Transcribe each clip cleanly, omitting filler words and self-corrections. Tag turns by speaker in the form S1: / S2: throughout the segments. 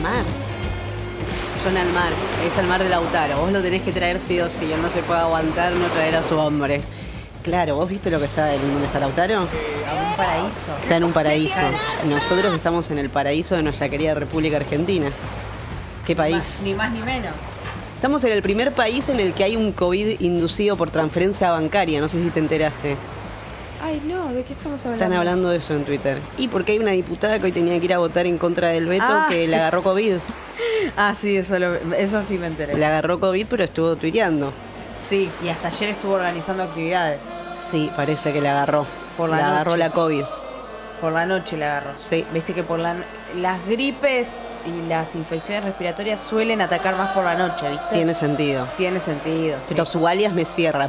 S1: mar. Suena al mar, es al mar de Lautaro. Vos lo tenés que traer sí o sí, él no se puede aguantar no traer a su hombre. Claro, ¿vos viste lo que está en donde está Lautaro?
S2: A un paraíso.
S1: Está en un paraíso. Nosotros estamos en el paraíso de nuestra querida República Argentina. ¿Qué país?
S2: Ni más ni menos.
S1: Estamos en el primer país en el que hay un COVID inducido por transferencia bancaria. No sé si te enteraste.
S2: Ay, no, ¿de qué estamos hablando?
S1: Están hablando de eso en Twitter. Y porque hay una diputada que hoy tenía que ir a votar en contra del veto que
S2: sí.
S1: le agarró COVID.
S2: Ah, sí, eso sí me enteré.
S1: Le agarró COVID, pero estuvo tuiteando.
S2: Sí, y hasta ayer estuvo organizando actividades.
S1: Sí, parece que le agarró.
S2: Por la
S1: le agarró
S2: noche.
S1: la COVID.
S2: Por la noche le agarró.
S1: Sí.
S2: Viste que las gripes y las infecciones respiratorias suelen atacar más por la noche, ¿viste?
S1: Tiene sentido.
S2: Tiene sentido, sí.
S1: Pero su alias me cierra,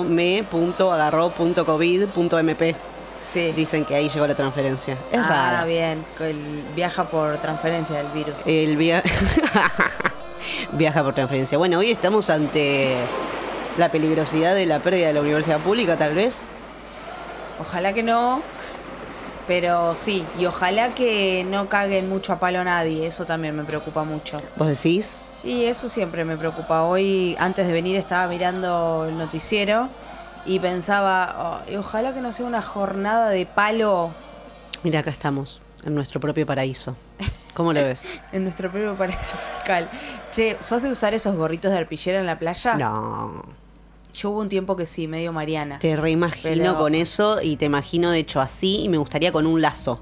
S1: .me.agarró.covid.mp.
S2: Sí.
S1: Dicen que ahí llegó la transferencia. Es raro.
S2: Ah, bien. Viaja por transferencia del virus.
S1: Viaja por transferencia. Bueno, hoy estamos ante la peligrosidad de la pérdida de la universidad pública, tal vez.
S2: Ojalá que no, pero sí. Y ojalá que no caguen mucho a palo a nadie. Eso también me preocupa mucho.
S1: ¿Vos decís?
S2: Y eso siempre me preocupa. Hoy, antes de venir, estaba mirando el noticiero y pensaba, ojalá que no sea una jornada de palo.
S1: Mira, acá estamos, en nuestro propio paraíso. ¿Cómo lo ves?
S2: En nuestro propio paraíso fiscal. Che, ¿sos de usar esos gorritos de arpillera en la playa?
S1: No.
S2: Yo hubo un tiempo que sí, medio Mariana.
S1: Te reimagino
S2: Pero
S1: con eso y te imagino de hecho así y me gustaría con un lazo.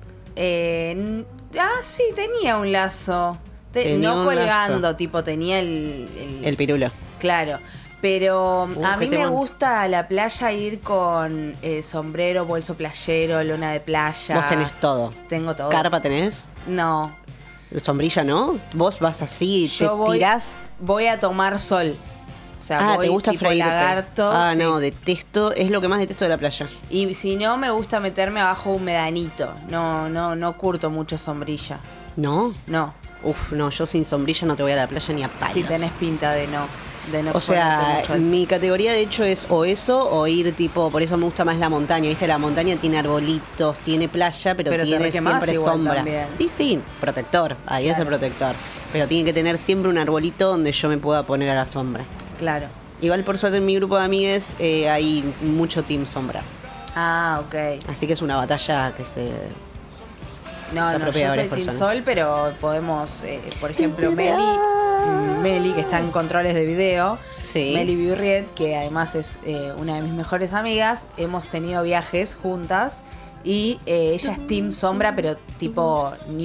S2: Sí, tenía un lazo.
S1: Tenía
S2: No
S1: un
S2: colgando,
S1: lazo.
S2: tipo, tenía
S1: El pirulo.
S2: Claro. Pero a
S1: qué
S2: mí me
S1: temón.
S2: gusta a la playa ir con sombrero, bolso playero, lona de playa.
S1: Vos tenés todo.
S2: Tengo todo.
S1: ¿Carpa tenés?
S2: No.
S1: ¿Sombrilla no? ¿Vos vas así y te tirás?
S2: Voy a tomar sol. O sea, voy
S1: ¿te gusta
S2: tipo
S1: freírte?
S2: lagarto.
S1: Ah,
S2: sí.
S1: no, detesto, es lo que más detesto de la playa.
S2: Y si no, me gusta meterme abajo un medanito. No curto mucho sombrilla.
S1: ¿No?
S2: No.
S1: Uf, no, yo sin sombrilla no te voy a la playa ni a palos.
S2: Si tenés pinta de no.
S1: O sea,
S2: ponerte mucho al sol.
S1: mi categoría de hecho es o eso o ir tipo, por eso me gusta más la montaña, ¿viste? La montaña tiene arbolitos, tiene playa, pero
S2: te
S1: tiene
S2: requemás
S1: siempre
S2: igual
S1: sombra.
S2: también.
S1: Sí, protector, ahí es el
S2: Claro.
S1: protector. Pero tiene que tener siempre un arbolito donde yo me pueda poner a la sombra.
S2: Claro.
S1: Igual por suerte en mi grupo de amigues hay mucho team sombra.
S2: Ah, ok.
S1: Así que es una batalla que se
S2: No,
S1: se
S2: yo
S1: apropia de
S2: soy
S1: varias
S2: Team
S1: personas.
S2: Sol, pero podemos, por ejemplo, Meli, que está en controles de video,
S1: Sí.
S2: Meli Biurriet, que además es una de mis mejores amigas, hemos tenido viajes juntas y ella es Team Sombra, pero tipo ni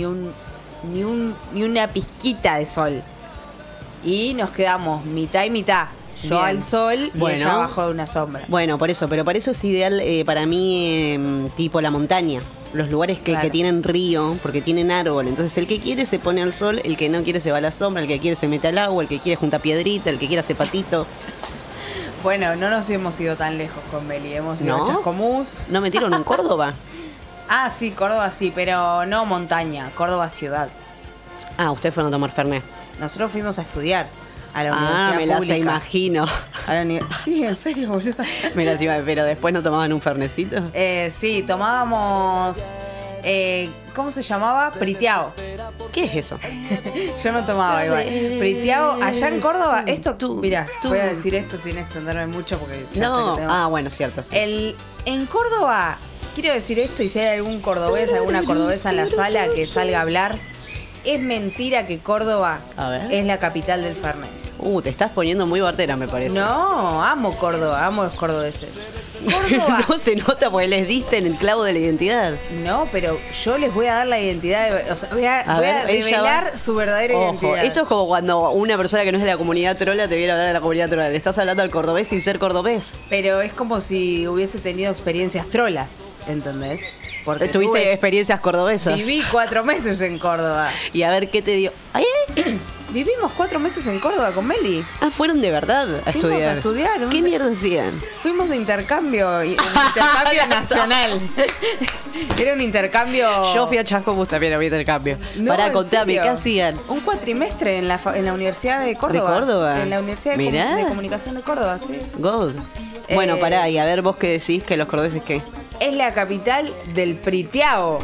S2: una pizquita de sol. Y nos quedamos mitad y mitad. Yo
S1: Bien.
S2: al sol y
S1: Bueno.
S2: ella abajo de una sombra.
S1: Bueno, por eso, pero para eso es ideal para mí tipo la montaña, los lugares que
S2: Claro.
S1: tienen río, porque tienen árbol. Entonces el que quiere se pone al sol, el que no quiere se va a la sombra, el que quiere se mete al agua, el que quiere junta piedrita, el que quiere hace patito.
S2: Bueno, no nos hemos ido tan lejos con Meli, hemos ido
S1: ¿No?
S2: a Chascomús.
S1: ¿No metieron en Córdoba?
S2: Ah, sí, Córdoba sí, pero no montaña, Córdoba ciudad.
S1: Ah, ustedes fueron a tomar Fernet.
S2: Nosotros fuimos a estudiar a la
S1: Ah,
S2: universidad
S1: me las
S2: pública.
S1: imagino.
S2: Sí, en serio, boludo.
S1: Me las imagino, pero después no tomaban un Fernecito.
S2: Sí, tomábamos... ¿Cómo se llamaba? Pritiao.
S1: ¿Qué es eso?
S2: Yo no tomaba igual. Pritiao, allá en Córdoba, esto... Mira,
S1: tú.
S2: voy a decir esto sin extenderme mucho porque ya sé
S1: No,
S2: que tenemos...
S1: bueno, cierto. Sí.
S2: En Córdoba, quiero decir esto y si hay algún cordobés, alguna cordobesa en la sala que salga a hablar, es mentira que Córdoba
S1: A ver.
S2: es la capital del Fernet.
S1: Te estás poniendo muy bartera, me parece.
S2: No, amo Córdoba, amo los cordobeses. Córdoba,
S1: No se nota porque les diste en el clavo de la identidad.
S2: no, pero yo les voy a dar la identidad, o sea, voy a
S1: ver, ella
S2: revelar
S1: va.
S2: su verdadera
S1: Ojo,
S2: identidad.
S1: esto es como cuando una persona que no es de la comunidad trola te viene a hablar de la comunidad trola. Le estás hablando al cordobés sin ser cordobés.
S2: Pero es como si hubiese tenido experiencias trolas, ¿entendés? Porque
S1: Tuviste experiencias cordobesas.
S2: viví 4 meses en Córdoba.
S1: Y a ver qué te dio. ¡Ay!
S2: Vivimos 4 meses en Córdoba con Meli.
S1: Ah, fueron de verdad a
S2: Fuimos
S1: estudiar.
S2: a estudiar.
S1: ¿Qué mierda hacían?
S2: Fuimos de intercambio, un intercambio nacional. Era un intercambio...
S1: Yo fui a Chascomús también a mi intercambio.
S2: No,
S1: Para
S2: ¿en
S1: contame,
S2: serio?
S1: ¿qué hacían?
S2: Un cuatrimestre en la Universidad de Córdoba.
S1: ¿De Córdoba?
S2: En la Universidad de,
S1: Mirá.
S2: de Comunicación de Córdoba, sí.
S1: God. Bueno,
S2: Eh,
S1: pará, y a ver vos qué decís que los cordobeses qué.
S2: Es la capital del Pritiao.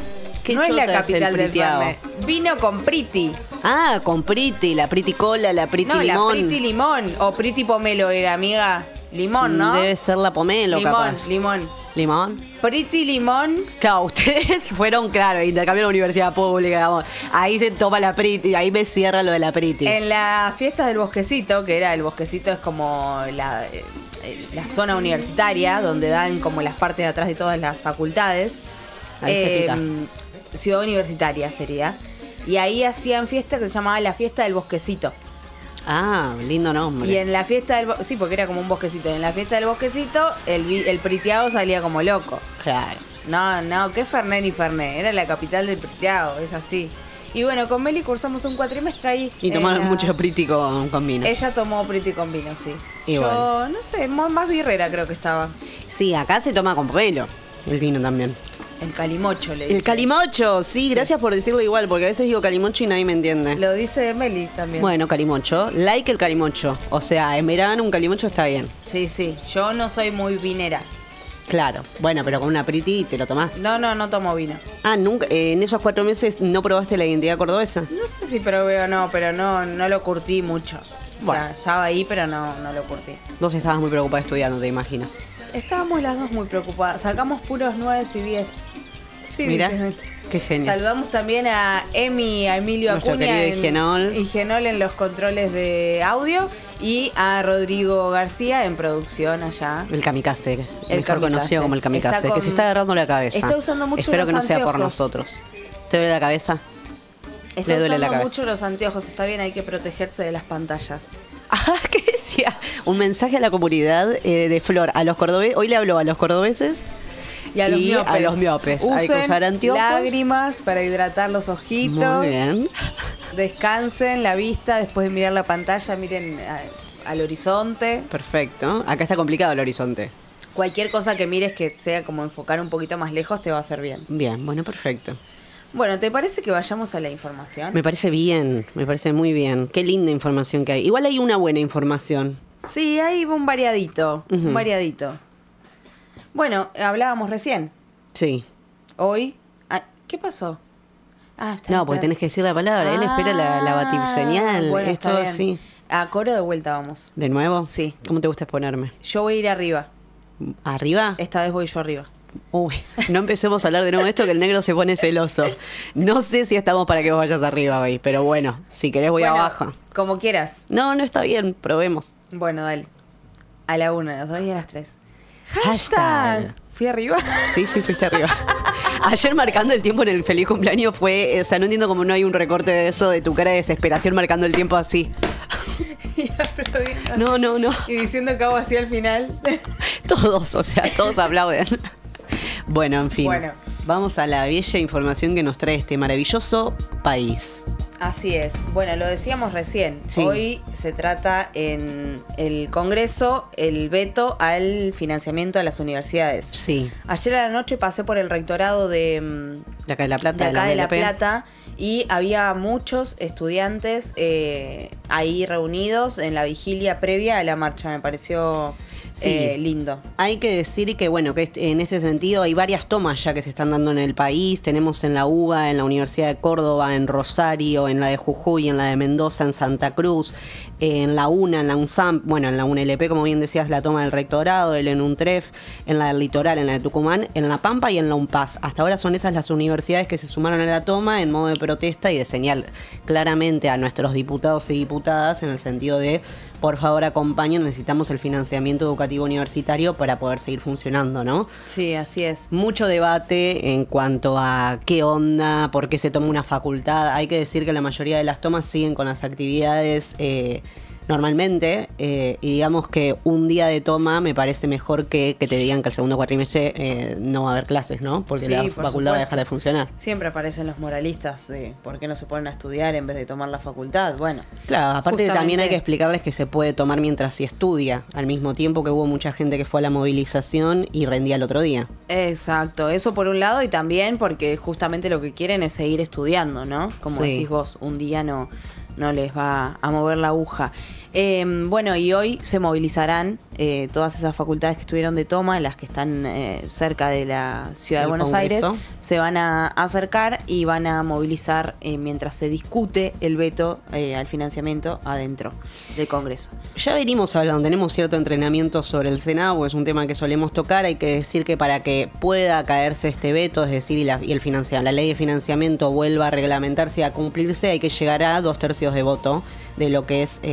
S1: ¿Qué
S2: no es la
S1: chota es el
S2: capital del
S1: Pritiao?
S2: Fernet. Vino con Priti.
S1: Ah, con Priti, la Priti Cola, la Priti
S2: No,
S1: Limón.
S2: la Priti Limón. O Priti Pomelo era, amiga. Limón, ¿no?
S1: Debe ser la Pomelo,
S2: limón,
S1: capaz.
S2: limón.
S1: ¿Limón?
S2: Priti Limón.
S1: Claro, ustedes fueron, claro, intercambiaron la universidad pública, digamos. Ahí se toma la Priti, ahí me cierra lo de la Priti.
S2: En las fiestas del Bosquecito, que era el Bosquecito, es como la zona universitaria, donde dan como las partes de atrás de todas las facultades.
S1: Ahí se pica.
S2: Ciudad Universitaria sería. Y ahí hacían fiesta que se llamaba la Fiesta del Bosquecito.
S1: Ah, lindo nombre.
S2: Y en la fiesta del... Sí, porque era como un bosquecito. En la fiesta del Bosquecito, el Pritiao salía como loco.
S1: Claro.
S2: No, qué Fernet ni Fernet. Era la capital del Pritiao, es así. Y bueno, con Meli cursamos un cuatrimestre ahí.
S1: Y tomaron mucho Priti con vino.
S2: Ella tomó Priti con vino, sí.
S1: Igual.
S2: Yo, no sé, más birrera creo que estaba.
S1: Sí, acá se toma con pomelo el vino también.
S2: El calimocho le dice.
S1: El calimocho, sí, gracias por decirlo igual, porque a veces digo calimocho y nadie me entiende.
S2: Lo dice Meli también.
S1: Bueno, calimocho, like el calimocho. O sea, en verano un calimocho está bien.
S2: Sí, yo no soy muy vinera.
S1: Claro, bueno, pero con una Priti te lo tomás.
S2: No tomo vino.
S1: Ah, nunca, en esos 4 meses no probaste la identidad cordobesa.
S2: No sé si probé o no, pero no lo curtí mucho. O
S1: Bueno.
S2: sea, estaba ahí, pero no lo curtí.
S1: Vos estabas muy preocupada estudiando, te imagino.
S2: Estábamos las dos muy preocupadas. Sacamos puros 9 y 10. Sí,
S1: Mirá,
S2: dice.
S1: qué genio.
S2: Saludamos también a Emilio
S1: Nuestro
S2: Acuña
S1: querido Higienol.
S2: Higienol en los controles de audio y a Rodrigo García en producción allá.
S1: El kamikaze, mejor
S2: kamikaze.
S1: conocido como el kamikaze,
S2: Está con-
S1: que se está agarrando la cabeza.
S2: Está usando mucho
S1: Espero
S2: los
S1: que no sea por
S2: anteojos.
S1: nosotros. ¿Te duele la cabeza?
S2: Está
S1: Le duele
S2: usando
S1: la cabeza.
S2: mucho los anteojos. Está bien, hay que protegerse de las pantallas.
S1: Ah, ¿qué decía? Un mensaje a la comunidad de Flor, a los cordobeses. Hoy le habló a los cordobeses
S2: Y a los miopes.
S1: a los miopes. Hay que
S2: Usen
S1: usar anteojos.
S2: lágrimas para hidratar los ojitos.
S1: Muy bien.
S2: Descansen la vista después de mirar la pantalla. Miren al horizonte.
S1: Perfecto. Acá está complicado el horizonte.
S2: Cualquier cosa que mires que sea como enfocar un poquito más lejos te va a hacer bien.
S1: Bien, bueno, perfecto.
S2: Bueno, ¿te parece que vayamos a la información?
S1: Me parece bien, me parece muy bien. Qué linda información que hay. Igual hay una buena información.
S2: Sí, hay un variadito.
S1: Ujú.
S2: Un variadito. Bueno, hablábamos recién.
S1: Sí.
S2: Hoy. ¿Qué pasó? Ah, está
S1: No, porque tenés que decir la palabra. Él espera la batirseñal.
S2: Bueno,
S1: Es
S2: está
S1: todo
S2: bien.
S1: así.
S2: A coro de vuelta vamos.
S1: ¿De nuevo?
S2: Sí.
S1: ¿Cómo te gusta exponerme?
S2: Yo voy a ir arriba.
S1: ¿Arriba?
S2: Esta vez voy yo arriba.
S1: Uy, no empecemos a hablar de nuevo de esto que el negro se pone celoso. No sé si estamos para que vos vayas arriba hoy, pero bueno, si querés voy
S2: Bueno,
S1: abajo.
S2: Como quieras.
S1: No, no está bien, probemos.
S2: Bueno, dale. A la 1, a las 2 y a las 3.
S1: Hashtag.
S2: ¿Fui arriba?
S1: Sí, fuiste arriba. Ayer marcando el tiempo en el feliz cumpleaños fue, o sea, no entiendo cómo no hay un recorte de eso, de tu cara de desesperación marcando el tiempo así.
S2: Y aplaudiendo.
S1: No.
S2: Y diciendo que hago así al final.
S1: Todos, o sea, todos aplauden. Bueno, en fin.
S2: Bueno.
S1: Vamos a la bella información que nos trae este maravilloso país.
S2: Así es. Bueno, lo decíamos recién.
S1: Sí.
S2: Hoy se trata en el Congreso el veto al financiamiento de las universidades.
S1: Sí.
S2: Ayer a la noche pasé por el rectorado de
S1: De acá de La Plata,
S2: de acá de La
S1: UNLP.
S2: Plata y había muchos estudiantes ahí reunidos en la vigilia previa a la marcha. Me pareció
S1: Sí.
S2: lindo.
S1: Hay que decir que, bueno, que en este sentido hay varias tomas ya que se están dando en el país. Tenemos en la UBA, en la Universidad de Córdoba, en Rosario, en la de Jujuy, en la de Mendoza, en Santa Cruz, en la UNA, en la UNSAM, bueno, en la UNLP, como bien decías, la toma del rectorado, en UNTREF, en la del Litoral, en la de Tucumán, en La Pampa y en la UNPAS. Hasta ahora son esas las universidades que se sumaron a la toma en modo de protesta y de señal claramente a nuestros diputados y diputadas en el sentido de, por favor, acompañen, necesitamos el financiamiento educativo universitario para poder seguir funcionando, ¿no?
S2: Sí, así es.
S1: Mucho debate en cuanto a qué onda, por qué se toma una facultad. Hay que decir que la mayoría de las tomas siguen con las actividades normalmente y digamos que un día de toma me parece mejor que te digan que el segundo cuatrimestre no va a haber clases, ¿no? Porque
S2: Sí,
S1: la
S2: por
S1: facultad va a dejar
S2: supuesto.
S1: de funcionar.
S2: Siempre aparecen los moralistas de por qué no se ponen a estudiar en vez de tomar la facultad. Bueno,
S1: Claro, aparte
S2: Justamente.
S1: también hay que explicarles que se puede tomar mientras se estudia, al mismo tiempo que hubo mucha gente que fue a la movilización y rendía el otro día.
S2: exacto. Eso por un lado y también porque justamente lo que quieren es seguir estudiando, ¿no? Como
S1: Sí.
S2: decís vos, un día no les va a mover la aguja. Bueno, y hoy se movilizarán todas esas facultades que estuvieron de toma, las que están cerca de la ciudad de Buenos Aires, se van a acercar y van a movilizar mientras se discute el veto al financiamiento adentro del Congreso.
S1: Ya venimos hablando, tenemos cierto entrenamiento sobre el Senado, es un tema que solemos tocar. Hay que decir que para que pueda caerse este veto, es decir, y la ley de financiamiento vuelva a reglamentarse y a cumplirse, hay que llegar a 2/3 de voto de lo que es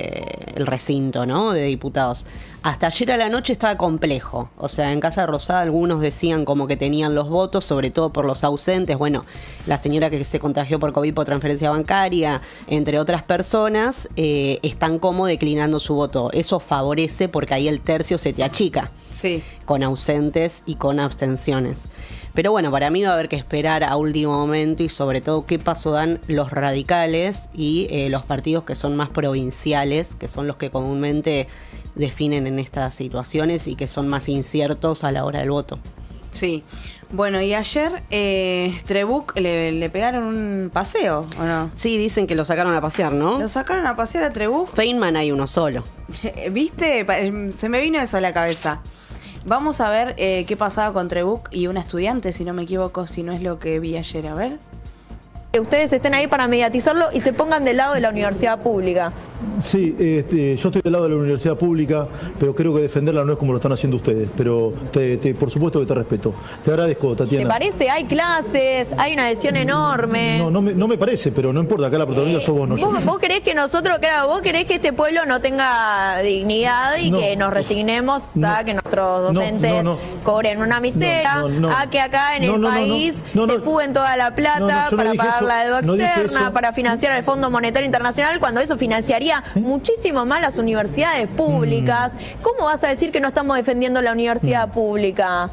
S1: el recinto, ¿no?, de diputados. Hasta ayer a la noche estaba complejo. O sea, en Casa Rosada algunos decían como que tenían los votos, sobre todo por los ausentes. Bueno, la señora que se contagió por COVID por transferencia bancaria, entre otras personas, están como declinando su voto. Eso favorece porque ahí el tercio se te achica.
S2: Sí.
S1: Con ausentes y con abstenciones. Pero bueno, para mí va a haber que esperar a último momento y sobre todo qué paso dan los radicales y los partidos que son más provinciales, que son los que comúnmente definen en estas situaciones y que son más inciertos a la hora del voto.
S2: Sí. Bueno, y ayer Trebuch le pegaron un paseo, ¿o no?
S1: Sí, dicen que lo sacaron a pasear, ¿no?
S2: Lo sacaron a pasear a Trebuch.
S1: Feynman hay uno solo.
S2: ¿Viste? Se me vino eso a la cabeza. Vamos a ver qué pasaba con Trebuch y una estudiante, si no me equivoco, si no es lo que vi ayer. A ver.
S3: Que ustedes estén ahí para mediatizarlo y se pongan del lado de la universidad pública.
S4: Sí, yo estoy del lado de la universidad pública, pero creo que defenderla no es como lo están haciendo ustedes. Pero por supuesto que te respeto. Te agradezco, Tatiana.
S3: ¿Te parece? Hay clases, hay una adhesión enorme.
S4: No me parece, pero no importa, acá la protagonista sos vos, no yo.
S3: ¿Vos querés que nosotros, claro, vos querés que este pueblo no tenga dignidad y que nos resignemos a que nuestros docentes cobren una miseria, a que acá en el país se fuguen toda la plata para pagar la deuda externa, para financiar el Fondo Monetario Internacional, cuando eso financiaría muchísimo más las universidades públicas? ¿Cómo vas a decir que no estamos defendiendo la universidad pública?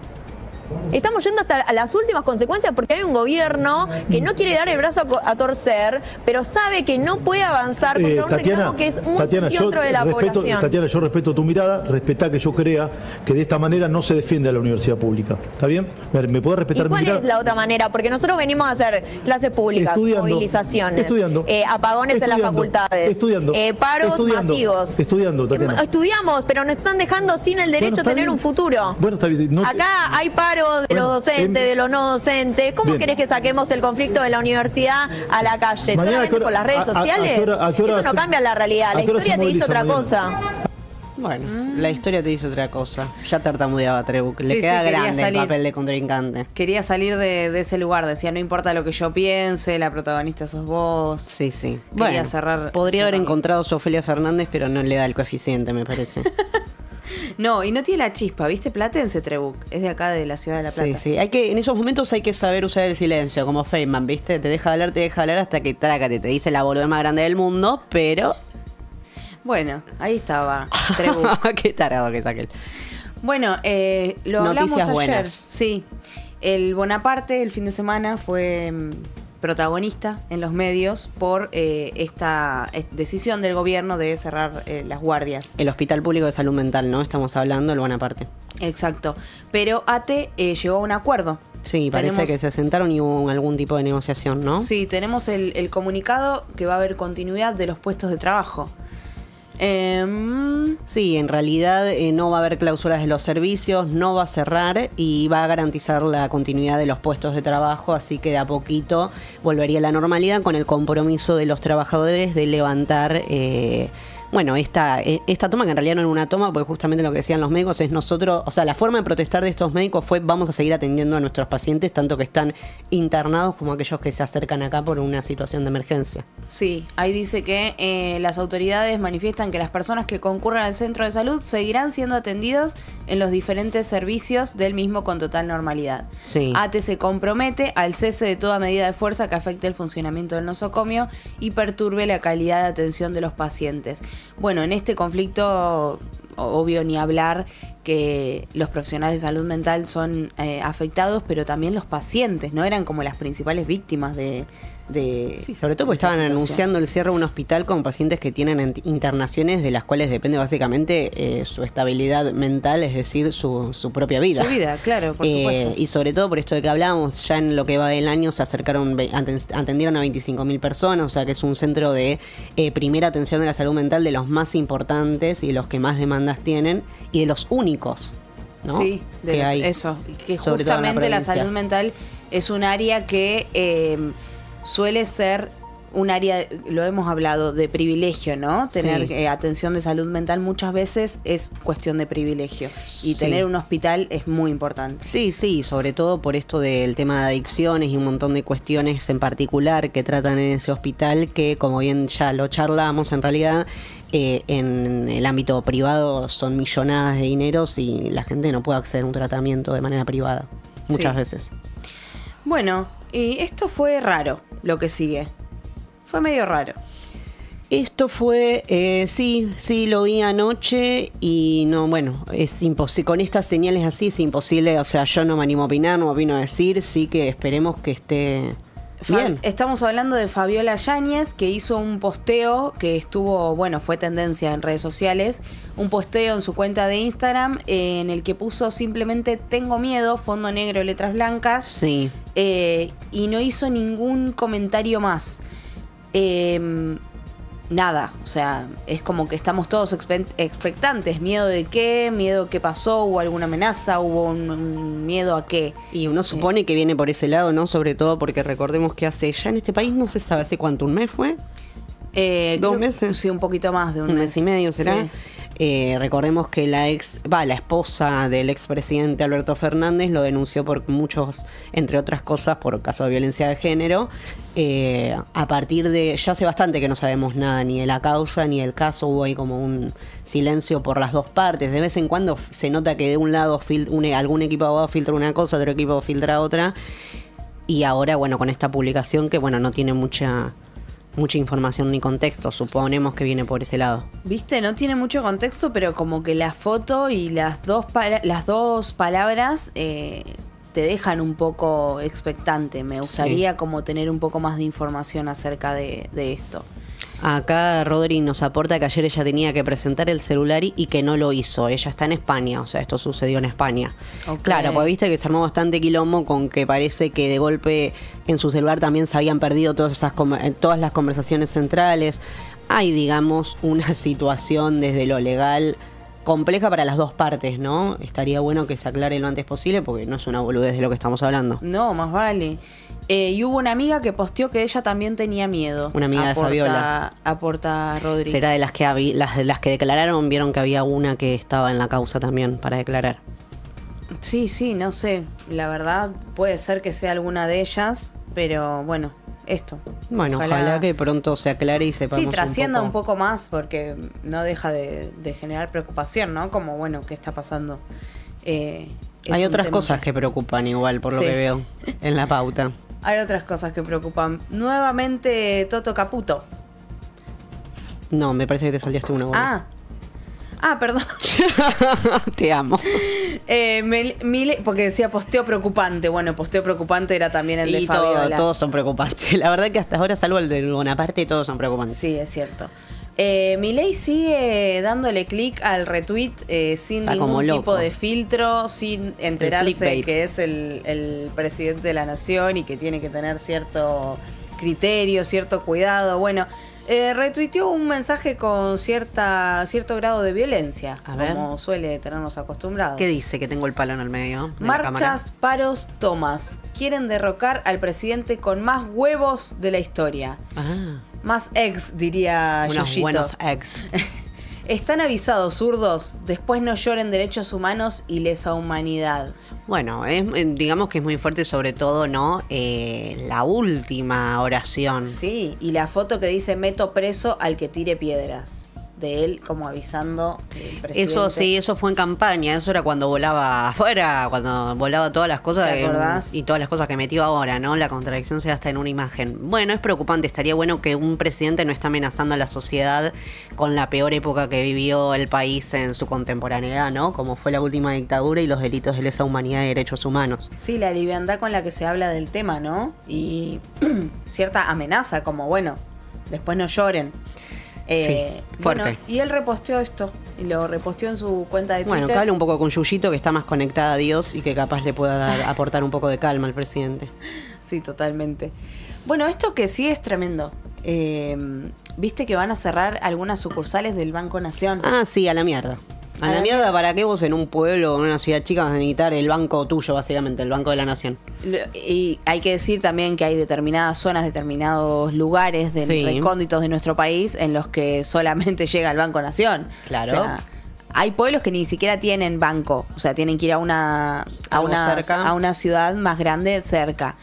S3: Estamos yendo hasta a las últimas consecuencias porque hay un gobierno que no quiere dar el brazo a torcer, pero sabe que no puede avanzar contra un reclamo que es muy sentiotro de la población.
S4: Tatiana, yo respeto tu mirada, respetá que yo crea que de esta manera no se defiende a la universidad pública. ¿Está bien? ¿Me podés respetar mi mirada?
S3: ¿Y cuál es la otra manera? Porque nosotros venimos a hacer clases públicas, movilizaciones, apagones en las facultades, paros masivos.
S4: Tatiana.
S3: Estudiamos, pero nos están dejando sin el derecho a tener un futuro.
S4: Bueno, está bien.
S3: Acá hay paro de los docentes, de los no docentes. ¿Cómo querés que saquemos el conflicto de la universidad a la calle? ¿Solamente por las redes sociales? Eso no cambia la realidad. La historia te dice otra cosa.
S1: Bueno, la historia te dice otra cosa. Ya tartamudeaba Trebuch. Le queda grande el papel de contrincante.
S2: Quería salir de ese lugar. Decía, no importa lo que yo piense, la protagonista sos vos.
S1: Sí.
S2: Quería cerrar.
S1: Podría haber encontrado su Ofelia Fernández, pero no le da el coeficiente, me parece.
S2: No, y no tiene la chispa, ¿viste? Platense Trebuch, es de acá de la ciudad de La Plata.
S1: Sí, en esos momentos hay que saber usar el silencio, como Feynman, ¿viste? Te deja hablar hasta que trácate, te dice la boludez más grande del mundo, pero...
S2: Bueno, ahí estaba Trebuch.
S1: Qué tarado que es aquel.
S2: Bueno, lo hablamos
S1: Noticias
S2: ayer.
S1: buenas.
S2: Sí, el Bonaparte el fin de semana fue protagonista en los medios por esta decisión del gobierno de cerrar las guardias.
S1: El Hospital Público de Salud Mental, ¿no? Estamos hablando, el Bonaparte.
S2: Exacto. Pero ATE llegó a un acuerdo.
S1: Sí, parece que se sentaron y hubo algún tipo de negociación, ¿no?
S2: Sí, tenemos el comunicado que va a haber continuidad de los puestos de trabajo.
S1: Sí, en realidad no va a haber cláusulas de los servicios, no va a cerrar y va a garantizar la continuidad de los puestos de trabajo, así que de a poquito volvería a la normalidad con el compromiso de los trabajadores de levantar esta toma, que en realidad no era una toma, porque justamente lo que decían los médicos es nosotros, o sea, la forma de protestar de estos médicos fue vamos a seguir atendiendo a nuestros pacientes, tanto que están internados como aquellos que se acercan acá por una situación de emergencia.
S2: Sí, ahí dice que las autoridades manifiestan que las personas que concurran al centro de salud seguirán siendo atendidos en los diferentes servicios del mismo con total normalidad.
S1: Sí.
S2: ATE se compromete al cese de toda medida de fuerza que afecte el funcionamiento del nosocomio y perturbe la calidad de atención de los pacientes. Bueno, en este conflicto, obvio ni hablar que los profesionales de salud mental son afectados, pero también los pacientes, ¿no? Eran como las principales víctimas de
S1: sí, sobre todo porque estaban anunciando el cierre de un hospital con pacientes que tienen internaciones de las cuales depende básicamente su estabilidad mental, es decir, su propia vida.
S2: Su vida, claro, por supuesto.
S1: Y sobre todo por esto de que hablábamos, ya en lo que va del año se atendieron a 25.000 personas, o sea que es un centro de primera atención de la salud mental de los más importantes y de los que más demandas tienen y de los únicos, ¿no?
S2: Sí, eso, que justamente la salud mental es un área que suele ser un área, lo hemos hablado, de privilegio, ¿no? Tener atención de salud mental muchas veces es cuestión de privilegio. Y tener un hospital es muy importante.
S1: Sí, sobre todo por esto del tema de adicciones y un montón de cuestiones en particular que tratan en ese hospital que, como bien ya lo charlamos, en realidad en el ámbito privado son millonadas de dineros y la gente no puede acceder a un tratamiento de manera privada, muchas veces.
S2: Bueno, y esto fue raro, lo que sigue. Fue medio raro.
S1: Esto fue, sí, lo vi anoche y no, bueno, es imposible, con estas señales así es imposible, o sea, yo no me animo a opinar, no me opino a decir, sí que esperemos que esté bien.
S2: Estamos hablando de Fabiola Yáñez, que hizo un posteo que estuvo, bueno, fue tendencia en redes sociales, un posteo en su cuenta de Instagram en el que puso simplemente "tengo miedo", fondo negro, letras blancas,
S1: sí,
S2: y no hizo ningún comentario más. Nada, o sea, es como que estamos todos expectantes. ¿Miedo de qué? ¿Miedo qué pasó? ¿Hubo alguna amenaza? ¿Hubo un miedo a qué?
S1: Y uno supone que viene por ese lado, ¿no? Sobre todo porque recordemos que hace ya en este país, no se sabe hace cuánto, ¿un mes fue?
S2: 2 meses. Sí, un poquito más de un mes.
S1: Un mes y medio será.
S2: Sí.
S1: Recordemos que la esposa del expresidente Alberto Fernández lo denunció por muchos, entre otras cosas, por caso de violencia de género. A partir de, ya hace bastante que no sabemos nada, ni de la causa, ni del caso, hubo ahí como un silencio por las dos partes. De vez en cuando se nota que de un lado algún equipo de abogados filtra una cosa, otro equipo filtra otra. Y ahora, bueno, con esta publicación que, bueno, no tiene mucha información ni contexto, suponemos que viene por ese lado.
S2: Viste, no tiene mucho contexto, pero como que la foto y las dos palabras te dejan un poco expectante. Me gustaría como tener un poco más de información acerca de esto.
S1: Acá Rodri nos aporta que ayer ella tenía que presentar el celular y que no lo hizo. Ella está en España, o sea, esto sucedió en España. Okay. Claro, pues viste que se armó bastante quilombo con que parece que de golpe en su celular también se habían perdido todas las conversaciones centrales. Hay, digamos, una situación desde lo legal compleja para las dos partes, ¿no? Estaría bueno que se aclare lo antes posible porque no es una boludez de lo que estamos hablando.
S2: No, más vale. Y hubo una amiga que posteó que ella también tenía miedo.
S1: Una amiga de Fabiola.
S2: Aporta Rodri.
S1: Será de las que declararon, vieron que había una que estaba en la causa también para declarar.
S2: Sí, no sé. La verdad puede ser que sea alguna de ellas, pero bueno, esto.
S1: Bueno, ojalá que pronto se aclare y sepamos.
S2: Sí, trascienda un poco más porque no deja de generar preocupación, ¿no? Como, bueno, ¿qué está pasando?
S1: Hay otras cosas que preocupan igual, por lo que veo en la pauta.
S2: Hay otras cosas que preocupan. Nuevamente Toto Caputo.
S1: No, me parece que te saltaste una bola.
S2: Perdón.
S1: Te amo.
S2: Porque decía posteo preocupante. Bueno, posteo preocupante era también el de Fabiola.
S1: Todos son preocupantes. La verdad que hasta ahora, salvo el de Bonaparte, todos son preocupantes.
S2: Sí, es cierto. Milei sigue dándole clic al retweet sin ningún tipo de filtro, sin enterarse que es el presidente de la nación y que tiene que tener cierto criterio, cierto cuidado. Bueno, retuiteó un mensaje con cierto grado de violencia, como suele tenernos acostumbrados.
S1: ¿Qué dice? Que tengo el palo en el medio.
S2: Marchas, paros, tomas. Quieren derrocar al presidente con más huevos de la historia. Más ex, diría
S1: unos
S2: Yuyito.
S1: Buenos ex.
S2: Están avisados, zurdos. Después no lloren derechos humanos y lesa humanidad.
S1: Bueno, digamos que es muy fuerte, sobre todo, ¿no? La última oración.
S2: Sí, y la foto que dice: meto preso al que tire piedras. de él como avisando el presidente.
S1: Eso sí, eso fue en campaña, eso era cuando volaba afuera, cuando volaba todas las cosas y todas las cosas que metió ahora, ¿no? La contradicción se da hasta en una imagen. Bueno, es preocupante, estaría bueno que un presidente no está amenazando a la sociedad con la peor época que vivió el país en su contemporaneidad, ¿no? Como fue la última dictadura y los delitos de lesa humanidad y derechos humanos.
S2: Sí, la liviandad con la que se habla del tema, ¿no? Y cierta amenaza, como bueno, después no lloren.
S1: Sí, fuerte.
S2: Bueno, y él reposteó esto, y lo reposteó en su cuenta de Twitter.
S1: Bueno, que hable un poco con Yuyito, que está más conectada a Dios y que capaz le pueda aportar un poco de calma al presidente.
S2: Sí, totalmente. Bueno, esto que sí es tremendo. ¿Viste que van a cerrar algunas sucursales del Banco Nación?
S1: Ah, sí, a la mierda. A la mierda, ¿para qué vos en un pueblo o en una ciudad chica vas a necesitar el banco tuyo, básicamente, el Banco de la Nación?
S2: Y hay que decir también que hay determinadas zonas, determinados lugares recónditos de nuestro país en los que solamente llega el Banco Nación.
S1: Claro.
S2: O sea, hay pueblos que ni siquiera tienen banco, o sea, tienen que ir a una ciudad más grande cerca.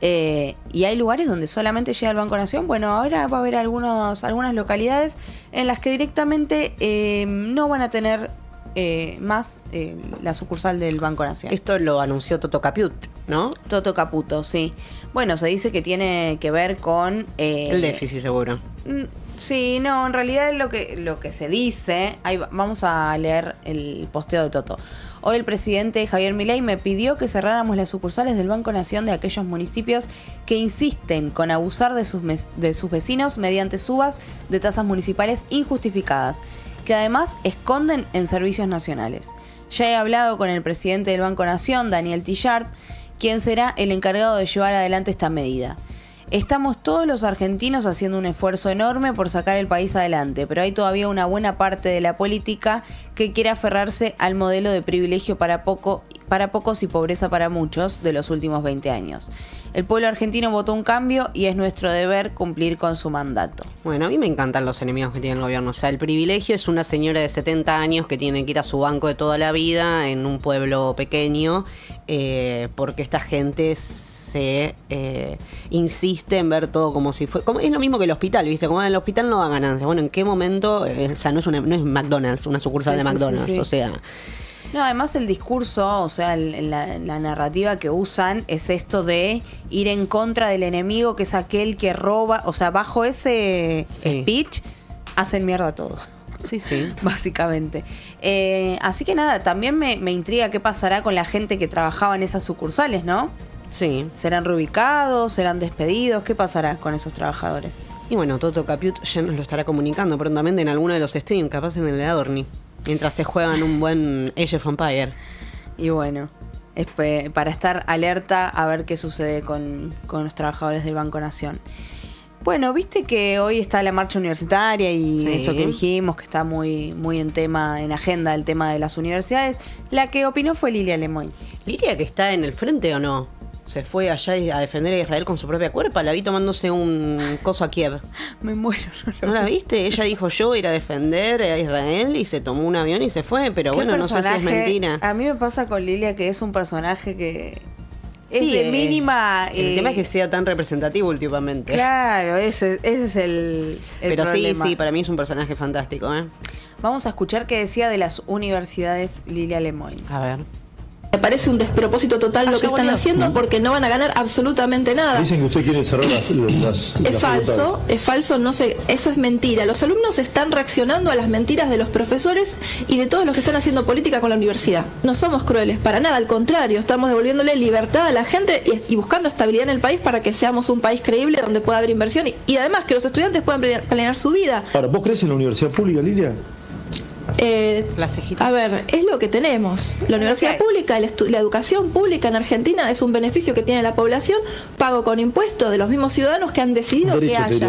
S2: Y hay lugares donde solamente llega el Banco Nación. Bueno, ahora va a haber algunas localidades en las que directamente no van a tener más la sucursal del Banco Nación.
S1: Esto lo anunció Toto Caput, ¿no?
S2: Toto Caputo, sí. Bueno, se dice que tiene que ver con...
S1: el déficit, seguro.
S2: Sí, no, en realidad lo que se dice... Vamos a leer el posteo de Toto. Hoy el presidente Javier Milei me pidió que cerráramos las sucursales del Banco Nación de aquellos municipios que insisten con abusar de sus vecinos mediante subas de tasas municipales injustificadas, que además esconden en servicios nacionales. Ya he hablado con el presidente del Banco Nación, Daniel Tillard, quien será el encargado de llevar adelante esta medida. Estamos todos los argentinos haciendo un esfuerzo enorme por sacar el país adelante, pero hay todavía una buena parte de la política que quiere aferrarse al modelo de privilegio para pocos y pobreza para muchos de los últimos 20 años. El pueblo argentino votó un cambio y es nuestro deber cumplir con su mandato.
S1: Bueno, a mí me encantan los enemigos que tiene el gobierno. O sea, el privilegio es una señora de 70 años que tiene que ir a su banco de toda la vida en un pueblo pequeño porque esta gente se insiste en ver todo como si fuera... Es lo mismo que el hospital, ¿viste? Como en el hospital no da ganancias. Bueno, ¿en qué momento? O sea, no es McDonald's, una sucursal de McDonald's. Sí. O sea...
S2: No, además el discurso, o sea, la narrativa que usan es esto de ir en contra del enemigo, que es aquel que roba. O sea, bajo ese speech hacen mierda todo.
S1: Sí, sí.
S2: Básicamente. Así que nada, también me intriga qué pasará con la gente que trabajaba en esas sucursales, ¿no?
S1: Sí.
S2: ¿Serán reubicados? ¿Serán despedidos? ¿Qué pasará con esos trabajadores?
S1: Y bueno, Toto Caput ya nos lo estará comunicando prontamente en alguno de los streams, capaz en el de Adorni. Mientras se juegan un buen Age of Empire.
S2: Y bueno, es para estar alerta a ver qué sucede con los trabajadores del Banco Nación. Bueno, viste que hoy está la marcha universitaria y eso que dijimos, que está muy, muy en agenda el tema de las universidades. La que opinó fue Lilia Lemoyne.
S1: ¿Lilia que está en el frente o no? Se fue allá a defender a Israel con su propia cuerpa. La vi tomándose un coso a Kiev.
S2: Me muero.
S1: ¿No la viste? Ella dijo yo voy a ir a defender a Israel y se tomó un avión y se fue. Pero bueno, no sé si es mentira.
S2: A mí me pasa con Lilia que es un personaje que es de mínima...
S1: El tema es que sea tan representativo últimamente.
S2: Claro, ese es el
S1: pero
S2: problema.
S1: Sí, para mí es un personaje fantástico.
S2: Vamos a escuchar qué decía de las universidades Lilia Lemoyne.
S1: A ver.
S5: Me parece un despropósito total lo que están haciendo porque no van a ganar absolutamente nada.
S4: Dicen que usted quiere cerrar las
S5: es falso, no sé, eso es mentira. Los alumnos están reaccionando a las mentiras de los profesores y de todos los que están haciendo política con la universidad. No somos crueles, para nada, al contrario, estamos devolviéndole libertad a la gente y buscando estabilidad en el país para que seamos un país creíble donde pueda haber inversión y además que los estudiantes puedan planear su vida.
S4: Ahora, ¿vos crees en la universidad pública, Lilia?
S5: A ver, es lo que tenemos. La universidad pública, la educación pública en Argentina es un beneficio que tiene la población, pago con impuestos de los mismos ciudadanos que han decidido que haya.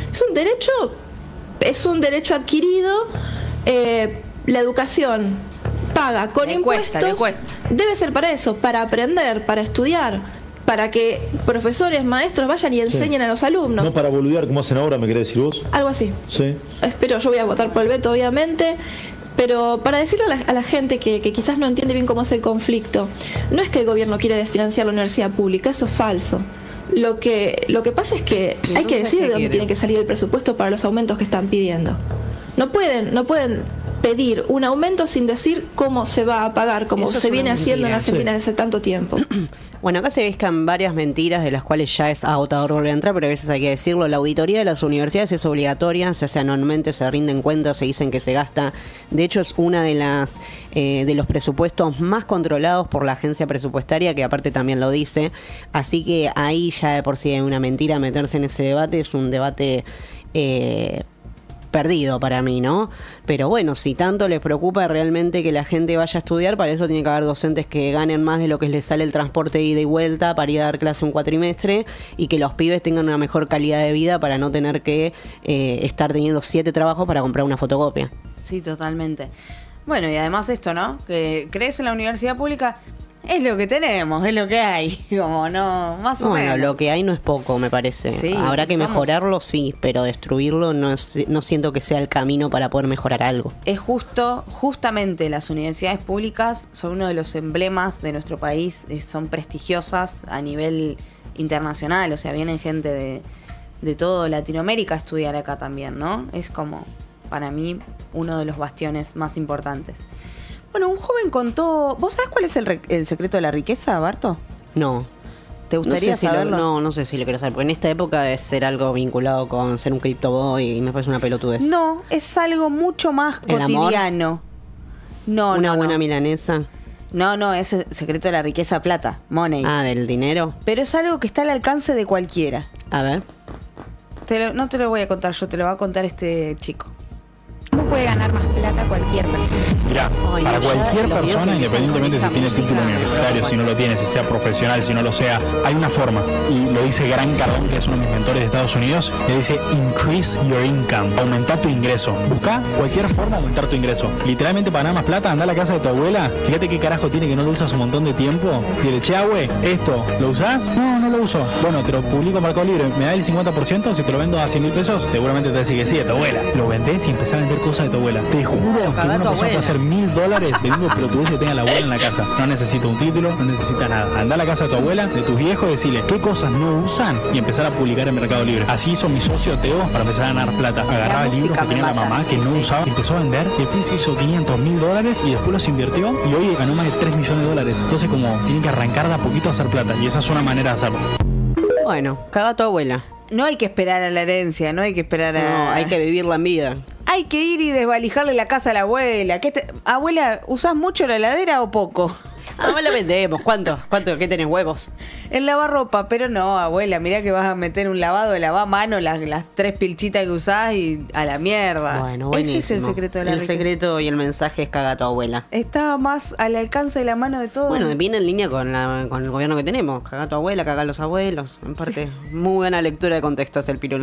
S5: Es un derecho adquirido. La educación paga con impuestos. Debe ser para eso, para aprender, para estudiar, para que profesores, maestros vayan y enseñen a los alumnos.
S4: No para boludear como hacen ahora, ¿me querés decir vos?
S5: Algo así.
S4: Sí.
S5: Espero, yo voy a votar por el veto, obviamente. Pero para decirle a la gente que quizás no entiende bien cómo es el conflicto, no es que el gobierno quiere desfinanciar la universidad pública, eso es falso. Lo que pasa es que hay que decir de dónde tiene que salir el presupuesto para los aumentos que están pidiendo. No pueden pedir un aumento sin decir cómo se va a pagar, como eso se viene haciendo en Argentina desde tanto tiempo.
S1: Bueno, acá se pescan varias mentiras de las cuales ya es agotador volver a entrar, pero a veces hay que decirlo. La auditoría de las universidades es obligatoria, se hace anualmente, se rinden cuentas, se dicen que se gasta. De hecho, es una de los presupuestos más controlados por la agencia presupuestaria, que aparte también lo dice. Así que ahí ya de por sí hay una mentira. Meterse en ese debate es un debate perdido para mí, ¿no? Pero bueno, si tanto les preocupa realmente que la gente vaya a estudiar, para eso tiene que haber docentes que ganen más de lo que les sale el transporte de ida y vuelta para ir a dar clase un cuatrimestre, y que los pibes tengan una mejor calidad de vida para no tener que estar teniendo 7 trabajos para comprar una fotocopia.
S2: Sí, totalmente. Bueno, y además esto, ¿no? Que crees en la universidad pública, es lo que tenemos, es lo que hay, como no, más o menos.
S1: Bueno, lo que hay no es poco, me parece. Sí, habrá que mejorarlo, sí, pero destruirlo no siento que sea el camino para poder mejorar algo.
S2: Es justamente las universidades públicas son uno de los emblemas de nuestro país, son prestigiosas a nivel internacional, o sea, vienen gente de toda Latinoamérica a estudiar acá también, ¿no? Es como, para mí, uno de los bastiones más importantes. Bueno, un joven contó... ¿Vos sabés cuál es el secreto de la riqueza, Barto?
S1: No.
S2: ¿Te gustaría saberlo?
S1: No sé si lo quiero saber, porque en esta época debe ser algo vinculado con ser un criptoboy y me parece una pelotudez.
S2: No, es algo mucho más cotidiano.
S1: ¿Amor? No, ¿una buena milanesa?
S2: No, es el secreto de la riqueza, plata, money.
S1: Ah, ¿del dinero?
S2: Pero es algo que está al alcance de cualquiera.
S1: A ver.
S2: No te lo voy a contar yo, te lo va a contar este chico.
S3: ¿Cómo puede ganar más plata cualquier persona?
S6: Mirá, para cualquier persona, independientemente si tiene título universitario, si no lo tiene, si sea profesional, si no lo sea, hay una forma. Y lo dice Grant Cardone, que es uno de mis mentores de Estados Unidos, que dice, increase your income, aumentar tu ingreso. Busca cualquier forma de aumentar tu ingreso. Literalmente, para ganar más plata, anda a la casa de tu abuela, fíjate qué carajo tiene que no lo usas un montón de tiempo. Si le che, abue, ¿esto lo usás? No lo uso. Bueno, te lo publico en Mercado Libre, me da el 50%, si te lo vendo a 100.000 pesos, seguramente te va a decir que sí, a tu abuela. Lo vendés y empezás a vender cosas de tu abuela. Te juro que una persona puede hacer $1.000 vendiendo pelotudeces que tenga la abuela en la casa. No necesita un título, no necesita nada. Andá a la casa de tu abuela, de tus viejos, y decirle qué cosas no usan y empezar a publicar en Mercado Libre. Así hizo mi socio Teo para empezar a ganar plata. Agarraba libros que tenía la mamá que no usaba, empezó a vender, y el piso hizo $500.000 y después los invirtió y hoy ganó más de $3 millones. Entonces, como tienen que arrancar de a poquito a hacer plata, y esa es una manera de hacerlo.
S1: Bueno, caga a tu abuela.
S2: No hay que esperar a la herencia, no hay que esperar a...
S1: No, hay que vivirla en vida.
S2: Hay que ir y desvalijarle la casa a la abuela. Abuela, ¿usás mucho la heladera o poco?
S1: Ah, la vendemos. ¿Cuánto? ¿Qué tenés, huevos?
S2: En lavarropa, pero no, abuela, mirá que vas a meter un lavado de lavamano, las 3 pilchitas que usás y a la mierda.
S1: Bueno, buenísimo.
S2: Ese es el secreto de la riqueza.
S1: El secreto y el mensaje es caga a tu abuela.
S2: Está más al alcance de la mano de todos.
S1: Bueno, viene en línea con el gobierno que tenemos. Caga a tu abuela, caga a los abuelos. En parte, muy buena lectura de contexto hace el pirulo.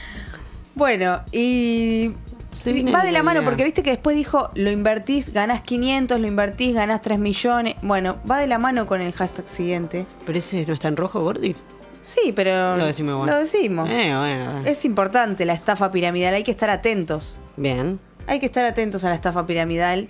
S2: Bueno, y... va de la mano, porque viste que después dijo, lo invertís, ganás 500, lo invertís, ganás 3 millones. Bueno, va de la mano con el hashtag siguiente.
S1: ¿Pero ese no está en rojo, Gordi?
S2: Sí, pero
S1: lo decimos. Bueno.
S2: Lo decimos.
S1: Bueno.
S2: Es importante la estafa piramidal, hay que estar atentos.
S1: Bien.
S2: Hay que estar atentos a la estafa piramidal.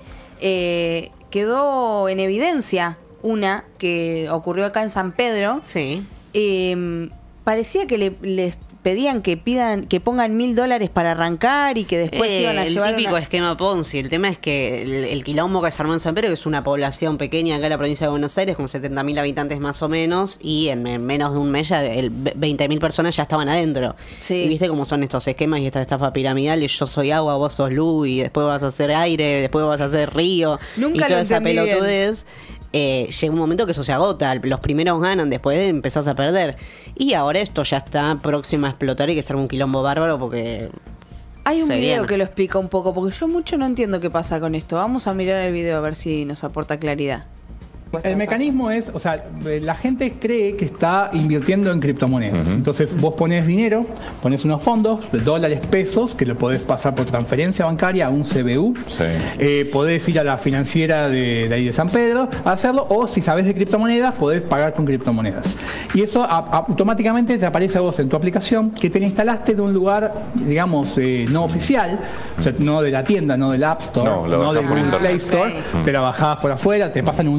S2: Quedó en evidencia una que ocurrió acá en San Pedro.
S1: Sí.
S2: Parecía que les pedían que pongan $1.000 para arrancar y que después iban a llevar...
S1: El típico esquema Ponzi. El tema es que el quilombo que se armó en San Pedro, que es una población pequeña acá en la provincia de Buenos Aires, con 70.000 habitantes más o menos, y en menos de un mes ya 20.000 personas ya estaban adentro. Sí. Y viste cómo son estos esquemas y esta estafa piramidal, y yo soy agua, vos sos luz, y después vas a hacer aire, después vas a hacer río.
S2: Nunca
S1: y toda esa
S2: pelotudez.
S1: Llega un momento que eso se agota, los primeros ganan, después empezás a perder. Y ahora esto ya está próximo a explotar y que ser un quilombo bárbaro porque...
S2: Hay un video que lo explica un poco, porque yo mucho no entiendo qué pasa con esto. Vamos a mirar el video a ver si nos aporta claridad.
S7: El mecanismo es, o sea, la gente cree que está invirtiendo en criptomonedas. Entonces vos pones dinero, pones unos fondos de dólares, pesos, que lo podés pasar por transferencia bancaria a un CBU. Sí. Podés ir a la financiera de ahí de San Pedro a hacerlo, o si sabés de criptomonedas, podés pagar con criptomonedas. Y eso automáticamente te aparece a vos en tu aplicación, que te la instalaste de un lugar, digamos, no oficial, o sea, no de la tienda, no del App Store, no del Play Store. Te la bajás por afuera, te pasan un link,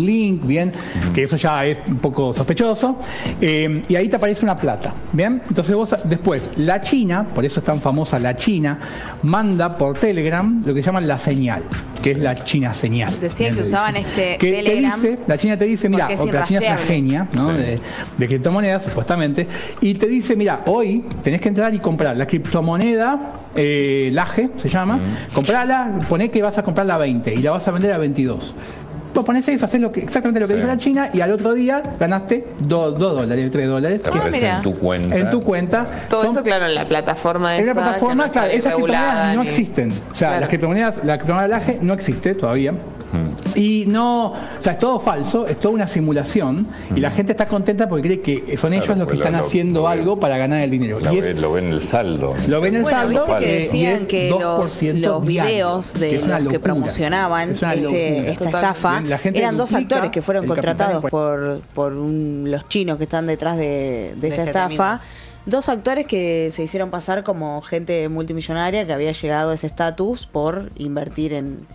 S7: bien, que eso ya es un poco sospechoso, y ahí te aparece una plata, ¿bien? Entonces vos después, la China, por eso es tan famosa la China, manda por Telegram lo que llaman la señal, que es la China señal.
S2: Decían que usaban Telegram.
S7: La China te dice, mira, porque la China es una genia, ¿no? de criptomonedas, supuestamente, y te dice, mira, hoy tenés que entrar y comprar la criptomoneda, LAGE se llama, comprala, poné que vas a comprarla a 20 y la vas a vender a 22. Vos ponés eso, haces exactamente lo que dijo la China y al otro día ganaste $2, $3.
S8: Te aparece en tu cuenta.
S7: En tu cuenta.
S9: Todo eso, claro, en la plataforma.
S7: En la plataforma, claro, esas criptomonedas no existen. O sea,
S9: claro.
S7: la criptomoneda LAGE no existe todavía. Y no, o sea, es todo falso, es toda una simulación y la gente está contenta porque cree que son ellos los que están haciendo algo para ganar el dinero.
S8: Lo ven en el saldo.
S7: Lo ven en el saldo.
S2: Viste que decían que los videos de los que promocionaban esta estafa eran dos actores que fueron contratados por los chinos que están detrás de esta estafa. Dos actores que se hicieron pasar como gente multimillonaria que había llegado a ese estatus por invertir en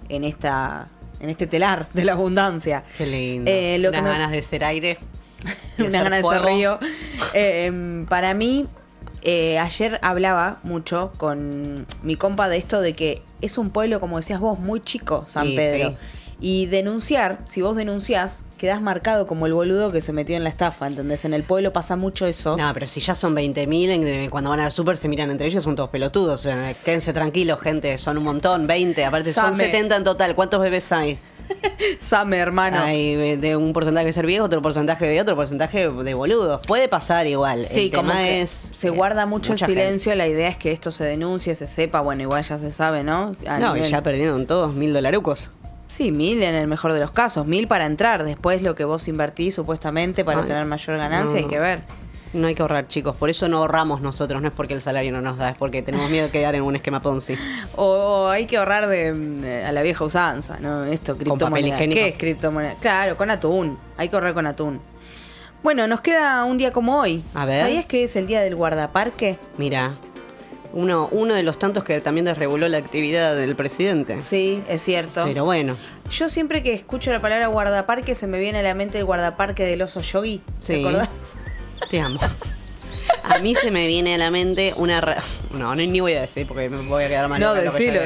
S2: este telar de la abundancia.
S1: Qué lindo. Unas ganas de ser aire.
S2: Unas ganas de ser río. Para mí, ayer hablaba mucho con mi compa de esto de que es un pueblo, como decías vos, muy chico, San Pedro. Sí. Y denunciar, si vos denunciás, quedás marcado como el boludo que se metió en la estafa, ¿entendés? En el pueblo pasa mucho eso.
S1: No, pero si ya son 20.000, cuando van al súper se miran entre ellos, son todos pelotudos. O sea, quédense tranquilos, gente, son un montón, 20, aparte son 70 en total. ¿Cuántos bebés hay?
S2: Same, hermano.
S1: Hay de un porcentaje de ser viejo, otro porcentaje de boludos. Puede pasar igual.
S2: Sí,
S1: el tema
S2: como que
S1: es
S2: se guarda mucho el silencio. Gente. La idea es que esto se denuncie, se sepa. Bueno, igual ya se sabe, ¿no?
S1: Y ya perdieron todos $1.000.
S2: Sí, 1.000 en el mejor de los casos, 1.000 para entrar. Después lo que vos invertís supuestamente para tener mayor ganancia, hay que ver.
S1: No hay que ahorrar, chicos. Por eso no ahorramos nosotros. No es porque el salario no nos da, es porque tenemos miedo de quedar en un esquema Ponzi.
S2: O hay que ahorrar a la vieja usanza, ¿no? Esto, criptomoneda. ¿Qué es criptomoneda? Claro, con atún. Hay que ahorrar con atún. Bueno, nos queda un día como hoy.
S1: A ver.
S2: ¿Sabías que es el día del guardaparque?
S1: Mira. Uno de los tantos que también desreguló la actividad del presidente.
S2: Sí, es cierto.
S1: Pero bueno.
S2: Yo siempre que escucho la palabra guardaparque se me viene a la mente el guardaparque del oso Yogi. ¿Te acordás?
S1: Te amo. A mí se me viene a la mente No, ni voy a decir porque me voy a quedar mal.
S2: No, decilo.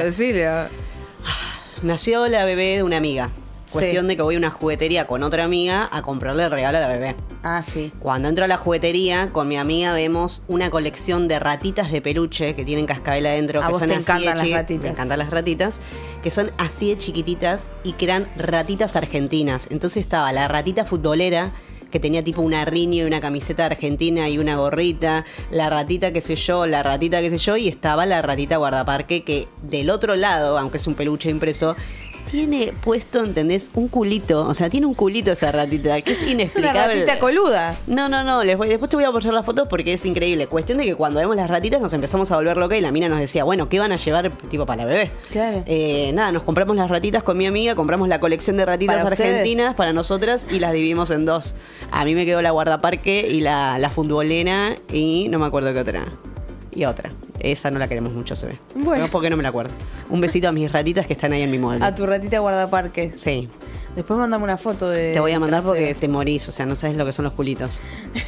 S1: Nació la bebé de una amiga. Cuestión de que voy a una juguetería con otra amiga a comprarle el regalo a la bebé.
S2: Ah, sí.
S1: Cuando entro a la juguetería, con mi amiga vemos una colección de ratitas de peluche que tienen cascabel adentro.
S2: A
S1: que
S2: vos
S1: son
S2: te
S1: así
S2: encantan las ratitas.
S1: Me encantan las ratitas. Que son así de chiquititas y que eran ratitas argentinas. Entonces estaba la ratita futbolera, que tenía tipo una riño y una camiseta argentina y una gorrita, la ratita qué sé yo, y estaba la ratita guardaparque que del otro lado, aunque es un peluche impreso, tiene puesto, ¿entendés? Un culito. O sea, tiene un culito esa ratita, que es inexplicable.
S2: Es una ratita coluda.
S1: No. Después te voy a poner las fotos porque es increíble. Cuestión de que cuando vemos las ratitas nos empezamos a volver loca y la mina nos decía, bueno, ¿qué van a llevar tipo para la bebé?
S2: Claro.
S1: Nos compramos las ratitas con mi amiga, compramos la colección de ratitas
S2: para
S1: argentinas
S2: ustedes.
S1: para nosotras y las dividimos en dos. A mí me quedó la guardaparque y la futbolera y no me acuerdo qué otra. Y otra. Esa no la queremos mucho, se ve.
S2: Bueno.
S1: No, porque no me la acuerdo. Un besito a mis ratitas que están ahí en mi mueble.
S2: A tu ratita guardaparque.
S1: Sí.
S2: Después mandame una foto de...
S1: Te voy a mandar
S2: trasera.
S1: porque te morís, o sea, no sabes lo que son los culitos.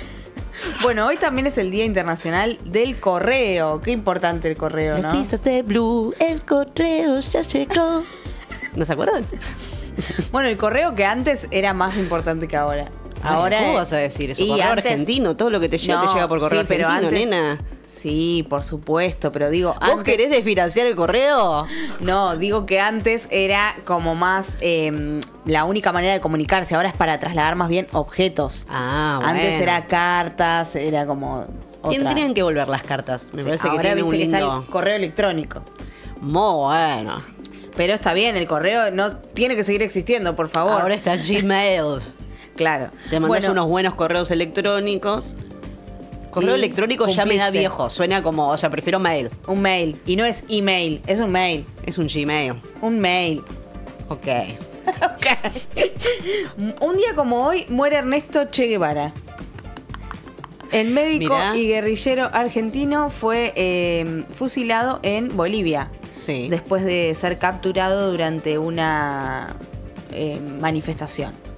S2: Bueno, hoy también es el Día Internacional del Correo. Qué importante el correo,
S1: Las
S2: ¿no?
S1: pizzas de Blue, el correo ya llegó. ¿No se acuerdan?
S2: Bueno, el correo que antes era más importante que ahora. Ahora
S1: ¿cómo vas a decir eso?
S2: y
S1: Correo
S2: antes-
S1: argentino, todo lo que te llega por correo
S2: sí, pero
S1: argentino,
S2: antes-
S1: nena.
S2: Sí, por supuesto, pero digo...
S1: ¿Vos
S2: antes-
S1: querés desfinanciar el correo?
S2: No, digo que antes era como más la única manera de comunicarse. Ahora es para trasladar más bien objetos.
S1: Ah, bueno.
S2: Antes era cartas, era como...
S1: Tendrían que volver las cartas. Me parece que
S2: ahora
S1: tiene
S2: viste
S1: un
S2: que está
S1: lindo...
S2: el correo electrónico.
S1: Muy bueno.
S2: Pero está bien, el correo no tiene que seguir existiendo, por favor.
S1: Ahora está Gmail.
S2: Claro.
S1: Te mandás unos buenos correos electrónicos. Correo electrónico ya me da
S2: cumpliste.
S1: viejo. Suena como, o sea, prefiero mail.
S2: Un mail. Y no es email, es un mail.
S1: Es un Gmail.
S2: Un mail.
S1: Ok.
S2: Un día como hoy muere Ernesto Che Guevara. El médico
S1: Mirá.
S2: y guerrillero argentino fue fusilado en Bolivia.
S1: Sí.
S2: Después de ser capturado durante una manifestación.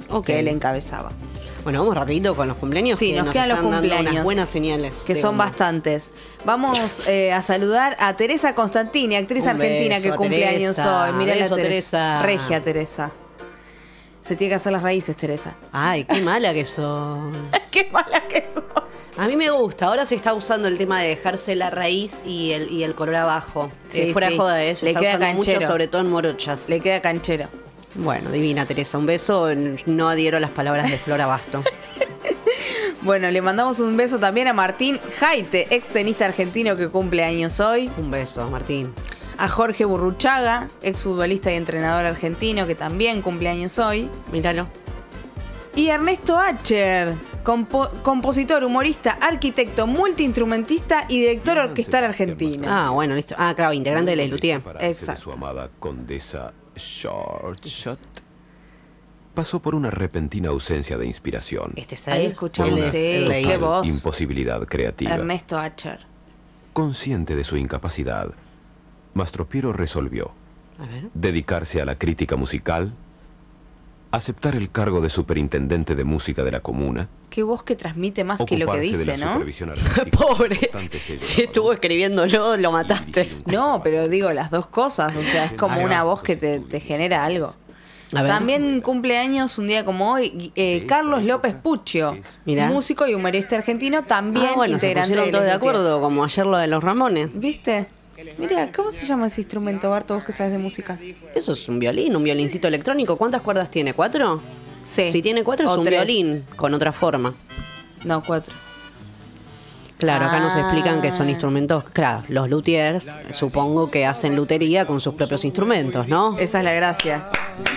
S2: que él encabezaba.
S1: Bueno, vamos rapidito con los cumpleaños.
S2: Sí,
S1: que
S2: nos quedan los
S1: están dando
S2: cumpleaños.
S1: unas buenas señales.
S2: Que son bastantes. Vamos a saludar a Teresa Constantini, actriz argentina que cumple años hoy. Mirá la Teresa. Regia Teresa. Se tiene que hacer las raíces, Teresa.
S1: Ay, qué mala que sos.
S2: Qué mala que sos.
S1: A mí me gusta. Ahora se está usando el tema de dejarse la raíz y el color abajo.
S2: Sí,
S1: fuera
S2: sí.
S1: joda, se
S2: Le
S1: está
S2: queda
S1: usando
S2: canchero.
S1: mucho, sobre todo en morochas.
S2: Le queda canchero.
S1: Bueno, divina Teresa. Un beso. No adhiero a las palabras de Flor Abasto.
S2: Bueno, le mandamos un beso también a Martín Jaite, ex tenista argentino que cumple años hoy.
S1: Un beso, Martín.
S2: A Jorge Burruchaga, ex futbolista y entrenador argentino que también cumple años hoy.
S1: Míralo.
S2: Y Ernesto Acher, compositor, humorista, arquitecto, multiinstrumentista y director orquestal argentino.
S1: Ah, bueno, listo. Ah, claro, integrante de Les Luthiers.
S2: Exacto.
S10: Su amada condesa Shortshot pasó por una repentina ausencia de inspiración.
S2: Ahí escuchamos,
S10: Por una
S2: sí, qué voz.
S10: imposibilidad creativa.
S2: Ernesto Acher.
S10: Consciente de su incapacidad, Mastro Piero resolvió
S1: A ver.
S10: dedicarse a la crítica musical, aceptar el cargo de superintendente de música de la comuna,
S2: Qué voz que transmite más que lo que
S10: ocuparse de
S2: dice,
S10: la
S2: ¿no?
S10: supervisión artística.
S1: Pobre.
S10: Bastante sello,
S1: Si estuvo escribiéndolo, lo mataste.
S2: No, pero digo las dos cosas, o sea, es como una voz que te genera algo.
S1: A ver.
S2: También cumple años un día como hoy Carlos López Puccio,
S1: Mirá.
S2: músico y humorista argentino, también
S1: Bueno, se
S2: integrante
S1: pusieron todos de
S2: Les Luthiers.
S1: acuerdo, como ayer lo de los Ramones.
S2: ¿Viste? Mira, ¿cómo se llama ese instrumento, Barto, vos que sabes de música?
S1: Eso es un violín, un violincito electrónico. ¿Cuántas cuerdas tiene? ¿4?
S2: Sí.
S1: Si tiene 4 es
S2: O
S1: un
S2: 3.
S1: violín, con otra forma.
S2: No, 4.
S1: Claro, acá nos explican que son
S2: Ah.
S1: instrumentos. Claro, los luthiers supongo que hacen lutería con sus propios instrumentos, ¿no?
S2: Esa es la gracia.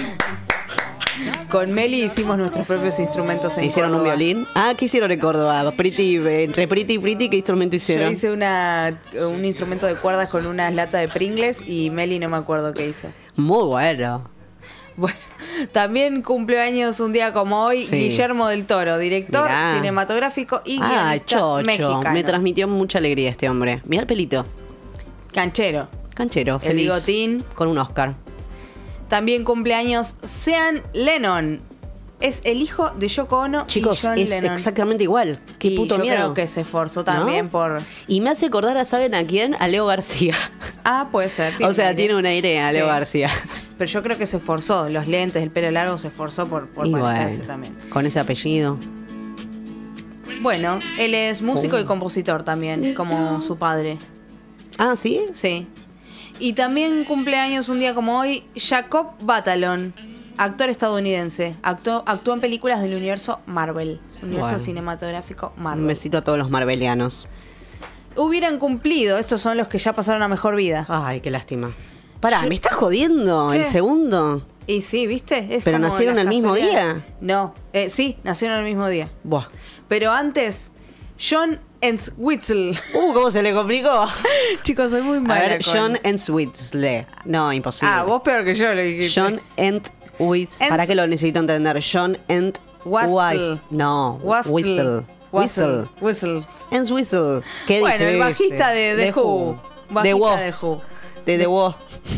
S2: Con Meli hicimos nuestros propios instrumentos en
S1: ¿Hicieron un
S2: Córdoba.
S1: violín? Ah, ¿qué hicieron en Córdoba? Entre Pretty, ¿qué instrumento
S2: Yo
S1: hicieron?
S2: hice un instrumento de cuerdas con una lata de Pringles y Meli no me acuerdo qué hizo.
S1: Muy bueno.
S2: Bueno, también cumple años un día como hoy
S1: Sí.
S2: Guillermo del Toro, director
S1: Mirá.
S2: cinematográfico y
S1: Ah,
S2: guionista
S1: chocho.
S2: mexicano.
S1: Me transmitió mucha alegría este hombre. Mirá el pelito.
S2: Canchero.
S1: Canchero,
S2: El
S1: feliz.
S2: bigotín.
S1: Con un Oscar.
S2: También cumpleaños Sean Lennon. Es el hijo de Yoko Ono
S1: Chicos,
S2: y John
S1: es
S2: Lennon.
S1: exactamente igual. Qué
S2: Y
S1: puto
S2: yo
S1: miedo.
S2: creo que se esforzó también
S1: ¿No?
S2: por...
S1: Y me hace acordar, ¿saben a quién? A Leo García.
S2: Ah, puede ser.
S1: O sea, tiene un aire a Leo
S2: Sí.
S1: García.
S2: Pero yo creo que se esforzó. Los lentes, el pelo largo, se esforzó por
S1: Y
S2: parecerse
S1: bueno,
S2: también.
S1: con ese apellido.
S2: Bueno, él es músico y compositor también, como su padre.
S1: Ah, ¿sí?
S2: Sí. Y también cumpleaños un día como hoy Jacob Batalon, actor estadounidense. Actuó en películas del universo Marvel, universo
S1: Bueno.
S2: cinematográfico
S1: Un
S2: Marvel.
S1: besito a todos los marvelianos.
S2: Hubieran cumplido, estos son los que ya pasaron a mejor vida.
S1: Ay, qué lástima. Pará, ¿me estás jodiendo?
S2: ¿Qué?
S1: ¿El segundo?
S2: Y sí, ¿viste? Es
S1: ¿Pero
S2: como
S1: nacieron
S2: las
S1: el mismo
S2: casualidades.
S1: día?
S2: No, sí, nacieron el mismo día.
S1: Buah.
S2: Pero antes, John Entwistle.
S1: ¿Cómo se le complicó?
S2: Chicos, soy muy
S1: A
S2: mala
S1: ver,
S2: con-
S1: John Entwistle. No, imposible.
S2: Ah, vos peor que yo lo dijiste.
S1: John Entwistle. ¿Para qué lo necesito entender? John Entwistle. No, Whistle. Whistle. Entwistle. ¿Qué
S2: Bueno, el
S1: dije?
S2: bajista de The Who.
S1: De
S2: Bajista
S1: Who.
S2: de Who.
S1: De The Who.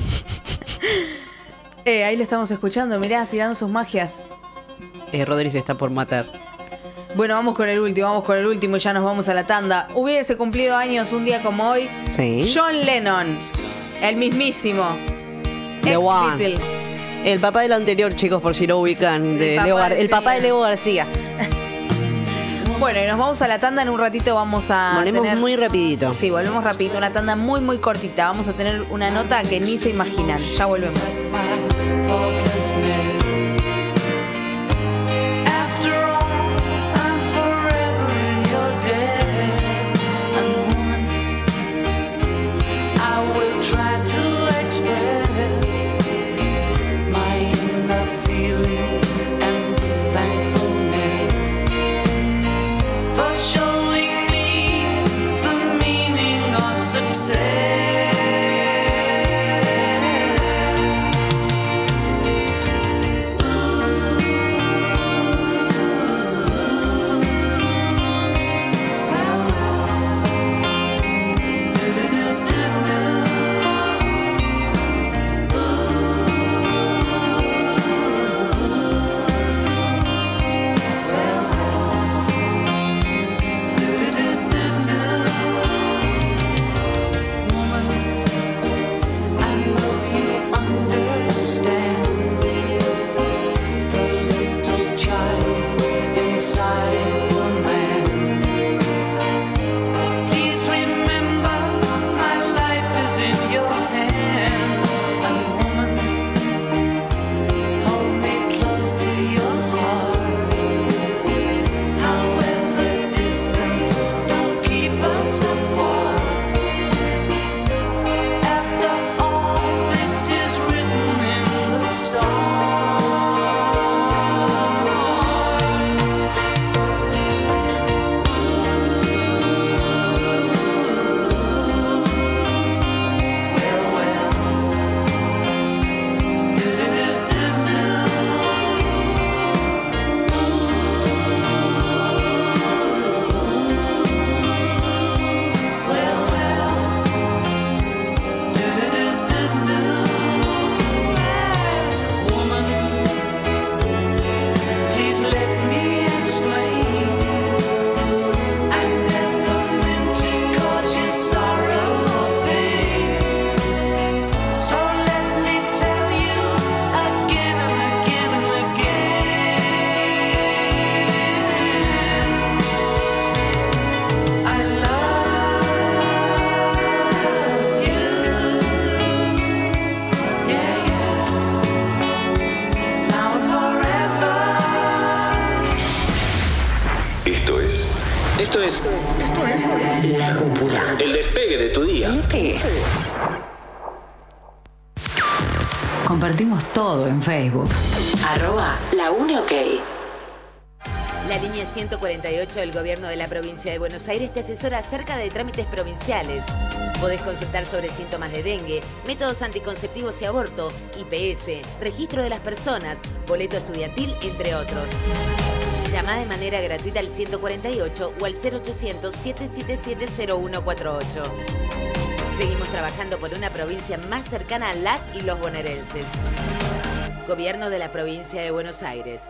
S2: Ahí lo estamos escuchando, mirá, tirando sus magias.
S1: Rodri se está por matar.
S2: Bueno, vamos con el último y ya nos vamos a la tanda. Hubiese cumplido años un día como hoy.
S1: Sí.
S2: John Lennon, el mismísimo.
S1: The One.
S2: Beatle.
S1: El papá del anterior, chicos, por si lo ubican. El papá de Leo García.
S2: Bueno, y nos vamos a la tanda. En un ratito vamos a
S1: Volvemos
S2: tener...
S1: muy rapidito.
S2: Sí, volvemos rapidito. Una tanda muy, muy cortita. Vamos a tener una nota que ni se imaginan. Ya volvemos.
S11: La cúpula.
S12: El despegue de tu día.
S11: Compartimos todo en Facebook. @LaUneOK.
S13: La línea 148 del Gobierno de la Provincia de Buenos Aires te asesora acerca de trámites provinciales. Podés consultar sobre síntomas de dengue, métodos anticonceptivos y aborto, IPS, registro de las personas, boleto estudiantil, entre otros. Llama de manera gratuita al 148 o al 0800-777-0148. Seguimos trabajando por una provincia más cercana a las y los bonaerenses. Gobierno de la Provincia de Buenos Aires.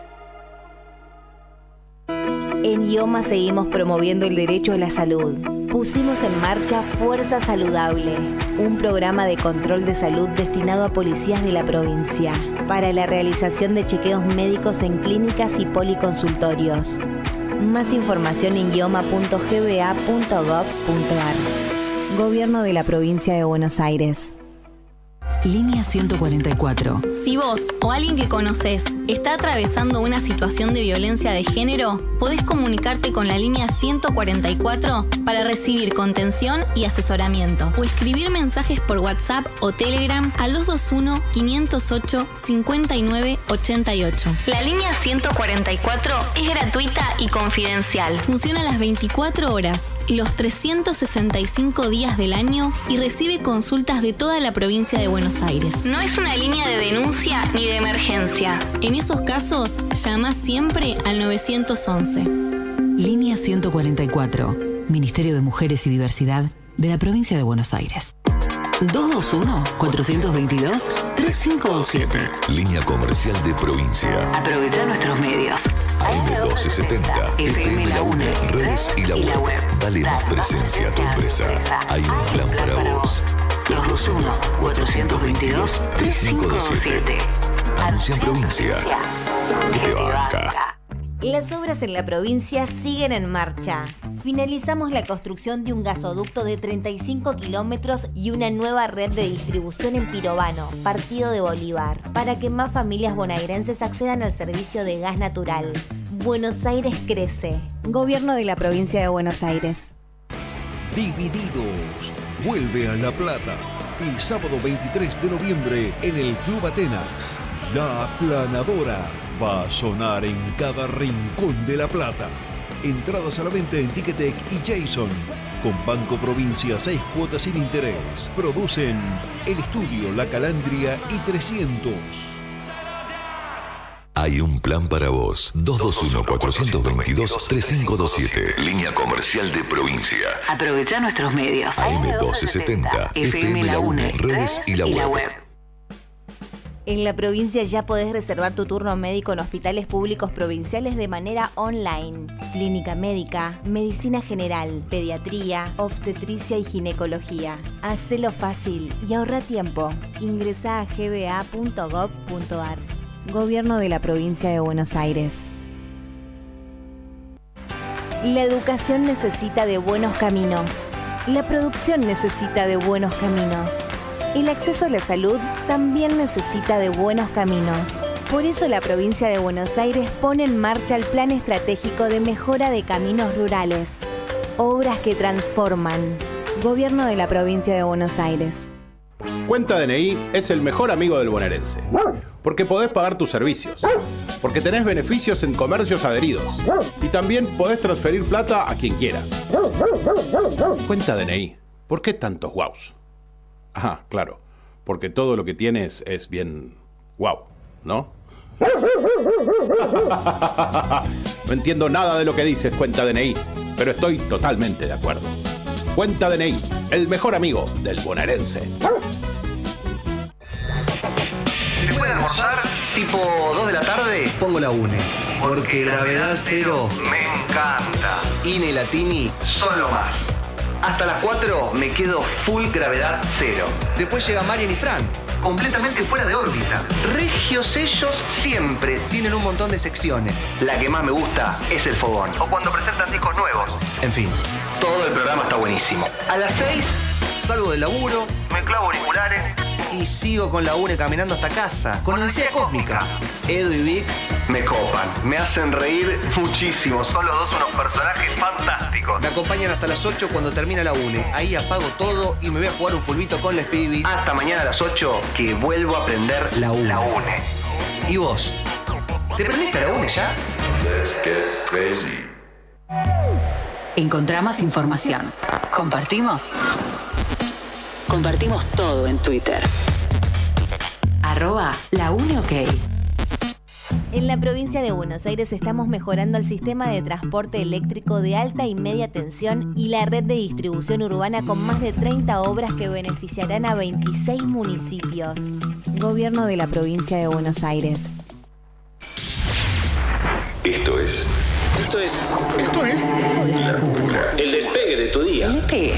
S14: En IOMA seguimos promoviendo el derecho a la salud. Pusimos en marcha Fuerza Saludable, un programa de control de salud destinado a policías de la provincia, para la realización de chequeos médicos en clínicas y policonsultorios. Más información en ioma.gba.gov.ar. Gobierno de la Provincia de Buenos Aires.
S11: Línea 144.
S15: Si vos o alguien que conoces está atravesando una situación de violencia de género, podés comunicarte con la línea 144 para recibir contención y asesoramiento o escribir mensajes por WhatsApp o Telegram al 221-508-5988. La línea 144 es gratuita y confidencial. Funciona las 24 horas, los 365 días del año y recibe consultas de toda la provincia de Buenos Aires. No es una línea de denuncia ni de emergencia. En esos casos, llama siempre al 911.
S11: Línea 144. Ministerio de Mujeres y Diversidad de la Provincia de Buenos Aires. 221-422-3527.
S16: Línea comercial de provincia.
S11: Aprovecha nuestros medios.
S16: AM1270, FM La UNE, redes y la web. Dale más presencia a tu empresa. Hay un plan para vos. 221-422-3527. Anuncia en provincia. Que te banca.
S14: Las obras en la provincia siguen en marcha. Finalizamos la construcción de un gasoducto de 35 kilómetros y una nueva red de distribución en Pirobano, partido de Bolívar, para que más familias bonaerenses accedan al servicio de gas natural. Buenos Aires crece. Gobierno de la Provincia de Buenos Aires.
S17: Divididos. Vuelve a La Plata. El sábado 23 de noviembre en el Club Atenas. La Aplanadora va a sonar en cada rincón de La Plata. Entradas a la venta en Ticketek y Jason. Con Banco Provincia, 6 cuotas sin interés. Producen El Estudio, La Calandria y 300.
S16: Hay un plan para vos. 221-422-3527. Línea comercial de provincia.
S11: Aprovecha nuestros medios.
S16: AM1270, FM La UNE, redes y la web.
S14: En la provincia ya podés reservar tu turno médico en hospitales públicos provinciales de manera online. Clínica médica, medicina general, pediatría, obstetricia y ginecología. Hacelo fácil y ahorra tiempo. Ingresá a gba.gov.ar. Gobierno de la Provincia de Buenos Aires. La educación necesita de buenos caminos. La producción necesita de buenos caminos. El acceso a la salud también necesita de buenos caminos. Por eso la Provincia de Buenos Aires pone en marcha el Plan Estratégico de Mejora de Caminos Rurales. Obras que transforman. Gobierno de la Provincia de Buenos Aires.
S18: Cuenta DNI es el mejor amigo del bonaerense. Porque podés pagar tus servicios. Porque tenés beneficios en comercios adheridos. Y también podés transferir plata a quien quieras. Cuenta DNI. ¿Por qué tantos guaus? Ajá, claro. Porque todo lo que tienes es bien guau, ¿no? No entiendo nada de lo que dices, Cuenta DNI, pero estoy totalmente de acuerdo. Cuenta DNI, el mejor amigo del bonaerense.
S19: ¿Se puede almorzar tipo 2 de la tarde?
S20: Pongo la UNE, porque Gravedad Cero
S19: me encanta.
S20: Ine Latini
S19: son lo más. Hasta las 4 me quedo full Gravedad Cero.
S20: Después llega Marian y Fran,
S19: completamente fuera de órbita. Regios ellos siempre.
S20: Tienen un montón de secciones.
S19: La que más me gusta es el fogón. O cuando presentan discos nuevos.
S20: En fin.
S19: Todo el programa está buenísimo. A las 6
S20: salgo del laburo.
S19: Me clavo auriculares.
S20: Y sigo con la UNE caminando hasta casa. Con Odisea Cósmica. Edu y Vic
S19: me copan, me hacen reír muchísimo. Son los dos unos personajes fantásticos.
S20: Me acompañan hasta las 8 cuando termina la UNE. Ahí apago todo y me voy a jugar un fulbito con les pibis.
S19: Hasta mañana a las 8 que vuelvo a aprender
S20: la UNE.
S19: ¿Y
S20: vos? ¿Te prendiste a la UNE ya?
S16: Let's get crazy.
S11: Encontrá más información. ¿Compartimos? Compartimos todo en Twitter. @LaUneOK.
S14: En la provincia de Buenos Aires estamos mejorando el sistema de transporte eléctrico de alta y media tensión y la red de distribución urbana con más de 30 obras que beneficiarán a 26 municipios. Gobierno de la provincia de Buenos Aires.
S16: Esto es
S12: La Cúpula. El despegue de tu día.
S11: El despegue.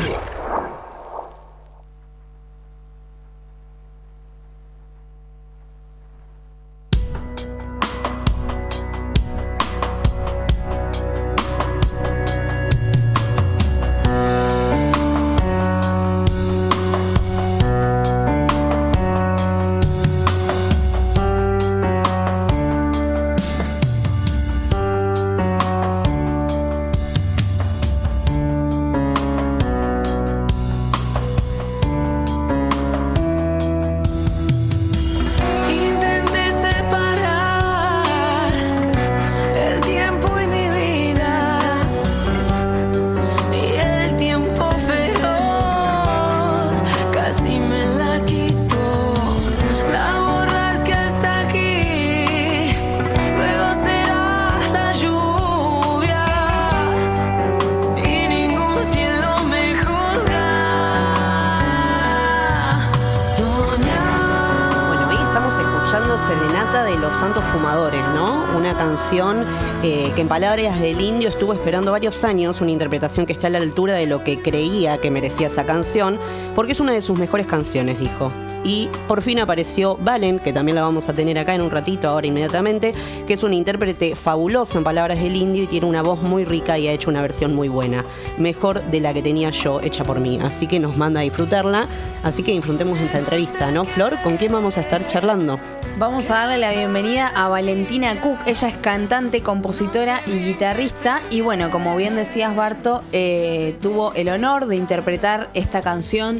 S1: Que en palabras del Indio estuvo esperando varios años una interpretación que esté a la altura de lo que creía que merecía esa canción, porque es una de sus mejores canciones, dijo. Y por fin apareció Valen, que también la vamos a tener acá en un ratito, ahora inmediatamente, que es un intérprete fabuloso en palabras del Indio y tiene una voz muy rica y ha hecho una versión muy buena, mejor de la que tenía yo, hecha por mí. Así que nos manda a disfrutarla, así que disfrutemos esta entrevista, ¿no, Flor? ¿Con quién vamos a estar charlando?
S2: Vamos a darle la bienvenida a Valentina Cook. Ella es cantante, compositora y guitarrista. Y bueno, como bien decías, Barto, tuvo el honor de interpretar esta canción,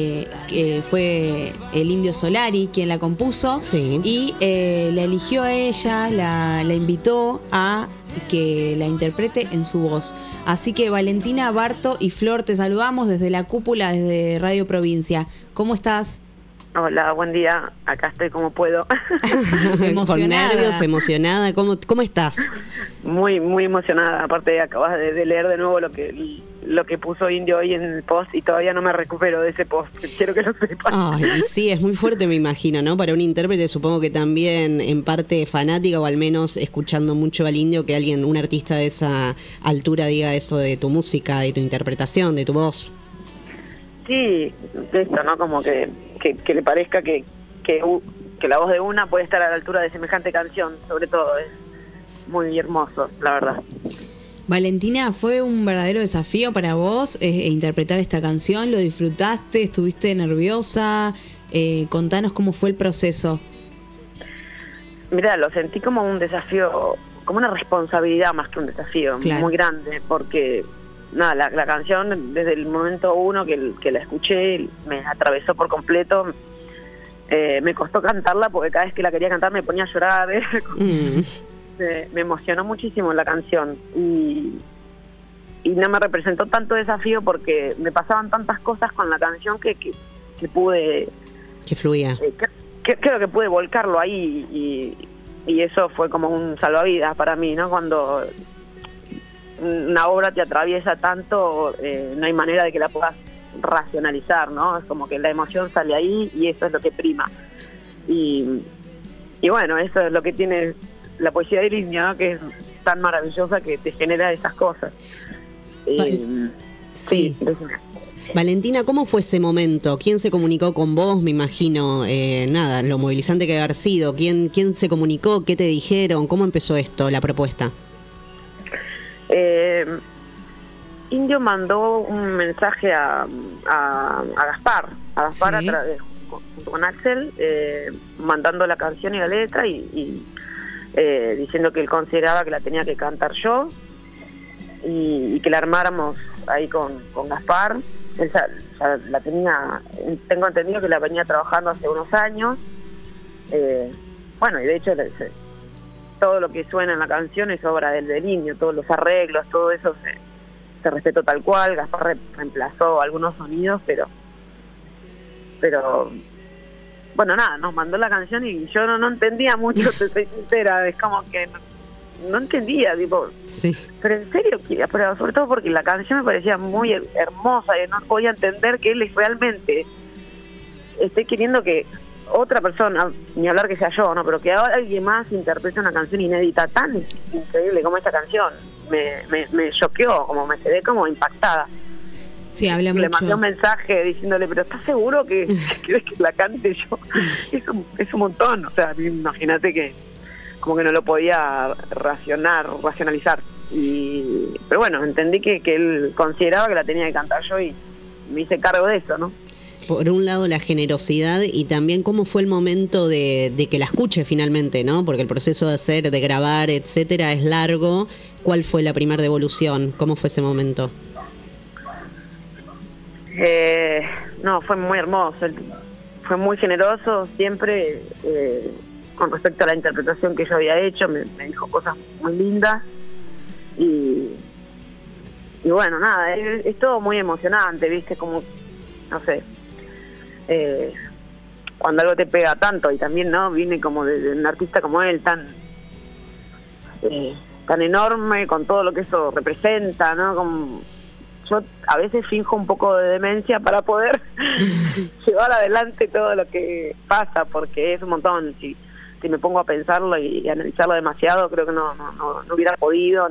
S2: que fue el Indio Solari quien la compuso.
S1: Sí.
S2: Y la eligió a ella, la invitó a que la interprete en su voz. Así que Valentina, Barto y Flor, te saludamos desde la cúpula, desde Radio Provincia. ¿Cómo estás?
S21: Hola, buen día. Acá estoy como puedo.
S1: Con nervios, emocionada. ¿Cómo estás?
S21: Muy, muy emocionada. Aparte, acabas de leer de nuevo lo que puso Indio hoy en el post y todavía no me recupero de ese post. Quiero que lo sepas.
S1: Ay, sí, es muy fuerte, me imagino, ¿no? Para un intérprete, supongo que también en parte fanática o al menos escuchando mucho al Indio, que alguien, un artista de esa altura diga eso de tu música, de tu interpretación, de tu voz.
S21: Sí, esto, ¿no? Como que le parezca que la voz de una puede estar a la altura de semejante canción, sobre todo. Es muy hermoso, la verdad.
S2: Valentina, ¿fue un verdadero desafío para vos interpretar esta canción? ¿Lo disfrutaste? ¿Estuviste nerviosa? Contanos cómo fue el proceso.
S21: Mira, lo sentí como un desafío, como una responsabilidad más que un desafío, claro, muy grande, porque nada, la canción desde el momento uno que la escuché me atravesó por completo. Me costó cantarla porque cada vez que la quería cantar me ponía a llorar. Me emocionó muchísimo la canción y no me representó tanto desafío porque me pasaban tantas cosas con la canción que pude...
S1: Que fluía.
S21: Creo que pude volcarlo ahí y eso fue como un salvavidas para mí, ¿no? Cuando una obra te atraviesa tanto, no hay manera de que la puedas racionalizar, ¿no? Es como que la emoción sale ahí y eso es lo que prima. Y bueno, eso es lo que tiene la poesía de Indio, ¿no? Que es tan maravillosa que te genera esas cosas.
S1: Sí. Valentina, ¿cómo fue ese momento? ¿Quién se comunicó con vos? Me imagino, nada, lo movilizante que debe haber sido. ¿Quién se comunicó? ¿Qué te dijeron? ¿Cómo empezó esto, la propuesta?
S21: Indio mandó un mensaje a Gaspar, sí, junto con Axel, mandando la canción y la letra y diciendo que él consideraba que la tenía que cantar yo y que la armáramos ahí con Gaspar. Él la tenía, tengo entendido que la venía trabajando hace unos años. Bueno, y de hecho todo lo que suena en la canción es obra del Indio, todos los arreglos, todo eso se respetó tal cual. Gaspar reemplazó algunos sonidos, pero bueno, nada, nos mandó la canción y yo no entendía mucho, te soy sincera, es como que no entendía, tipo, sí. Pero en serio, pero sobre todo porque la canción me parecía muy hermosa y no podía entender que él realmente esté queriendo que otra persona, ni hablar que sea yo, no, pero que alguien más interprete una canción inédita tan increíble como esta canción. Me choqueó, como me quedé como impactada.
S4: Sí, habla mucho.
S21: Le mandé un mensaje diciéndole, pero ¿estás seguro que querés que la cante yo? Es un montón, o sea, imagínate que como que no lo podía racionalizar. Pero bueno, entendí que él consideraba que la tenía que cantar yo y me hice cargo de eso, ¿no?
S1: Por un lado la generosidad y también cómo fue el momento de que la escuche finalmente, ¿no? Porque el proceso de grabar, etcétera, es largo. ¿Cuál fue la primera devolución? ¿Cómo fue ese momento?
S21: No, fue muy hermoso, fue muy generoso siempre con respecto a la interpretación que yo había hecho, me dijo cosas muy lindas y bueno, nada, es todo muy emocionante, ¿viste? Como, no sé, cuando algo te pega tanto y también, ¿no? Viene como de un artista como él, tan enorme, con todo lo que eso representa, ¿no? Como, yo a veces finjo un poco de demencia para poder llevar adelante todo lo que pasa, porque es un montón. Si me pongo a pensarlo y analizarlo demasiado, creo que no hubiera podido.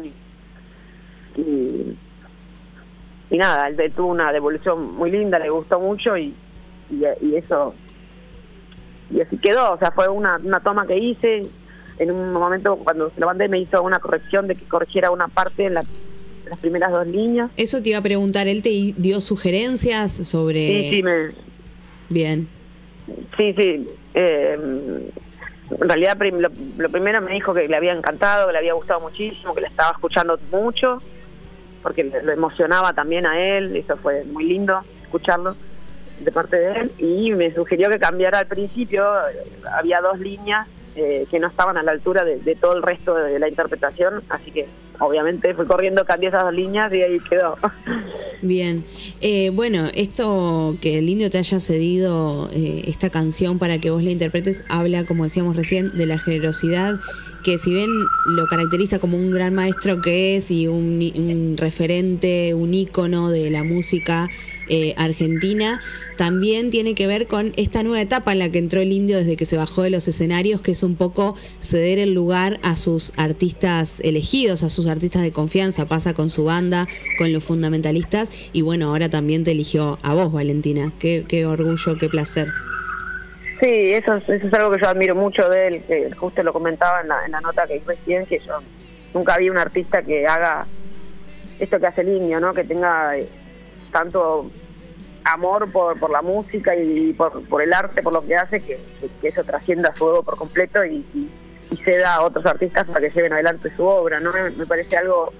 S21: Y nada, él tuvo una devolución muy linda, le gustó mucho y eso, y así quedó. O sea, fue una toma que hice. En un momento cuando se lo mandé me hizo una corrección de que corrigiera una parte en las primeras 2 líneas.
S4: Eso te iba a preguntar, ¿él te dio sugerencias sobre...?
S21: Sí,
S4: Bien.
S21: Sí. En realidad lo primero me dijo que le había encantado, que le había gustado muchísimo, que la estaba escuchando mucho, porque lo emocionaba también a él. Eso fue muy lindo, escucharlo de parte de él. Y me sugirió que cambiara al principio. Había 2 líneas que no estaban a la altura de todo el resto de la interpretación, así que obviamente fui corriendo, cambié esas 2 líneas y ahí quedó.
S4: Bien, bueno, esto que el Indio te haya cedido esta canción para que vos la interpretes, habla, como decíamos recién, de la generosidad, que si bien lo caracteriza como un gran maestro que es y un referente, un ícono de la música argentina, también tiene que ver con esta nueva etapa en la que entró el Indio desde que se bajó de los escenarios, que es un poco ceder el lugar a sus artistas elegidos, a sus artistas de confianza. Pasa con su banda, con los fundamentalistas, y bueno, ahora también te eligió a vos, Valentina. Qué orgullo, qué placer.
S21: Sí, eso es algo que yo admiro mucho de él, que justo lo comentaba en la nota que hice recién, que yo nunca vi un artista que haga esto que hace el Indio, ¿no? Que tenga tanto amor por la música y por el arte, por lo que hace, que eso trascienda su ego por completo y ceda a otros artistas para que lleven adelante su obra, ¿no? Me parece algo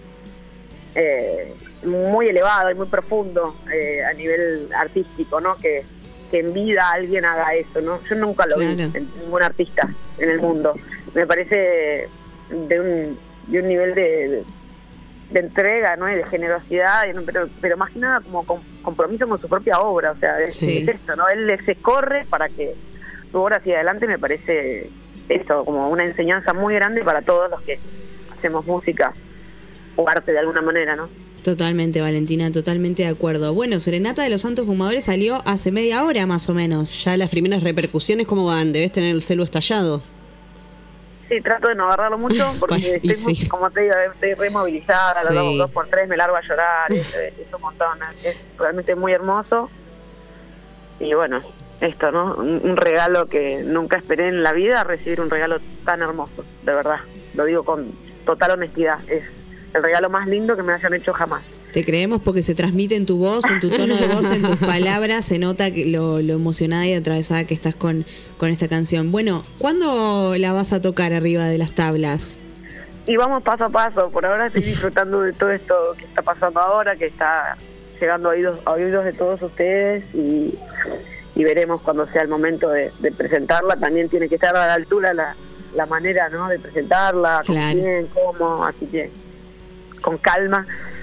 S21: muy elevado y muy profundo a nivel artístico, ¿no? Que en vida alguien haga eso, ¿no? Yo nunca lo vi en ningún artista en el mundo. Me parece de un nivel de entrega, ¿no? Y de generosidad, pero más que nada como compromiso con su propia obra. O sea, es esto, ¿no? Él se corre para que su obra siga adelante. Me parece esto como una enseñanza muy grande para todos los que hacemos música o arte de alguna manera, ¿no?
S4: Totalmente, Valentina, totalmente de acuerdo. Bueno, Serenata de los Santos Fumadores salió hace media hora más o menos.
S1: Ya las primeras repercusiones, ¿cómo van? ¿Debes tener el celu estallado?
S21: Sí, trato de no agarrarlo mucho porque estoy, como te digo, estoy removilizada, lo hago 2x3, me largo a llorar, es un montón, es realmente muy hermoso. Y bueno, esto, ¿no? Un regalo que nunca esperé en la vida, recibir un regalo tan hermoso, de verdad. Lo digo con total honestidad, es el regalo más lindo que me hayan hecho jamás.
S4: Te creemos porque se transmite en tu voz, en tu tono de voz, en tus palabras, se nota que lo emocionada y atravesada que estás con esta canción. Bueno, ¿cuándo la vas a tocar arriba de las tablas?
S21: Y vamos paso a paso. Por ahora estoy disfrutando de todo esto que está pasando ahora, que está llegando a oídos de todos ustedes y veremos cuando sea el momento de presentarla. También tiene que estar a la altura la manera, ¿no?, de presentarla, claro, con quién, cómo, así que con calma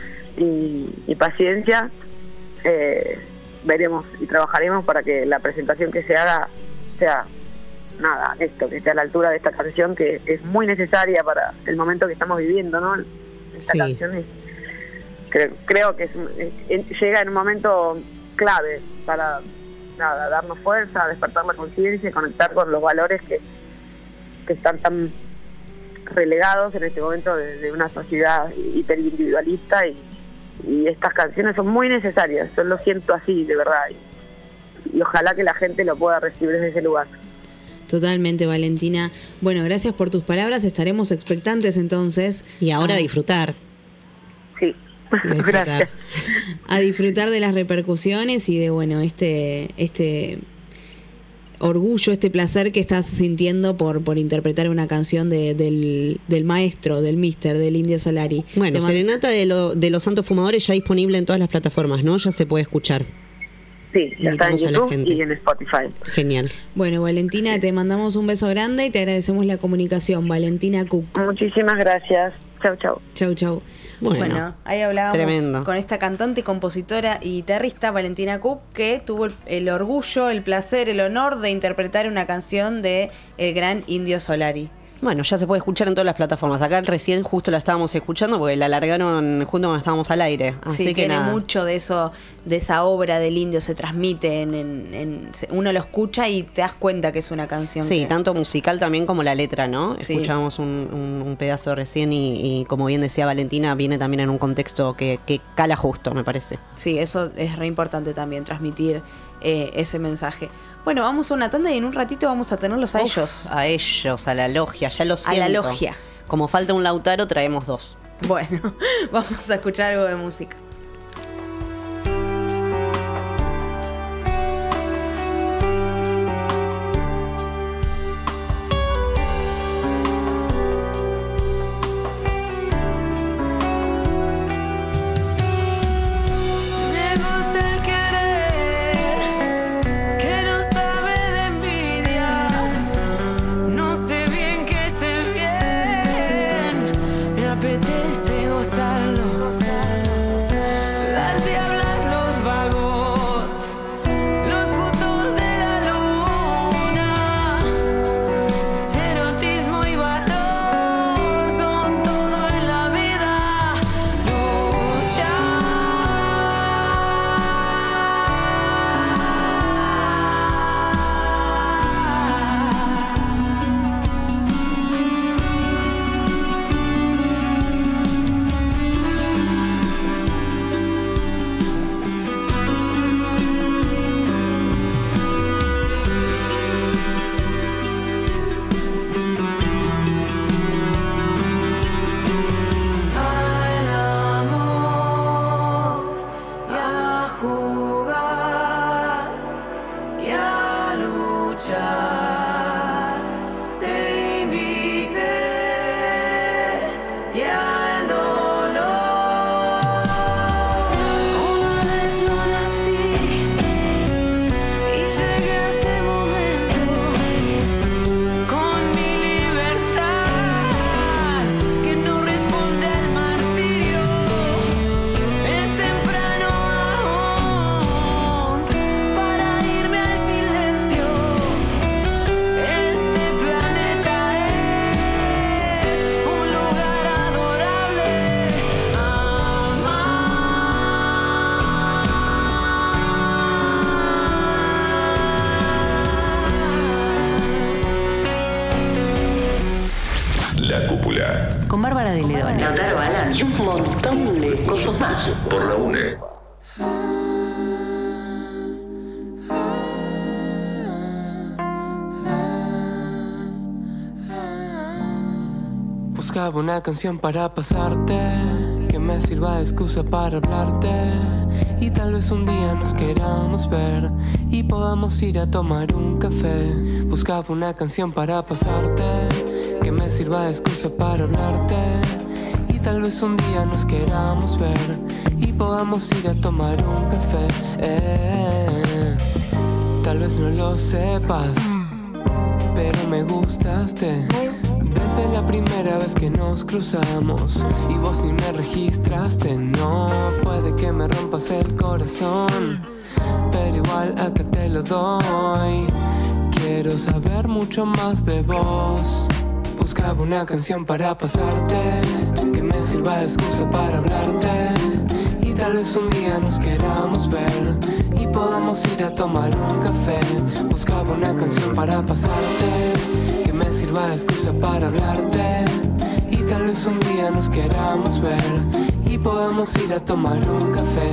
S21: y paciencia veremos y trabajaremos para que la presentación que se haga sea que esté a la altura de esta canción, que es muy necesaria para el momento que estamos viviendo, ¿no? Esta canción creo que llega en un momento clave para darnos fuerza, despertar la conciencia y conectar con los valores que están tan relegados en este momento de una sociedad hiperindividualista, y estas canciones son muy necesarias. Yo lo siento así, de verdad, y ojalá que la gente lo pueda recibir desde ese lugar.
S4: Totalmente, Valentina. Bueno, gracias por tus palabras, estaremos expectantes entonces.
S1: Y ahora a disfrutar.
S21: Sí, gracias.
S4: A disfrutar de las repercusiones y de, bueno, este orgullo, este placer que estás sintiendo por interpretar una canción del maestro, del mister, del Indio Solari.
S1: Bueno, Serenata de los Santos Fumadores ya disponible en todas las plataformas, ¿no? Ya se puede escuchar.
S21: Sí, ya está en YouTube y en Spotify.
S1: Genial.
S4: Bueno, Valentina, te mandamos un beso grande y te agradecemos la comunicación. Valentina Cook.
S21: Muchísimas gracias. Chau, chau.
S4: Chau, chau.
S2: Bueno, ahí hablábamos
S1: tremendo.
S2: Con esta cantante, compositora y guitarrista Valentina Cook, que tuvo el orgullo, el placer, el honor de interpretar una canción de el gran Indio Solari.
S1: Bueno, ya se puede escuchar en todas las plataformas. Acá recién justo la estábamos escuchando porque la largaron justo cuando estábamos al aire. Así
S2: sí,
S1: que
S2: tiene
S1: nada,
S2: mucho de eso, de esa obra del Indio, se transmite uno lo escucha y te das cuenta que es una canción.
S1: Sí, tanto musical también como la letra, ¿no?
S2: Sí.
S1: Escuchábamos un pedazo recién y como bien decía Valentina, viene también en un contexto que cala justo, me parece.
S2: Sí, eso es re importante también, transmitir ese mensaje. Bueno, vamos a una tanda y en un ratito vamos a tenerlos a ellos.
S1: A ellos, a la logia, ya lo siento.
S2: A la logia.
S1: Como falta un Lautaro, traemos dos.
S2: Bueno, vamos a escuchar algo de música.
S5: Apetece gozarlo.
S11: Con Bárbara de Ledone.
S12: Lautaro Alan y un montón de cosas más.
S16: Por la UNE.
S22: Buscaba una canción para pasarte, que me
S5: me sirva de excusa para hablarte. Y tal vez un día nos queramos ver y podamos ir a tomar un café. Buscaba una canción para pasarte, que me sirva de excusa para hablarte. Y tal vez un día nos queramos ver y podamos ir a tomar un café. Tal vez no lo sepas, pero me gustaste desde la primera vez que nos cruzamos y vos ni me registraste. No, puede que me rompas el corazón, pero igual acá te lo doy. Quiero saber mucho más de vos. Buscaba una canción para pasarte, que me sirva de excusa para hablarte. Y tal vez un día nos queramos ver y podamos ir a tomar un café. Buscaba una canción para pasarte, que me sirva de excusa para hablarte. Y tal vez un día nos queramos ver y podamos ir a tomar un café.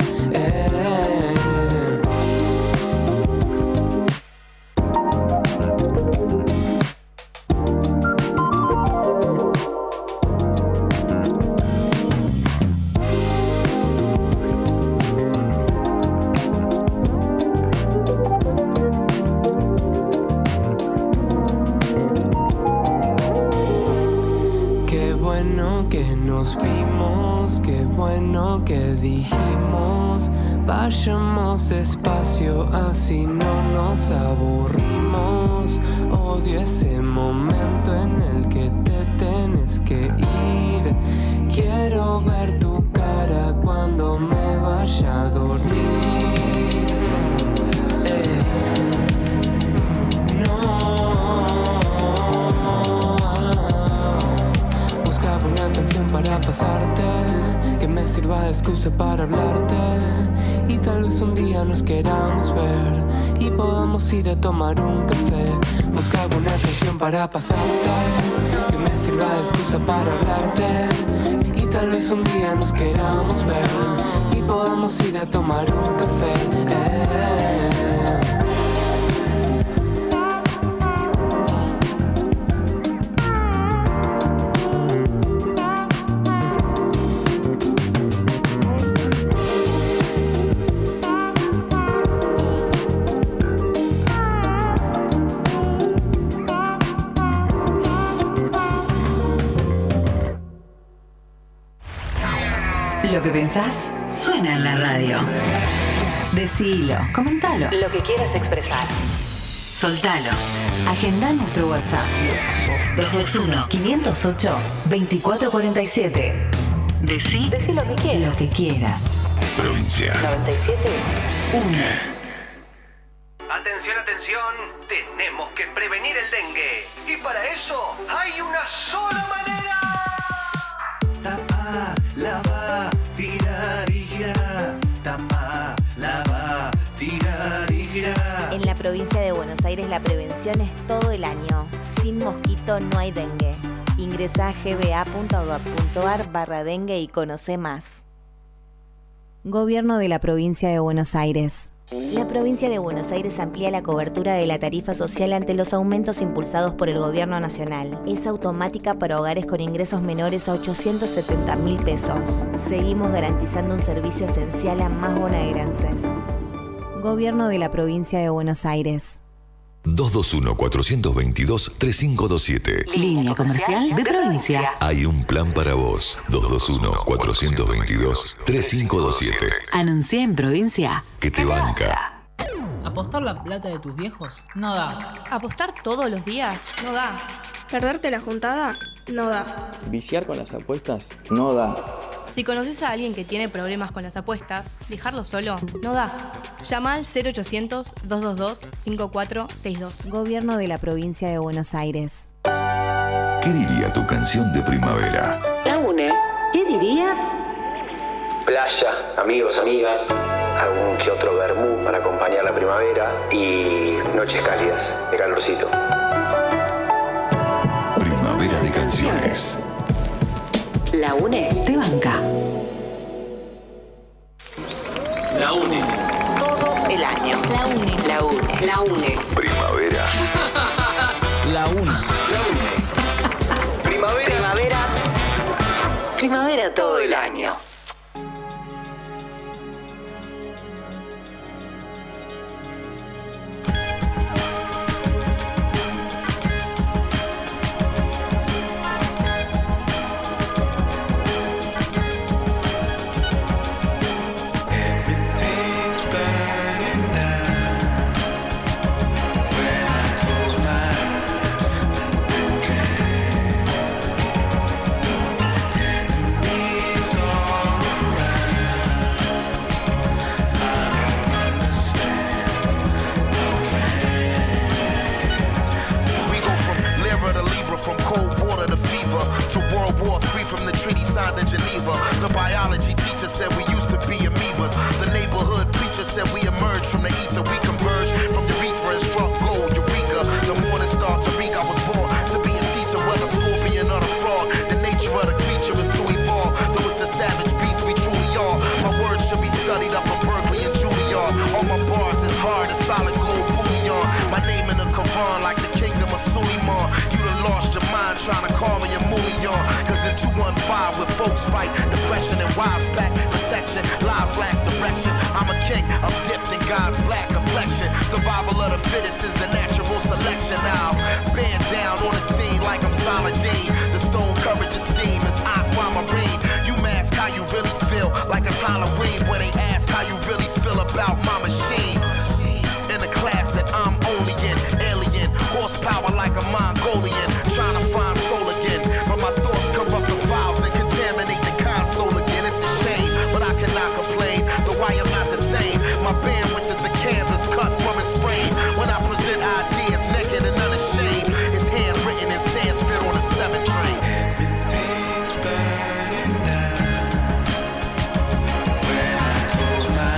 S5: Vayamos despacio, así no nos aburrimos. Odio ese momento en el que te tenés que ir. Quiero ver tu cara cuando me vaya a dormir. No. Buscaba una canción para pasarte, que me sirva de excusa para hablarte. Y tal vez un día nos queramos ver y podamos ir a tomar un café. Buscaba una canción para pasarte, que me sirva de excusa para hablarte. Y tal vez un día nos queramos ver y podamos ir a tomar un café.
S11: Lo que pensás suena en la radio. Decilo, comentalo. Lo que quieras expresar. Soltalo. Agendá nuestro WhatsApp. 221-508-2447. Decí lo que quieras. Lo que quieras.
S16: Provincia
S11: 97.1.
S20: Atención, atención, tenemos que prevenir el dengue. Y para eso hay una sola manera. Tapa, lava, tirar y girar. Tapa, lava, tirar y girar.
S14: En la provincia de Buenos Aires la prevención es todo el año. Sin mosquito no hay dengue. Ingresá a gba.gov.ar/dengue y conoce más. Gobierno de la provincia de Buenos Aires. La provincia de Buenos Aires amplía la cobertura de la tarifa social ante los aumentos impulsados por el gobierno nacional. Es automática para hogares con ingresos menores a 870.000 pesos. Seguimos garantizando un servicio esencial a más bonaerenses. Gobierno de la provincia de Buenos Aires.
S16: 221-422-3527.
S11: Línea comercial de provincia.
S16: Hay un plan para vos. 221-422-3527.
S11: Anuncia en provincia.
S16: Que te banca.
S3: ¿Apostar la plata de tus viejos? No da.
S22: ¿Apostar todos los días? No da. ¿Perderte la juntada? No da.
S23: ¿Viciar con las apuestas? No da.
S22: Si conoces a alguien que tiene problemas con las apuestas, dejarlo solo no da. Llama al 0800-222-5462.
S14: Gobierno de la provincia de Buenos Aires.
S16: ¿Qué diría tu canción de primavera?
S12: La UNE, ¿qué diría?
S19: Playa, amigos, amigas, algún que otro vermú para acompañar la primavera y noches cálidas, de calorcito.
S16: Primavera de canciones.
S12: La UNE
S11: te banca.
S5: La UNE.
S12: Todo el año.
S14: La UNE.
S12: La UNE. La UNE.
S16: Primavera.
S5: La UNE.
S19: La UNE. Primavera.
S12: Primavera. Primavera todo el año.
S6: emerge from the ether, we converge from urethra and struck gold, Eureka. The morning star Tariq, I was born to be a teacher, whether scorpion or the frog. The nature of the creature is to evolve, though it's the savage beast we truly are. My words should be studied up in Berkeley and Juilliard. All my bars is hard as solid gold bullion. My name in the Quran like the kingdom of Suleiman. You done lost your mind trying to call me a million. Cause in 215 with folks fight depression and wives pack protection. Lives lack direction. I'm a king, I'm dipped in God's black complexion. Survival of the fittest is the natural selection. Now bend down on the scene like I'm Saladin. The stone courage of steam is aquamarine. You mask how you really feel like it's Halloween when they ask how you really feel about my machine. In a class that I'm only in, alien, horsepower like a Mongolian, trying to find soul again, but my thoughts corrupt the files and contaminate the console again. It's a shame, but I cannot complain, though I am not the same. My bandwidth is a canvas cut from his frame. When I present ideas naked and unashamed, his handwritten in Sanskrit on a 7 train. Everything's burning down. When I close my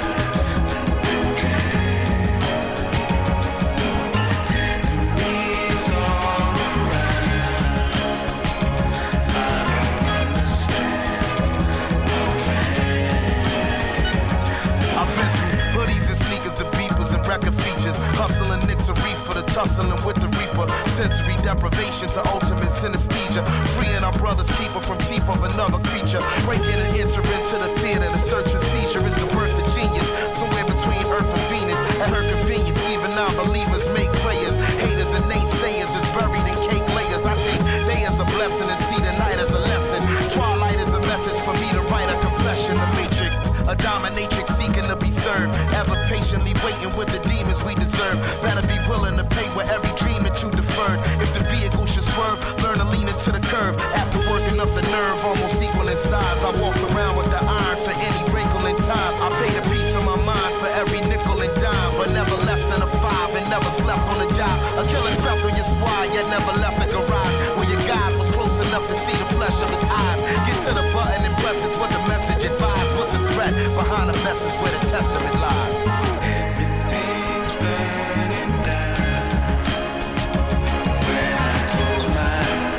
S6: features, hustling Nixery for the tussling with the reaper. Sensory deprivation to ultimate synesthesia. Freeing our brother's keeper from teeth of another creature. Breaking and entering into the theater. The search and seizure is the birth of genius. Somewhere between Earth and Venus. At her convenience, even non-believers make prayers. Haters and naysayers is buried in cake layers. I take day as a blessing and see the night as a lesson. Twilight is a message for me to write a confession. The Matrix, a dominatrix seeking to be served. Ever patiently waiting with the demons we deserve. Better be willing to pay with every dream that you deferred. If the vehicle should swerve, learn to lean into the curve. After working up the nerve, almost equal in size, I walked around with the iron for any wrinkle in time. I paid a piece of my mind for every nickel and dime, but never less than a 5 and never slept on the job. A killer crept on your squad, yet never left the garage. Where your God was close enough to see the flesh of his eyes. Get to the button and press it's what the message advised. What's a threat behind the message where the testament lies? Everything's burning down. When I close my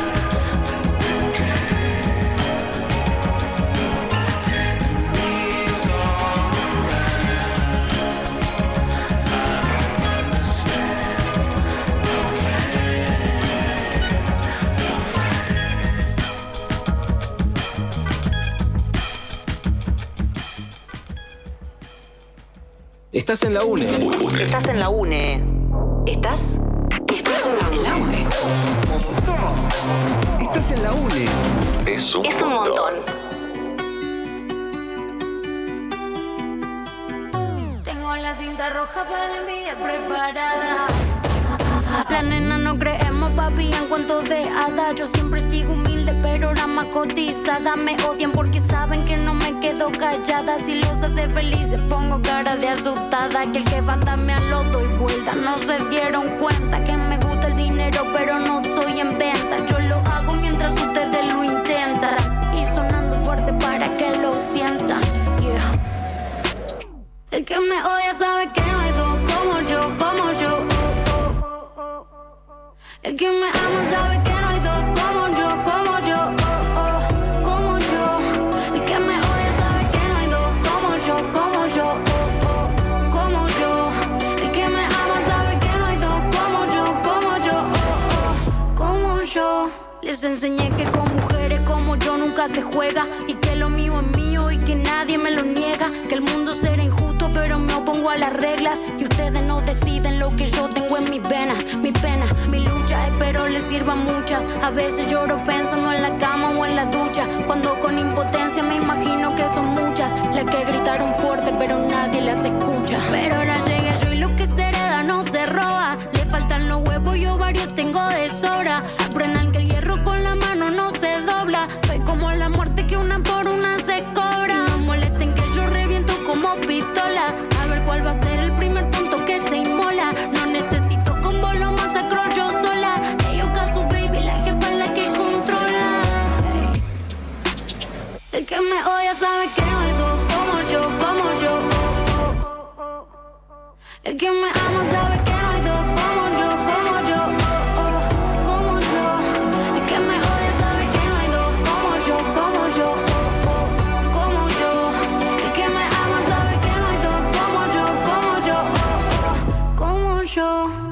S6: enemies all around. I don't understand
S8: Estás en la UNE.
S12: Estás en la UNE. Estás en la UNE.
S17: Estás en la UNE.
S16: Es un
S12: montón.
S9: Tengo la cinta roja para la envidia preparada. La nena no creemos, papi, en cuanto de hadas. Yo siempre sigo humilde, pero la más cotizada. Me odian porque saben que no me quedo callada. Si los hace felices pongo cara de asustada. Que el que fantasmea lo doy vuelta. No se dieron cuenta que me gusta el dinero, pero no estoy en venta. Yo lo hago mientras ustedes lo intentan. Y sonando fuerte para que lo sientan. Yeah. El que me odia sabe que no hay dos como yo, como yo. El que me ama sabe que no hay dos como yo, como yo, como yo. El que me odia sabe que no hay dos como yo, como yo, como yo. El que me ama sabe que no hay dos como yo, como yo, como yo. Les enseñé que con mujeres como yo nunca se juega y que lo mío es mío y que nadie me lo niega. Que el mundo será injusto pero me opongo a las reglas y ustedes no deciden lo que yo tengo en mis venas. Mi pena, mi lucha, espero les sirva a muchas. A veces lloro pensando en la cama o en la ducha. Cuando con impotencia me imagino que son muchas las que gritaron fuerte pero nadie las escucha. Pero ahora llegué yo y lo que se hereda no se roba. Le faltan los huevos y ovarios tengo de sobra. Aprendan que el hierro con la mano no se dobla. Soy como la muerte que una por una se cobra. No molesten que yo reviento como pistola. A ver cuál va a ser el primer punto que se inmola. No necesito combo, lo masacro yo sola. Ellos caso baby, la jefa es la que controla. El que me odia sabe que no hay dos como yo, como yo. El que me ama sabe que no hay dos como yo, oh, oh, como yo. El que me odia sabe que no hay dos como yo, oh, oh, como yo. El que me ama sabe que no hay dos como yo, oh, oh, como yo.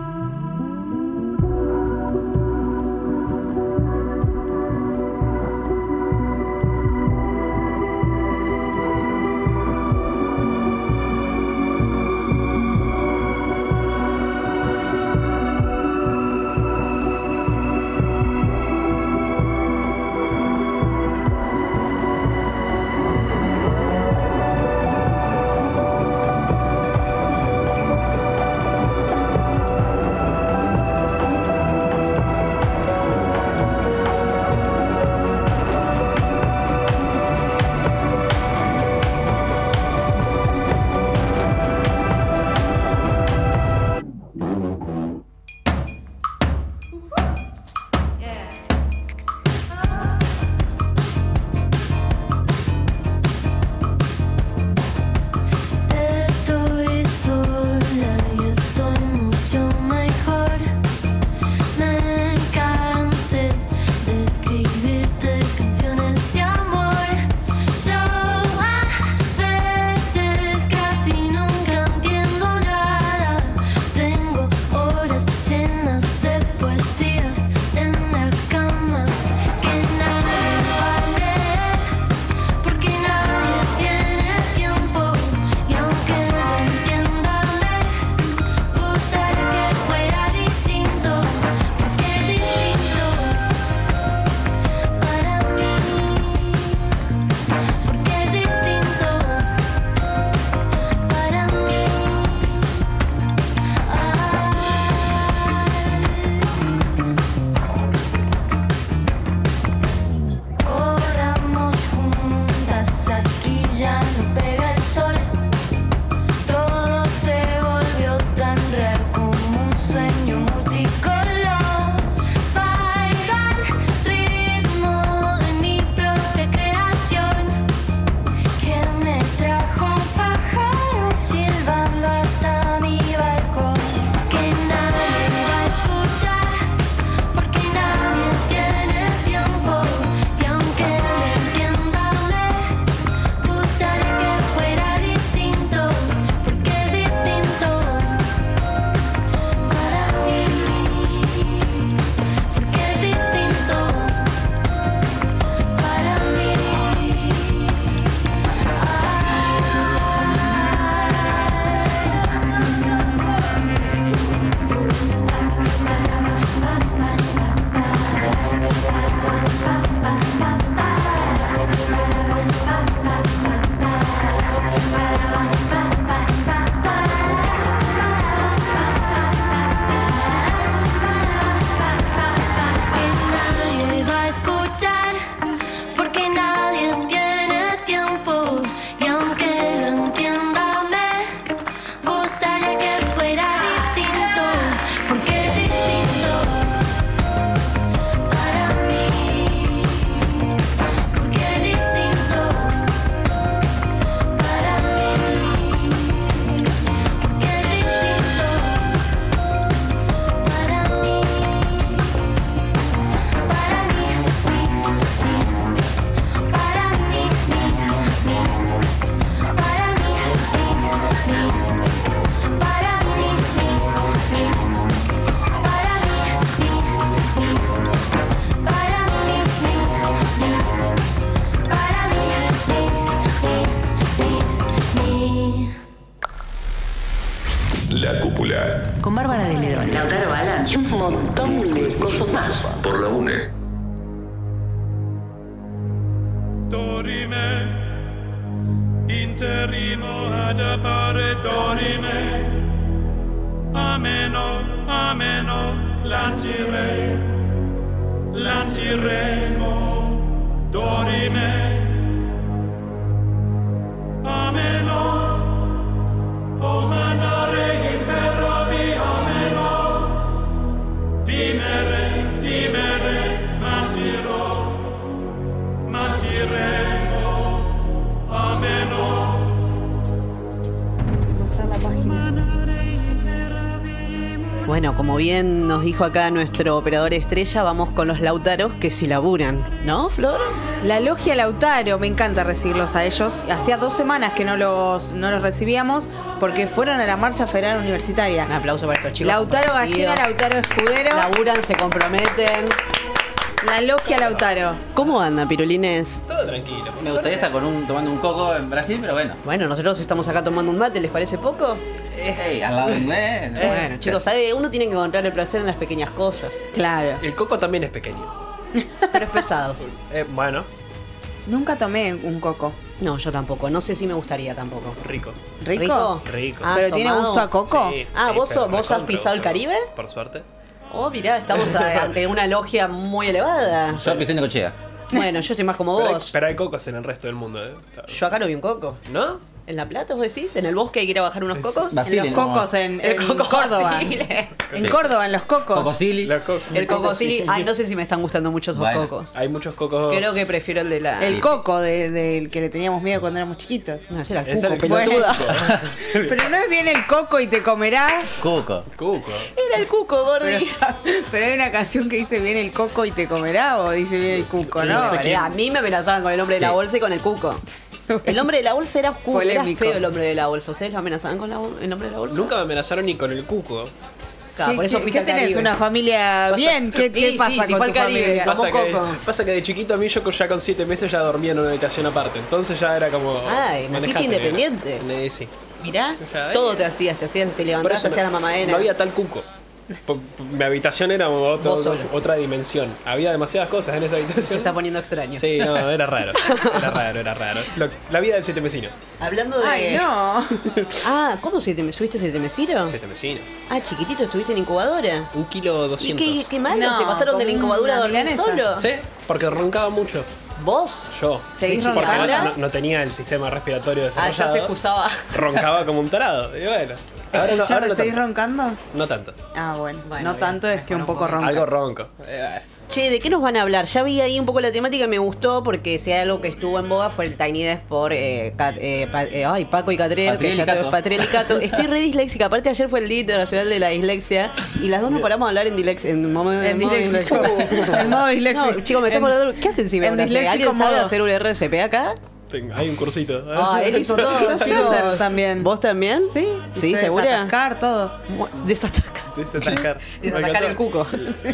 S9: Estoy sola y estoy mucho mejor. Me cansé de escribirte canciones de amor. Yo a veces casi nunca entiendo nada. Tengo horas llenas de poesías en la cama que nadie va a leer, porque nadie tiene tiempo. Y aunque no entienda, me gustaría que fuera distinto, porque es distinto para mí, porque es distinto para mí. Corramos juntas, aquí ya no pega el sol. Todo se volvió tan real como un sueño multicolor. Baila al ritmo de mi propia creación, que me trajo un pájaro silbando hasta mi balcón. Que nadie va a escuchar, porque nadie tiene tiempo. Y aunque no entienda, me gustaría que fuera distinto, porque es distinto para mí, porque es distinto para mí. Que nadie va a escuchar, porque nadie tiene tiempo. Y aunque lo entienda, me gustaría que fuera distinto, porque es distinto para mí, porque es distinto para mí, porque es distinto para mí. Para mí, para mí, para mí, para mí,
S16: La Cúpula.
S11: Con Bárbara de León, Lautaro Balan y un montón de cosas más.
S16: Por la UNE.
S7: Dorime, interrimo ad appare dorime. Ameno, ameno, lanciremo, dorime. Ameno, o mandare il perro via, ameno. Dimere, matiremo, ameno.
S2: Mostrar la página.
S1: Bueno, como bien nos dijo acá nuestro operador estrella, vamos con los Lautaros que sí laburan, ¿no, Flor?
S2: La logia Lautaro, me encanta recibirlos a ellos. Hacía 2 semanas que no los recibíamos porque fueron a la Marcha Federal Universitaria.
S1: Un aplauso para estos chicos.
S2: Lautaro Gallina, Lautaro Escudero.
S1: Laburan, se comprometen.
S2: La logia Lautaro.
S1: ¿Cómo anda, Pirulines?
S8: Todo tranquilo.
S10: Me gustaría estar tomando un coco en Brasil, pero bueno.
S1: Bueno, nosotros estamos acá tomando un mate, ¿les parece poco?
S10: Hey, al lado de
S1: Bueno, chicos, ¿sabe? Uno tiene que encontrar el placer en las pequeñas cosas.
S2: Claro.
S8: El coco también es pequeño.
S1: Pero es pesado.
S8: Bueno.
S2: Nunca tomé un coco.
S1: No, yo tampoco. No sé si me gustaría tampoco.
S8: Rico.
S2: ¿Rico?
S8: Rico.
S2: ¿Pero tiene gusto a coco?
S8: Sí,
S1: ¿Vos has pisado el Caribe?
S8: Por suerte.
S1: Oh, mirá, estamos ante una logia muy elevada.
S10: Yo pisé en Necochea.
S1: Bueno, yo estoy más como vos.
S8: Pero hay cocos en el resto del mundo,
S1: Yo acá no vi un coco.
S8: ¿No?
S1: ¿En La Plata, vos decís? ¿En el bosque hay que ir a bajar unos cocos?
S10: Basile,
S2: En los cocos en Córdoba.
S1: Basile.
S2: En Córdoba, en los cocos.
S10: Cocosili.
S1: El cocosili. Ay, no sé si me están gustando mucho esos cocos.
S8: Hay muchos cocos.
S1: Creo que prefiero el de la...
S2: El coco del que le teníamos miedo cuando éramos chiquitos.
S1: No, ese era el
S8: Ese
S1: cuco,
S8: era el
S1: pelotuda.
S2: Pero no es bien el coco y te comerás.
S10: Cuco.
S1: Era el cuco, gordi.
S2: Pero hay una canción que dice bien el coco y te comerá o dice bien el cuco, ¿no?
S1: A mí me amenazaban con el hombre de la bolsa y con el cuco. El hombre de la bolsa era oscuro,
S2: Polémico.
S1: era feo el hombre de la bolsa. ¿Ustedes lo amenazaban con el hombre de la bolsa?
S8: Nunca me amenazaron ni con el cuco.
S1: Claro, por eso fuiste
S2: ¿Qué
S1: al
S2: tenés?
S1: Caribe.
S2: ¿Una familia bien? ¿Qué
S1: Sí,
S2: pasa
S1: sí,
S2: con
S1: fue
S2: tu
S1: al Caribe.
S2: familia?
S8: Pasa que de chiquito a mí yo ya con 7 meses ya dormía en una habitación aparte. Entonces ya era como...
S1: Ay, naciste independiente.
S8: Sí.
S1: Mirá,
S8: Ya,
S1: todo te hacías, te
S8: Por
S1: levantabas,
S8: eso
S1: te hacías la mamadera.
S8: no había tal cuco. Mi habitación era otra dimensión. Había demasiadas cosas en esa habitación.
S1: Se está poniendo extraño.
S8: Sí, no, era raro. Era raro. La vida del 7 mesino.
S1: Hablando de...
S2: Ay, no.
S1: ¿Cómo subiste 7 mesino?
S8: 7 mesino.
S1: Chiquitito, estuviste en incubadora.
S8: 1 kilo 200.
S1: ¿Y qué malo?
S2: No,
S1: ¿Te pasaron de la
S2: como
S1: incubadora a
S2: una
S1: dormir
S2: milanesa.
S1: solo?
S8: Sí, porque roncaba mucho.
S1: ¿Vos?
S8: Yo.
S2: ¿Seguís
S8: Porque
S2: roncando?
S8: no tenía el sistema respiratorio
S1: Ya
S8: desarrollado.
S1: se excusaba.
S8: Roncaba como un tarado. Y bueno. Ahora no
S2: ¿Seguís
S8: tanto.
S2: roncando?
S8: No tanto.
S2: Bueno.
S1: Bueno,
S2: No tanto, es que un poco ronca.
S8: Algo ronco.
S1: Che, ¿de qué nos van a hablar? Ya vi ahí un poco la temática y me gustó porque si hay algo que estuvo en boga fue el Tiny Desk por Paco y Catriel.
S10: Patriel y Cato.
S1: Estoy re disléxica. Aparte ayer fue el Día Internacional de la Dislexia y las dos nos paramos a hablar en modo
S2: disléxico. En modo disléxico.
S1: No, chicos, me estamos hablando. ¿Qué hacen si me
S2: en
S1: hablan?
S2: disléxico
S1: ¿Alguien sabe
S2: modo.
S1: hacer un RCP acá?
S8: Hay un cursito.
S1: Él hizo todo.
S2: Yo sé
S1: chicos.
S2: hacer también.
S1: ¿Vos también?
S2: Sí.
S1: ¿Sí,
S2: Sé
S1: segura?
S2: Desatascar todo.
S1: Desatacar. Desatacar el cuco.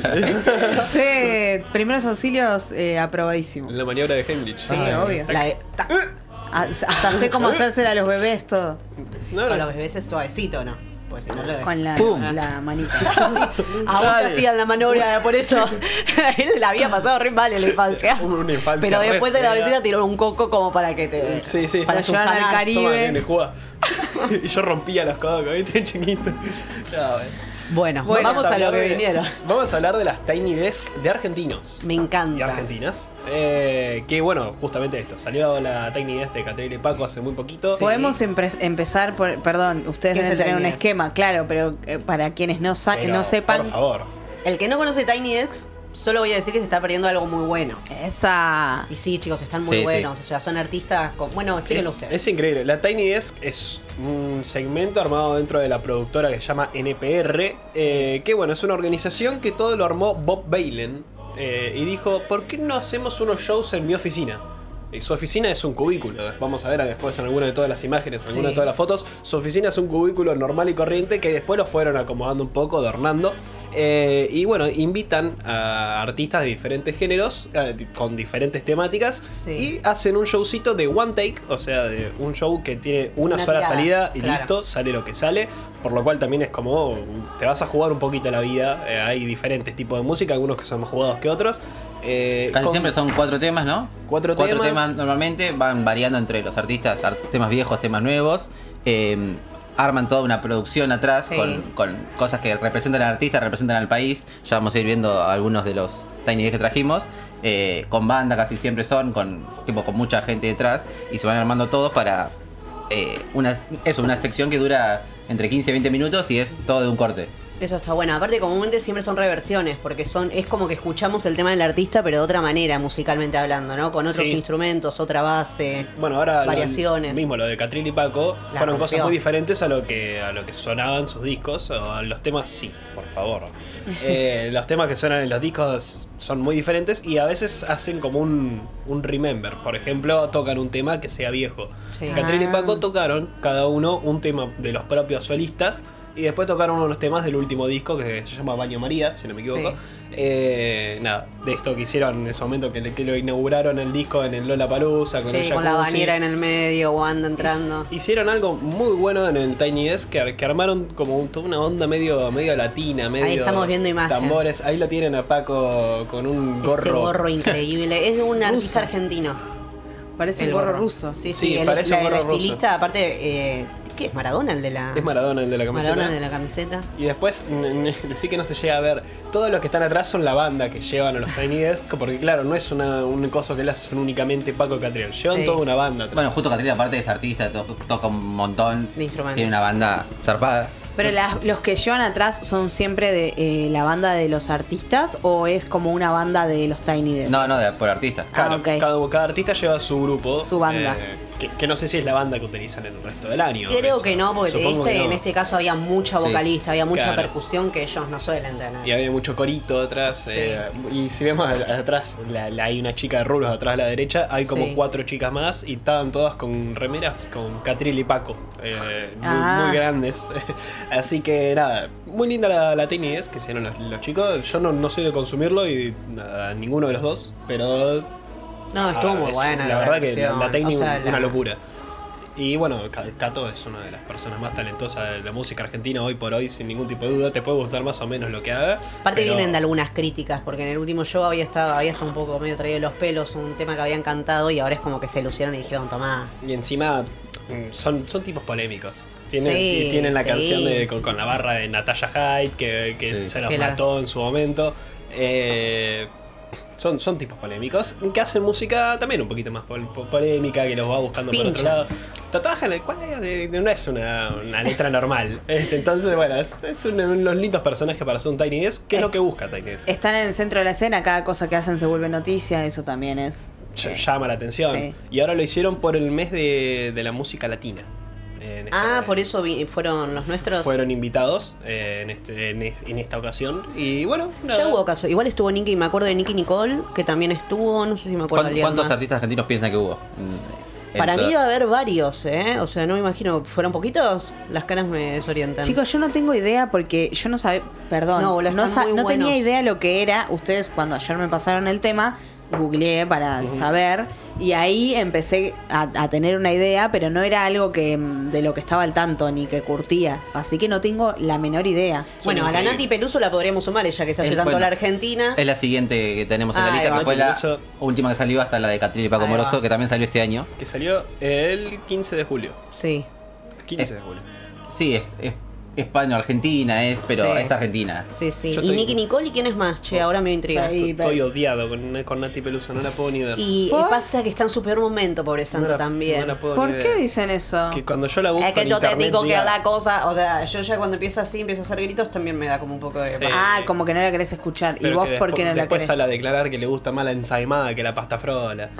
S2: Sí, primeros auxilios aprobadísimo.
S8: La maniobra de Heimlich.
S2: Sí, obvio. Hasta sé cómo hacérsela a los bebés, todo.
S1: Con los bebés es suavecito, ¿no? Pues si no lo
S2: Con la manita.
S1: A vos te hacían la maniobra, por eso él la había pasado re mal en la infancia.
S8: Una infancia.
S1: Pero después de la
S8: vecina
S1: vecina tiró un coco como para que te.
S8: Sí.
S1: Para
S2: llevar al Caribe.
S8: Y yo rompía los cocos, ¿viste? Chiquito.
S1: Bueno, vamos a lo que vinieron.
S8: Vamos a hablar de las Tiny Desk de argentinos.
S1: Me encanta.
S8: Y argentinas. Que bueno, justamente esto. Salió la Tiny Desk de Catriel y Paco hace muy poquito.
S2: Podemos empezar por. Perdón, ustedes
S1: ¿Qué es
S2: deben
S1: el
S2: tener
S1: Tiny
S2: un
S1: Desk?
S2: esquema, claro, pero para quienes no sepan.
S8: Por favor.
S1: El que no conoce Tiny Desk, solo voy a decir que se está perdiendo algo muy bueno.
S2: Esa.
S1: Y sí, chicos, están muy
S10: Sí,
S1: buenos. O sea, son artistas con. Bueno, explíquenlo ustedes.
S8: Es increíble. La Tiny Desk es un segmento armado dentro de la productora que se llama NPR. Que bueno, es una organización que todo lo armó Bob Bailen. Y dijo, ¿por qué no hacemos unos shows en mi oficina? Y su oficina es un cubículo. Vamos a ver después en alguna de todas las imágenes, en alguna de todas las fotos. Su oficina es un cubículo normal y corriente que después lo fueron acomodando un poco, adornando. Y bueno, invitan a artistas de diferentes géneros, con diferentes temáticas. Y hacen un showcito de one take, o sea, de un show que tiene una sola
S1: tirada,
S8: salida y
S1: claro.
S8: listo, sale lo que sale. Por lo cual también es como, te vas a jugar un poquito la vida. Hay diferentes tipos de música, algunos que son más jugados que otros.
S10: Casi siempre son 4 temas, ¿no?
S8: Cuatro
S10: temas
S8: temas
S10: normalmente, van variando entre los artistas, temas viejos, temas nuevos. Arman toda una producción atrás con cosas que representan al artista, representan al país. Ya vamos a ir viendo algunos de los Tiny Desk que trajimos. Con banda casi siempre son, con mucha gente detrás. Y se van armando todos para una sección que dura entre 15 y 20 minutos y es todo de un corte.
S1: Eso está bueno. Aparte, comúnmente siempre son reversiones, porque es como que escuchamos el tema del artista, pero de otra manera, musicalmente hablando, ¿no? Con otros instrumentos, otra base,
S8: bueno, ahora
S1: variaciones.
S8: Mismo lo de Catril y Paco
S1: La
S8: fueron
S1: rompió.
S8: cosas muy diferentes a lo que sonaban sus discos. O a los temas, sí, por favor. Los temas que suenan en los discos son muy diferentes y a veces hacen como un remember. Por ejemplo, tocan un tema que sea viejo.
S1: Sí.
S8: Catril y Paco tocaron cada uno un tema de los propios solistas. Y después tocaron unos temas del último disco que se llama Baño María, si no me equivoco. Nada, de esto que hicieron en ese momento, que lo inauguraron el disco en el Lollapalooza con el
S1: Sí, con la
S8: jacuzzi.
S1: bañera en el medio, Wanda entrando.
S8: Hicieron algo muy bueno en el Tiny Desk que armaron como toda una onda medio latina, medio
S1: Ahí estamos viendo imagen.
S8: tambores. Ahí lo tienen a Paco con un gorro.
S1: Ese gorro increíble. Es de un artista argentino.
S2: Parece
S1: El
S2: un gorro ruso.
S1: Sí,
S8: Sí,
S1: el
S8: parece un gorro ruso.
S1: estilista, aparte, ¿qué es? ¿Maradona el de la...?
S8: Es Maradona el de la camiseta.
S1: Maradona el de la camiseta.
S8: Y después, decir que no se llega a ver. Todos los que están atrás son la banda que llevan a los Tiny Desk. Porque, claro, no es un coso que le hacen únicamente Paco y Catriel. Llevan
S10: Sí.
S8: toda una banda atrás.
S10: Bueno, justo Catril, aparte es artista, toca un montón.
S1: De instrumentos.
S10: Tiene una banda zarpada.
S2: Pero los que llevan atrás son siempre de la banda de los artistas o es como una banda de los Tiny Desk.
S10: No, por artista.
S8: Claro,
S2: ok.
S8: cada artista lleva su grupo.
S2: Su banda.
S8: Que no sé si es la banda que utilizan en el resto del año.
S1: Creo
S8: eso.
S1: que no, porque
S8: Supongo que no.
S1: en este caso había mucha
S8: Sí.
S1: vocalista, había mucha
S8: Claro.
S1: percusión que ellos no suelen tener.
S8: Y había mucho corito atrás. Y si vemos atrás, hay una chica de rulos atrás a la derecha. Hay como
S1: Sí.
S8: 4 chicas más y estaban todas con remeras con Catril y Paco. Muy grandes. Así que nada, muy linda la Tiny Desk que hicieron los chicos. Yo no soy de consumirlo y nada, ninguno de los dos, pero...
S1: No, estuvo muy buena
S8: La verdad que la Tiny
S1: o sea,
S8: una locura. Y bueno, Cato es una de las personas más talentosas de la música argentina hoy por hoy, sin ningún tipo de duda. Te puede gustar más o menos lo que haga.
S1: Aparte
S8: pero-
S1: vienen de algunas críticas, porque en el último show había estado un poco medio traído de los pelos, un tema que habían cantado y ahora es como que se lucieron y dijeron, tomá.
S8: Y encima son tipos polémicos. Tienen
S1: Sí,
S8: la
S1: sí.
S8: canción con la barra de Natalia Hyde que se los
S1: Que la-
S8: mató en su momento. Son tipos polémicos que hacen música también un poquito más polémica, que los va buscando por otro
S1: Pincha.
S8: lado. Tatuaje en el cual no es una letra normal. Entonces, bueno, es unos lindos personajes para hacer un Tiny Desk, que es lo que busca Tiny Desk.
S2: Están en el centro de la escena, cada cosa que hacen se vuelve noticia, eso también es.
S8: Llama la atención.
S2: Sí.
S8: Y ahora lo hicieron por el mes de la música latina.
S1: Por eso fueron los nuestros.
S8: Fueron invitados en esta ocasión. Y bueno,
S1: Ya hubo caso. Igual estuvo Nicky, me acuerdo de Nicky Nicole, que también estuvo, no sé si me acuerdo de alguien
S10: ¿Cuántos
S1: más.
S10: artistas argentinos piensan que hubo?
S1: Para mí debe haber varios, ¿eh? O sea, no me imagino. ¿Fueron poquitos? Las caras me desorientan.
S2: Chicos, yo no tengo idea porque yo no sabía, perdón,
S1: No,
S2: no,
S1: están muy
S2: no tenía
S1: buenos.
S2: idea lo que era. Ustedes cuando ayer me pasaron el tema, googleé para saber y ahí empecé a tener una idea, pero no era algo que de lo que estaba al tanto ni que curtía. Así que no tengo la menor idea.
S1: Bueno, a la Nati Peluso la podríamos sumar, ella que se hace tanto
S10: bueno,
S1: la Argentina.
S10: Es la siguiente que tenemos en la
S1: Ahí
S10: lista,
S1: va.
S10: que fue la
S8: Peluso.
S10: última que salió hasta la de Catril y Paco
S1: Ahí
S10: Moroso,
S1: va.
S10: que también salió este año.
S8: Que salió el 15 de julio.
S1: Sí.
S8: 15 de julio.
S10: Sí, es España-Argentina, pero
S1: Sí.
S10: es Argentina.
S1: Sí, sí.
S8: Yo
S1: ¿Y
S8: estoy-
S1: Nicky Nicole y quién es más? Che, ahora me intriga.
S8: Estoy odiado con Nati Peluso, no la puedo ni ver.
S1: Y pasa que está en su peor momento, pobre Santa, también.
S8: no la puedo
S2: ¿Por
S8: ni
S2: qué
S8: ver.
S2: dicen eso?
S8: Que cuando yo la busco
S1: Es que
S8: en
S1: yo te
S8: internet,
S1: digo que
S8: diga-
S1: la cosa, o sea, yo ya cuando empieza así, empieza a hacer gritos, también me da como un poco de...
S8: Sí.
S2: Ah, como que no la querés escuchar. ¿Y
S8: pero
S2: vos
S8: que
S2: por qué no la
S8: después
S2: querés?
S8: sale a declarar que le gusta más la ensaimada que la pasta frola.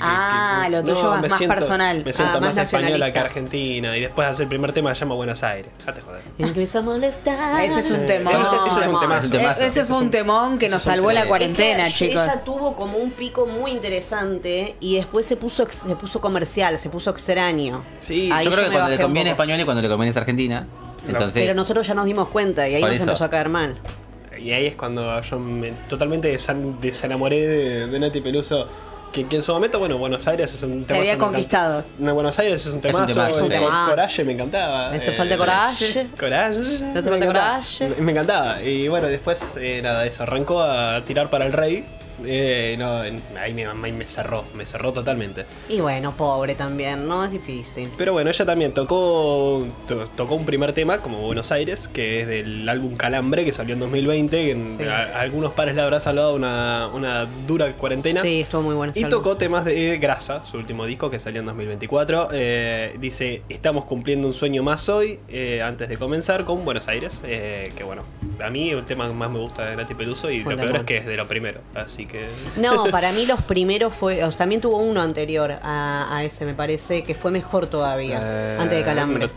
S2: Lo tuyo es más personal.
S8: Me siento
S1: más
S8: más española que
S1: nacionalista.
S8: Argentina. Y después hace el primer tema se llama Buenos Aires. Déjate joder.
S1: Empieza a molestar.
S2: Ese es un temón.
S8: Ese es un temazo.
S2: Ese fue un temón que nos salvó la cuarentena,
S1: Es que
S2: chicos.
S1: Ella tuvo como un pico muy interesante y después se puso comercial, se puso extraño.
S8: Sí,
S1: Ahí
S10: yo creo
S1: me
S10: que cuando
S1: bajé
S10: le
S1: un
S10: conviene
S1: poco.
S10: español y cuando le conviene es Argentina. Entonces,
S1: Pero nosotros ya nos dimos cuenta y ahí
S10: Por
S1: nos
S10: eso.
S1: empezó a caer mal.
S8: Y ahí es cuando yo totalmente desenamoré de Nati Peluso. Que en su momento, bueno, Buenos Aires es un
S2: Te
S8: temazo.
S2: había conquistado.
S8: No, Buenos Aires es un temazo.
S10: temazo,
S8: el
S10: sí.
S8: Coraje me encantaba.
S1: Me hace falta coraje.
S8: Coraje.
S1: ¿No te
S8: Me
S1: falta
S8: encantaba.
S1: coraje?
S8: Me encantaba. Y bueno, después, nada, eso. Arrancó a tirar para el rey. No, ahí me cerró totalmente.
S1: Y bueno, pobre también, ¿no? Es difícil.
S8: Pero bueno, ella también tocó un primer tema como Buenos Aires, que es del álbum Calambre, que salió en 2020, que a algunos pares le habrá salvado una dura cuarentena.
S1: Sí, estuvo muy bueno.
S8: Y tocó temas de Grasa, su último disco que salió en 2024. Dice, estamos cumpliendo un sueño más hoy, antes de comenzar con Buenos Aires. Que bueno, a mí el tema que más me gusta de Nati Peluso, y lo peor es que es de lo primero, así que...
S1: No, para mí los primeros fue... O sea, también tuvo uno anterior a ese, me parece, que fue mejor todavía, antes de Calambre.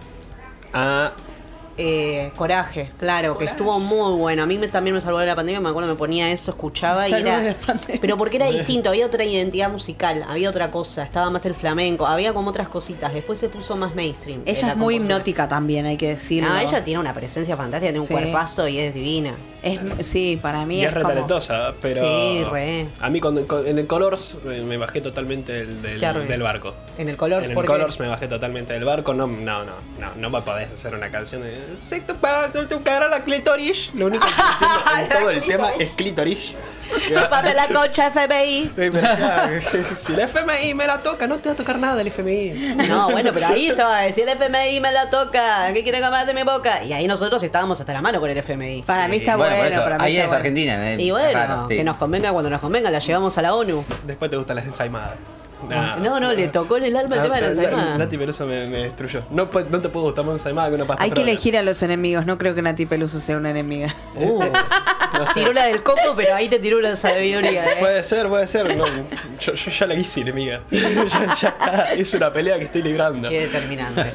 S1: Coraje, claro, que estuvo muy bueno. A mí también me salvó de la pandemia, me acuerdo, me ponía eso, escuchaba y era... Pero porque era distinto, había otra identidad musical, había otra cosa, estaba más el flamenco, había como otras cositas, después se puso más mainstream.
S2: Ella es muy hipnótica también, hay que decirlo.
S1: No, ella tiene una presencia fantástica, tiene un cuerpazo y es divina.
S2: Sí, para mí
S8: y es re talentosa, pero...
S1: Sí, re.
S8: A mí en el Colors me bajé totalmente del barco.
S1: En el Colors,
S8: En el Colors me bajé totalmente del barco, no me podés hacer una canción de... tu cara la clitoris. Lo único que entiendo en todo el tema es clitoris.
S1: Para la concha FMI.
S8: Si el FMI me la toca, no te va a tocar nada el FMI.
S1: No, bueno, pero ahí estaba. Si el FMI me la toca, ¿qué quiere comer de mi boca? Y ahí nosotros estábamos hasta la mano con el FMI.
S2: Para mí está bueno. Para mí
S10: ahí
S2: está
S10: es Argentina.
S1: Y bueno,
S10: raro, sí.
S1: que nos convenga cuando nos convenga, la llevamos a la ONU.
S8: Después te gustan las ensaimadas.
S1: No, le tocó en el alma el tema de la ensaimada.
S8: Nati Peluso me destruyó. No te puedo gustar más ensaimada que una pasta
S2: Hay
S8: frola.
S2: que elegir a los enemigos. No creo que Nati Peluso sea una enemiga.
S8: No sé.
S1: Tiró la del coco, pero ahí te tiró una sabiduría.
S8: Puede ser. No, yo ya la hice, enemiga. Ya es una pelea que estoy librando.
S1: Qué determinante.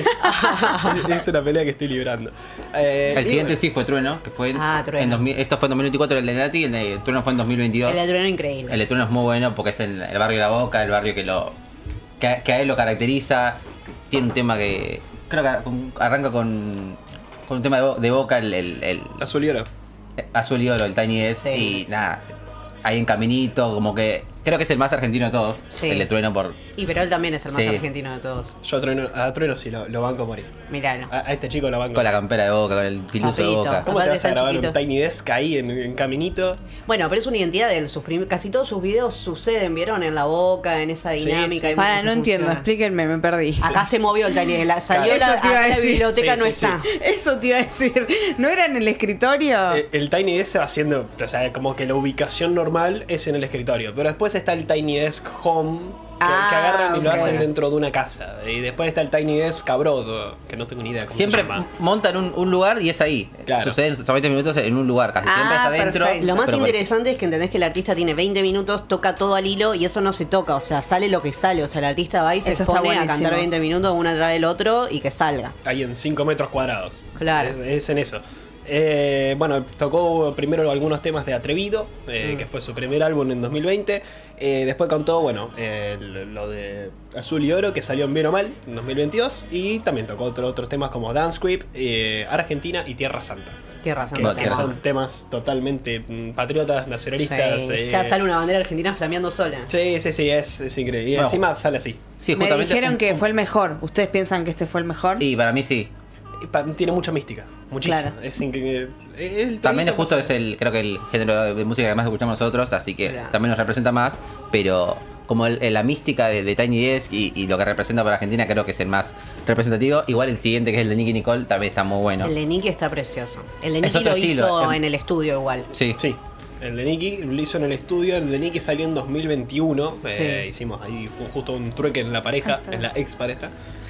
S8: Es una pelea que estoy librando.
S10: El siguiente sí fue Trueno, que fue
S1: Trueno.
S10: esto fue en 2024 el de Nati, el de Trueno fue en 2022.
S1: El de Trueno increíble.
S10: El de Trueno es muy bueno porque es el barrio de La Boca, el barrio que a él lo caracteriza. Tiene un tema que creo que arranca con un tema de Boca, el
S8: Azul y Oro.
S10: Azul y Oro, el Tiny Desk, y nada, ahí en Caminito, como que creo que es el más argentino de todos, el de Trueno por...
S1: pero él también es el más argentino de todos.
S8: Yo a Trueno sí lo banco a morir.
S1: Miralo.
S8: A este chico lo banco.
S10: Con la campera de Boca, con el piluso de Boca.
S8: ¿Cómo te vas a grabar un Tiny Desk ahí en Caminito?
S1: Bueno, pero es una identidad de casi todos sus videos suceden, ¿vieron? En La Boca, en esa dinámica.
S2: Para, no entiendo, explíquenme, me perdí.
S1: Acá se movió el Tiny Desk, salió la biblioteca, no está.
S2: Eso te iba a decir. ¿No era en el escritorio?
S8: El Tiny Desk se va haciendo, o sea, como que la ubicación normal es en el escritorio, pero después está el Tiny Desk Home, que agarran y lo hacen dentro de una casa. Y después está el Tiny Desk Abroad, que no tengo ni idea cómo
S10: siempre
S8: se llama.
S10: montan un lugar y es ahí.
S8: Claro.
S10: Suceden 20 minutos en un lugar, casi siempre es adentro.
S1: Perfecto. Lo más interesante es que entendés que el artista tiene 20 minutos, toca todo al hilo y eso no se toca, o sea, sale lo que sale. O sea, el artista va y se pone a cantar 20 minutos uno atrás del otro y que salga.
S8: Ahí en 5 metros cuadrados.
S1: Claro.
S8: Es en eso. Bueno, tocó primero algunos temas de Atrevido, que fue su primer álbum en 2020. Después cantó, bueno, lo de Azul y Oro, que salió en Bien o Mal en 2022. Y también tocó otros temas como Dance Creep, Argentina y Tierra Santa.
S1: Tierra Santa.
S8: Que son temas totalmente patriotas, nacionalistas.
S1: Sí, ya sale una bandera argentina flameando sola.
S8: Sí, es increíble. Y encima sale así.
S10: Sí,
S2: me dijeron que fue el mejor. ¿Ustedes piensan que este fue el mejor?
S10: Y para mí sí.
S8: Tiene mucha mística, muchísimo.
S2: Claro.
S8: Es increíble.
S10: También es justo, creo que el género de música que más escuchamos nosotros, así que también nos representa más, pero como la mística de Tiny Desk y lo que representa para Argentina creo que es el más representativo. Igual el siguiente, que es el de Nicki Nicole, también está muy bueno.
S1: El de Nicki está precioso. El de Nicki lo hizo en el estudio igual.
S10: Sí.
S8: El de Nicki lo hizo en el estudio. El de Nicki salió en 2021. Hicimos ahí justo un trueque en la pareja, en la ex pareja.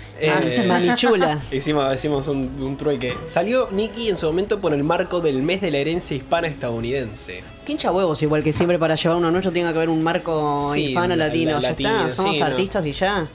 S1: Mami chula.
S8: Hicimos un trueque. Salió Nicki en su momento por el marco del mes de la herencia hispana estadounidense.
S1: Qué hincha huevos, igual que siempre para llevar uno nuestro tiene que haber un marco hispano latino. Ya está, somos artistas y ya.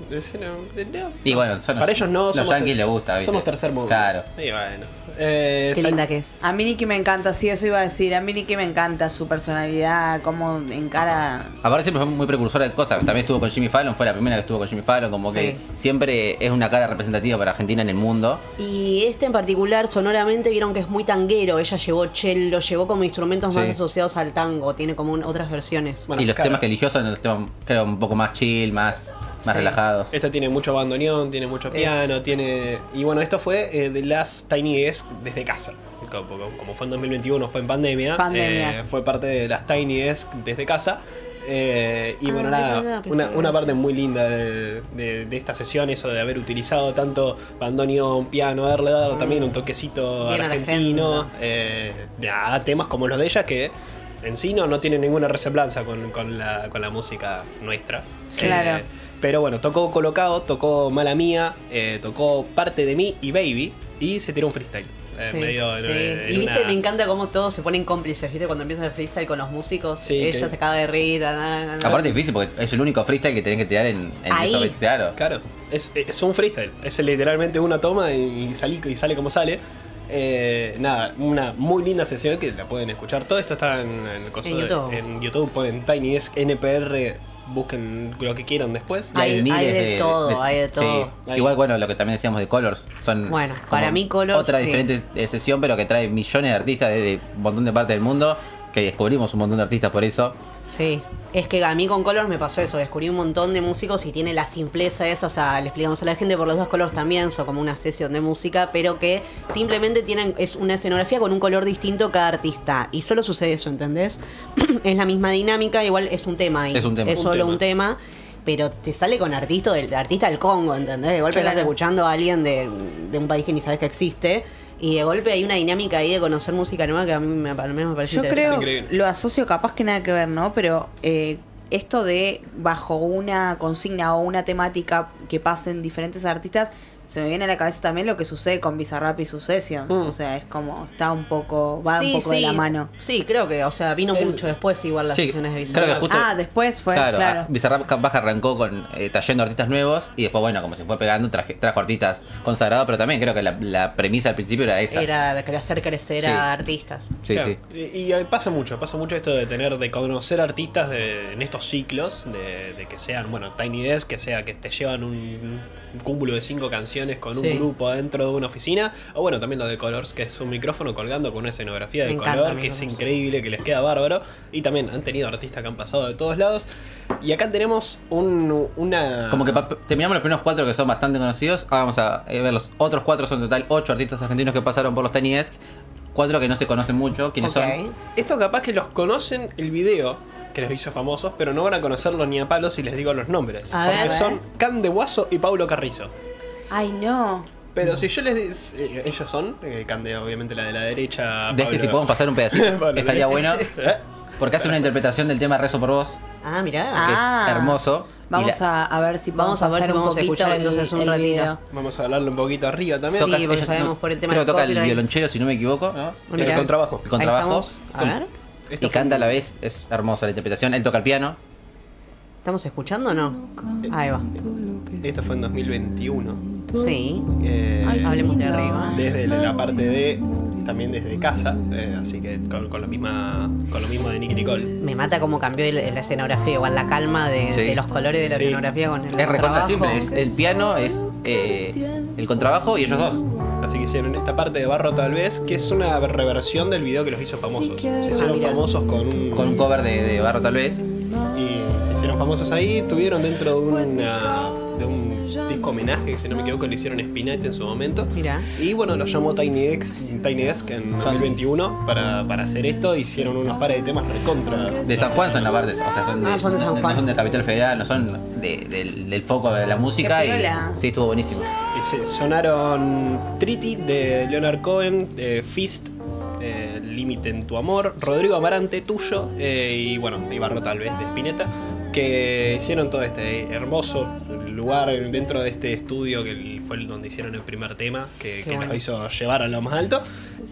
S10: Y bueno,
S8: para ellos no,
S10: los yankees les gusta, ¿viste?
S8: Somos tercer mundo.
S10: Claro.
S8: Y bueno.
S1: Qué linda que es.
S2: A mí Nicki me encanta, sí, eso iba a decir. A mí Nicki me encanta su personalidad, cómo encara.
S10: Aparte siempre fue muy precursora de cosas. También estuvo con Jimmy Fallon, fue la primera que estuvo con Jimmy Fallon. Como que siempre es una cara representativa para Argentina en el mundo.
S1: Y este en particular, sonoramente, vieron que es muy tanguero. Ella llevó cello, llevó como instrumentos más asociados al tango. Tiene como otras versiones.
S10: Bueno, y los temas que eligió son los temas, creo, un poco más chill, más más relajados.
S8: Esto tiene mucho bandoneón, tiene mucho piano, tiene... Y bueno, esto fue de las Tiny Desk desde casa. Como fue en 2021, fue en pandemia. Fue parte de las Tiny Desk desde casa. Y bueno, nada, una parte muy linda de esta sesión, eso de haber utilizado tanto bandoneón, piano, haberle dado también un toquecito
S1: Bien
S8: argentino a temas como los de ella, que en sí no tienen ninguna resemblanza con la música nuestra.
S2: Claro.
S8: Pero bueno, tocó Colocado, tocó Mala Mía, tocó Parte de Mí y Baby, y se tiró un freestyle.
S1: Sí. Y viste, me encanta cómo todos se ponen cómplices, viste, cuando empiezan el freestyle con los músicos, ella se caga de reír.
S10: Aparte es difícil porque es el único freestyle que tenés que tirar en eso, claro.
S8: Es un freestyle, es literalmente una toma y sale como sale. Nada, una muy linda sesión que la pueden escuchar. Todo esto está en YouTube, ponen Tiny Desk NPR. Busquen lo que quieran después.
S1: Hay de todo.
S10: Sí. Igual, bueno, lo que también decíamos de Colors. Son
S1: para mí Colors
S10: otra diferente sesión, pero que trae millones de artistas de un montón de partes del mundo. Que descubrimos un montón de artistas por eso.
S1: Sí, es que a mí con Colors me pasó eso, descubrí un montón de músicos y tiene la simpleza esa, o sea, le explicamos a la gente por los dos Colors también, son como una sesión de música, pero que simplemente es una escenografía con un color distinto cada artista, y solo sucede eso, ¿entendés? Es la misma dinámica, igual es un tema ahí, es solo un tema, pero te sale con artista del Congo, ¿entendés? De golpe estás escuchando a alguien de un país que ni sabes que existe. Y de golpe hay una dinámica ahí de conocer música nueva que a mí al menos me parece interesante.
S2: Yo creo, lo asocio capaz que nada que ver, ¿no? Pero esto de bajo una consigna o una temática que pasen diferentes artistas, se me viene a la cabeza también lo que sucede con Bizarrap y sus Sessions. O sea, es como, va un poco de la mano.
S1: Sí, creo que, o sea, vino mucho después igual las sesiones de Bizarrap.
S10: Creo que justo,
S2: después fue, claro.
S10: Bizarrap capaz arrancó con trayendo artistas nuevos y después, bueno, como se fue pegando, trajo artistas consagrados, pero también creo que la premisa al principio era esa.
S1: Era de querer hacer crecer a artistas.
S10: Sí,
S8: claro. Y pasa mucho esto de conocer artistas en estos ciclos, de que sean, bueno, Tiny Desk, que te llevan un cúmulo de 5 canciones con un grupo adentro de una oficina, o bueno, también lo de Colors, que es un micrófono colgando con una escenografía de color que es increíble, que les queda bárbaro, y también han tenido artistas que han pasado de todos lados, y acá tenemos una...
S10: Como que terminamos los primeros 4 que son bastante conocidos, ahora vamos a ver los otros 4, son en total 8 artistas argentinos que pasaron por los Tiny Desk, 4 que no se conocen mucho, ¿quiénes son?
S8: Esto capaz que los conocen el video que los hizo famosos, pero no van a conocerlos ni a palos si les digo los nombres, porque son Can de Guaso y Paulo Carrizo.
S2: Ay, no.
S8: Pero si yo les... ellos son, Cande, obviamente la de la derecha.
S10: De si podemos pasar un pedacito, estaría bueno. Porque hace una interpretación del tema Rezo por Vos.
S1: Ah, mirá.
S10: Que es hermoso.
S2: Vamos a ver si podemos
S1: escuchar entonces un ratito.
S8: Vamos a hablarle un poquito arriba también.
S1: Sí, porque sabemos por el tema
S10: creo
S1: del
S10: que toca
S1: copyright.
S10: el violonchelo, si no me equivoco, ¿no?
S8: El contrabajo.
S10: El contrabajo.
S1: A ver.
S10: Y canta a la vez, es hermosa la interpretación. Él toca el piano.
S1: ¿Estamos escuchando o no? Ahí va.
S8: Esto fue en 2021.
S1: Sí. Hablemos de arriba.
S8: Desde la parte de... También desde casa, así que con lo mismo de Nicky Nicole.
S1: Me mata cómo cambió la escenografía, igual la calma de los colores de la escenografía con el
S10: es recontra simple, es el piano, es el contrabajo y ellos dos.
S8: Así que hicieron esta parte de Barro tal vez, que es una reversión del video que los hizo famosos. Se hicieron famosos con un
S10: cover de Barro tal vez.
S8: Y se hicieron famosos ahí, estuvieron dentro de un disco homenaje, si no me equivoco, le hicieron Spinetta en su momento.
S1: Mirá.
S8: Y bueno, los llamó Tiny Desk en 2021 para hacer esto. Hicieron unos pares de temas recontra.
S10: De San Juan son la parte, o sea, son de
S1: San Juan.
S10: No son de Capital Federal, no son del foco de la música. Y sí, estuvo buenísimo.
S8: Y sonaron Treaty de Leonard Cohen, Fist, Límite en tu amor, Rodrigo Amarante, Tuyo, y bueno, Barro tal vez de Spinetta, que hicieron todo este hermoso lugar dentro de este estudio que fue donde hicieron el primer tema, que los hizo llevar a lo más alto.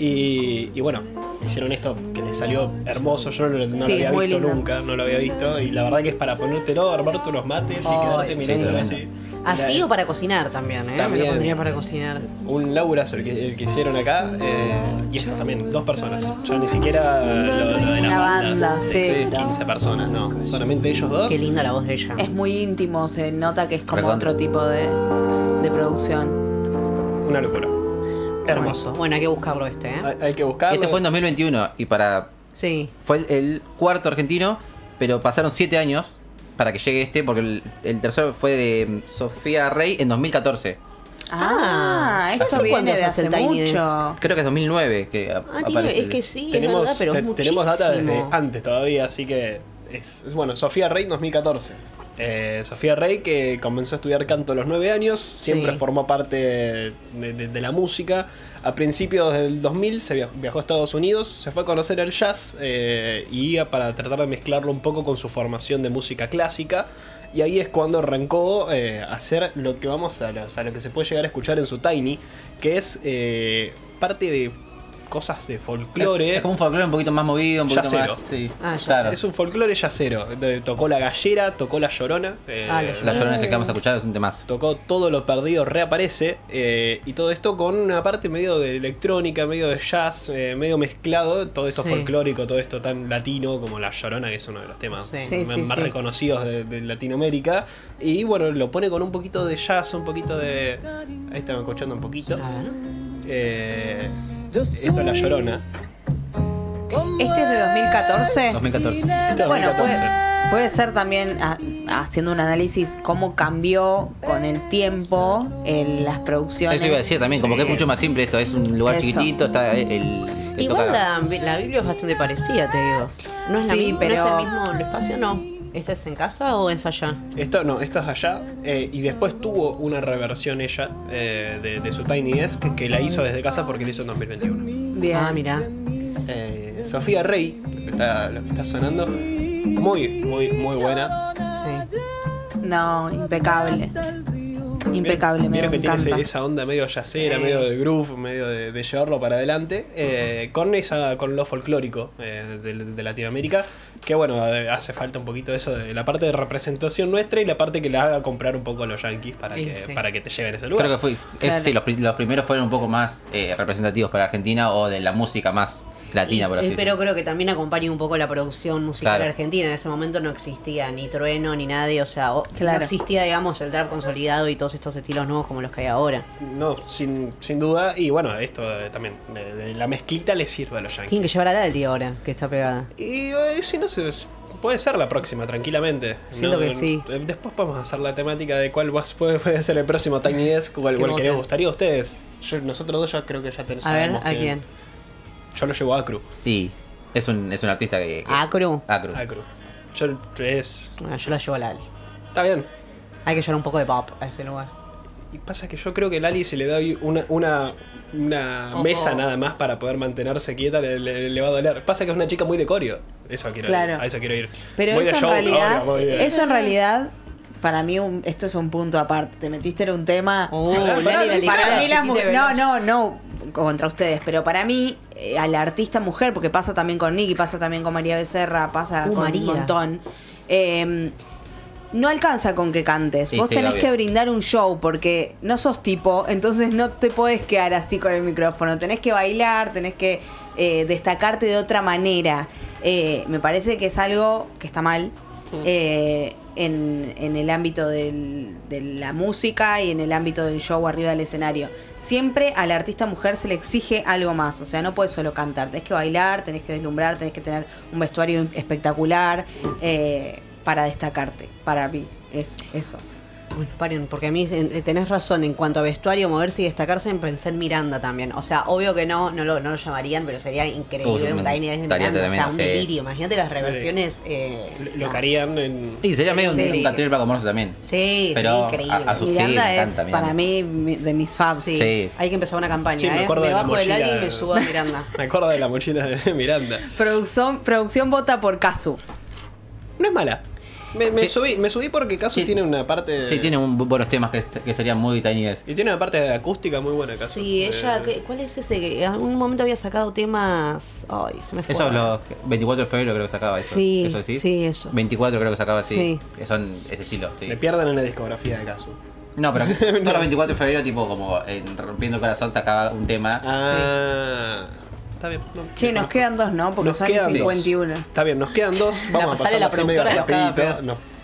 S8: Y bueno, hicieron esto que les salió hermoso. Yo no lo había visto lindo. Nunca, no lo había visto. Y la verdad que es para ponértelo, armarte unos mates y quedarte mirándolo así.
S1: Así o para cocinar también,
S8: También.
S1: Me lo pondría para cocinar.
S8: Un laburazo el que hicieron acá. Y esto también, 2 personas. Ya ni siquiera lo de la banda.
S2: Sí.
S8: 15 personas, no. Solamente ellos 2.
S1: Qué linda la voz de ella.
S2: Es muy íntimo, se nota que es como otro tipo de producción.
S8: Una locura. Hermoso.
S1: Bueno, hay que buscarlo
S8: Hay que buscarlo.
S10: Este fue en 2021 y
S1: Sí.
S10: fue el 4º argentino, pero pasaron 7 años para que llegue este, porque el tercero fue de Sofía Rey en 2014.
S2: Esto viene de hace mucho.
S10: Creo que es 2009 que aparece.
S1: Es que sí,
S8: tenemos,
S1: es verdad, pero es muchísimo.
S8: tenemos data desde antes todavía, así que bueno, Sofía Rey 2014. Sofía Rey, que comenzó a estudiar canto a los 9 años, siempre formó parte de la música. A principios del 2000 se viajó a Estados Unidos, se fue a conocer el jazz y para tratar de mezclarlo un poco con su formación de música clásica. Y ahí es cuando arrancó a hacer lo que vamos a lo que se puede llegar a escuchar en su Tiny, que es parte de cosas de folclore.
S10: Es como un folclore un poquito más movido, un poquito
S8: yacero.
S10: más. Sí.
S8: Claro. Es un folclore yacero. Tocó La Gallera, tocó La Llorona.
S10: La Llorona es el que vamos a escuchar, es un temazo.
S8: Tocó Todo lo Perdido Reaparece. Y todo esto con una parte medio de electrónica, medio de jazz, medio mezclado. Todo esto folclórico, todo esto tan latino como La Llorona, que es uno de los temas más reconocidos de Latinoamérica. Y bueno, lo pone con un poquito de jazz, un poquito de... Ahí estamos escuchando un poquito. Esto es La Llorona.
S2: ¿Este es de 2014?
S10: 2014.
S2: Bueno, puede ser también, haciendo un análisis, cómo cambió con el tiempo en las producciones.
S10: Eso iba a decir también, como que es mucho más simple esto. Es un lugar chiquitito, está
S1: Igual la Biblia es bastante parecida, te digo. No es,
S2: pero...
S1: ¿no es el mismo espacio? No. ¿Este es en casa o es allá?
S8: Esto es allá. Y después tuvo una reversión ella de su Tiny Desk que la hizo desde casa porque la hizo en 2021.
S2: Bien.
S1: Mira.
S8: Sofía Rey, lo que está sonando, muy buena.
S2: Sí. No, impecable. Impecable,
S8: Vieron que
S2: me encanta.
S8: tiene esa onda medio yacera, medio de groove, medio de llevarlo para adelante, con lo folclórico de Latinoamérica, que bueno, hace falta un poquito eso de la parte de representación nuestra y la parte que le haga comprar un poco a los yankees para que te lleven a ese lugar.
S10: Creo que sí, los primeros fueron un poco más representativos para Argentina o de la música más latina, por así decirlo.
S1: Pero creo que también acompaña un poco la producción musical argentina. En ese momento no existía ni Trueno ni nadie, o sea, no existía, digamos, el trap consolidado y todos estos estilos nuevos como los que hay ahora.
S8: No, sin duda. Y bueno, esto también, de la mezclita le sirve a los yankees.
S1: Tienen que llevar a Lali ahora, que está pegada.
S8: Y si no sé, puede ser la próxima, tranquilamente.
S1: Siento que sí.
S8: Después podemos hacer la temática de cuál puede ser el próximo Tiny Desk, cuál que les gustaría a ustedes. Nosotros dos ya creo que ya tenemos.
S1: A ver, ¿a quién?
S8: Yo lo llevo a Acru.
S10: Sí, es un artista que
S1: ¿Acru?
S10: Acru.
S8: Yo
S1: la llevo a Lali.
S8: Está bien.
S1: Hay que llevar un poco de pop a ese lugar.
S8: Y pasa que yo creo que Lali, si le doy una mesa nada más para poder mantenerse quieta, le va a doler. Pasa que es una chica muy de coreo. A eso quiero ir.
S2: Pero
S8: muy
S2: eso en realidad, para mí esto es un punto aparte. Te metiste en un tema. Para mí las mujeres. No, contra ustedes, pero para mí, a la artista mujer, porque pasa también con Nicky, pasa también con María Becerra, pasa con
S1: María.
S2: un montón. No alcanza con que cantes. Vos tenés que brindar un show porque no sos tipo, entonces no te podés quedar así con el micrófono. Tenés que bailar, tenés que destacarte de otra manera. Me parece que es algo que está mal en el ámbito de la música y en el ámbito del show arriba del escenario. Siempre a la artista mujer se le exige algo más. O sea, no puedes solo cantar. Tenés que bailar, tenés que deslumbrar, tenés que tener un vestuario espectacular. Para destacarte, para mí, es eso.
S1: Bueno, paren, porque a mí tenés razón, en cuanto a vestuario, moverse y destacarse, pensé en Miranda también. O sea, obvio que no lo llamarían, pero sería increíble un Tiny Desk de Miranda, o sea, un delirio. Imagínate las reversiones.
S8: Lo que harían en...
S10: Sí, sería medio un cartel para comerse también.
S1: Sí,
S10: pero
S1: increíble.
S2: Miranda es para mí de mis faves.
S1: Sí. Hay que empezar una campaña,
S8: me
S1: bajo del Ali y me subo a Miranda.
S8: Me acuerdo de la mochila de Miranda.
S2: Producción vota por Casu.
S8: No es mala. Me subí porque Casu tiene una parte...
S10: Sí, tiene buenos temas que serían muy Tiny Desk.
S8: Y tiene una parte de acústica muy buena, Casu.
S1: Sí, ella... ¿Cuál es ese? Que en algún momento había sacado temas... Ay, se me fue.
S10: Eso, los 24 de febrero creo que sacaba eso.
S1: Sí,
S10: ¿eso decís?
S1: Sí, eso.
S10: 24 creo que sacaba, sí. Que son ese estilo, sí.
S8: Me pierdan en la discografía de Casu.
S10: No, pero todos los 24 de febrero, tipo como Rompiendo el Corazón, sacaba un tema.
S8: Está bien.
S2: Nos quedan dos, ¿no? Porque son 51.
S8: Está bien, nos quedan dos. Vamos a pasar
S1: la productora
S8: rapidito.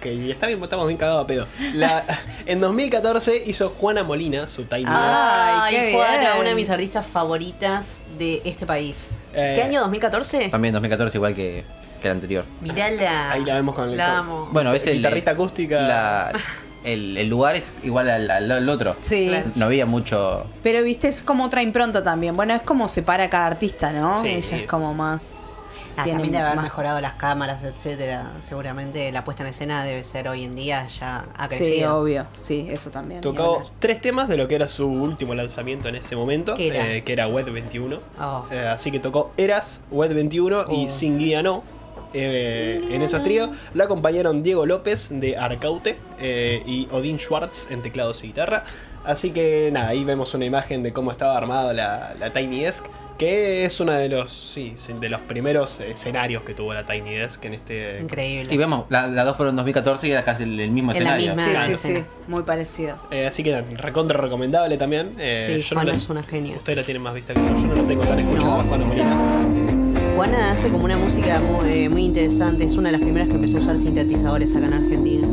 S8: y estamos bien cagados a pedo. En 2014 hizo Juana Molina su Tiny Desk.
S1: Ay,
S2: qué
S1: Juana,
S2: bien.
S1: una de mis artistas favoritas de este país. ¿Qué año? ¿2014?
S10: También 2014 igual que el anterior.
S1: Mirala.
S8: Ahí la vemos con el
S1: La amo.
S10: Bueno, es el
S8: guitarrita acústica.
S10: El lugar es igual al otro.
S2: Sí.
S10: No había mucho.
S2: Pero viste, es como otra impronta también. Bueno, es como separa cada artista, ¿no?
S8: Sí.
S2: Ella es como más. tiene
S1: También de haber
S2: más-
S1: mejorado las cámaras, etcétera. Seguramente la puesta en escena debe ser hoy en día ya ha
S2: Sí,
S1: crecido.
S2: obvio. Sí, eso también.
S8: Tocó 3 temas de lo que era su último lanzamiento en ese momento,
S1: ¿Qué era?
S8: que era Wet 21.
S1: Oh.
S8: Así que tocó Eras, Wet 21 y Sin Guía No. En esos tríos la acompañaron Diego López de Arcaute y Odín Schwartz en teclados y guitarra. Así que nada, ahí vemos una imagen de cómo estaba armada la Tiny Desk, que es uno de los primeros escenarios que tuvo la Tiny Desk en este.
S1: Increíble.
S10: Y vemos, las dos fueron en 2014 y era casi el mismo
S1: En la
S10: escenario.
S1: misma.
S2: Sí, sí,
S1: escena.
S2: sí. Muy parecido.
S8: Así que recontra recomendable también.
S1: Sí,
S8: yo no
S1: Juana
S8: la-
S1: es una genia.
S8: Ustedes la tienen más vista que yo no la tengo tan escuchada, Juana Molina.
S1: Juana hace como una música muy interesante. Es una de las primeras que empezó a usar sintetizadores acá en Argentina.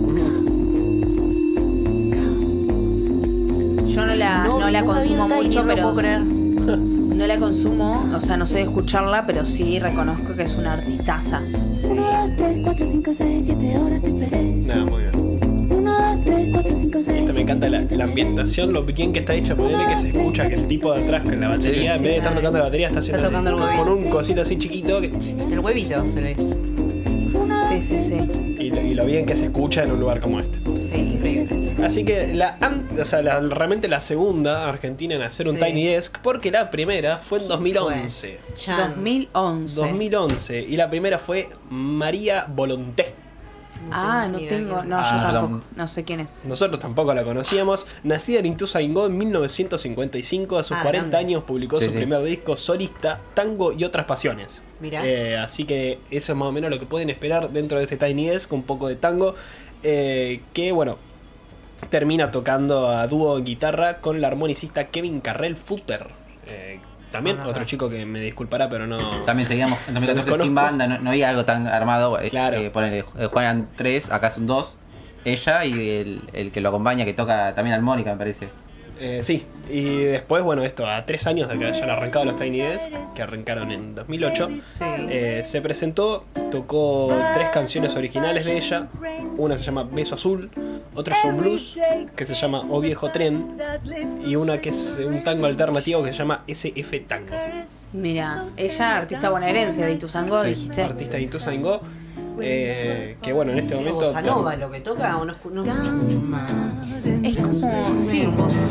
S2: Yo no la
S1: nunca vi
S2: consumo
S1: el Tiny,
S2: mucho,
S1: no lo
S2: pero
S1: puedo creer.
S2: no la consumo, o sea, no sé de escucharla, pero sí reconozco que es una artistaza.
S9: 1, 2, 3, 4, 5, 6, 7 horas te esperé.
S8: Nada, muy bien.
S9: 1, 2, 3, 4, 5, 6.
S8: Me encanta la ambientación, lo bien que está hecha, ponerle que se escucha que el tipo de atrás con la batería, en vez de estar tocando la batería, está haciendo
S1: tocando el
S8: con
S1: huevito.
S8: un cosito así chiquito
S1: El huevito se le dice.
S2: Sí, sí, sí.
S8: y lo bien que se escucha en un lugar como este.
S1: Sí, increíble.
S8: Así que realmente la segunda argentina en hacer un
S1: Sí.
S8: Tiny Desk, porque la primera fue en 2011.
S1: Chan.
S2: 2011.
S8: 2011. Y la primera fue María Volonté.
S2: Ah, no
S1: Mira,
S2: tengo. No,
S8: Ah,
S2: yo tampoco. No sé quién es.
S8: Nosotros tampoco la conocíamos. Nacida en Ituzaingó en 1955, a sus 40
S1: grande.
S8: años publicó
S10: Sí,
S8: su
S10: sí.
S8: primer disco solista, Tango y otras pasiones.
S1: Mirá.
S8: Así que eso es más o menos lo que pueden esperar dentro de este Tiny Desk, un poco de tango. Que bueno, termina tocando a dúo en guitarra con la armonicista Kevin Carrell Futter. También otro chico que me disculpará, pero no.
S10: También seguíamos en 2014
S8: Lo
S10: sin
S8: desconozco.
S10: banda, no había algo tan armado.
S8: Claro.
S10: Ponele, Juan eran 3, acá son 2. Ella y el que lo acompaña, que toca también armónica, me parece.
S8: Sí, y después, bueno, esto, a 3 años de que hayan arrancado los Tiny Desk, que arrancaron en 2008, se presentó, tocó 3 canciones originales de ella. Una se llama Beso Azul, otra es un blues que se llama O Viejo Tren, y una que es un tango alternativo que se llama SF Tango.
S2: Mira, ella, artista bonaerense de Ituzaingó, dijiste.
S8: Artista de Ituzaingó, que bueno, en este momento.
S1: ¿Bossa nova lo que toca o no escucho mucho?
S2: Es como. Sí.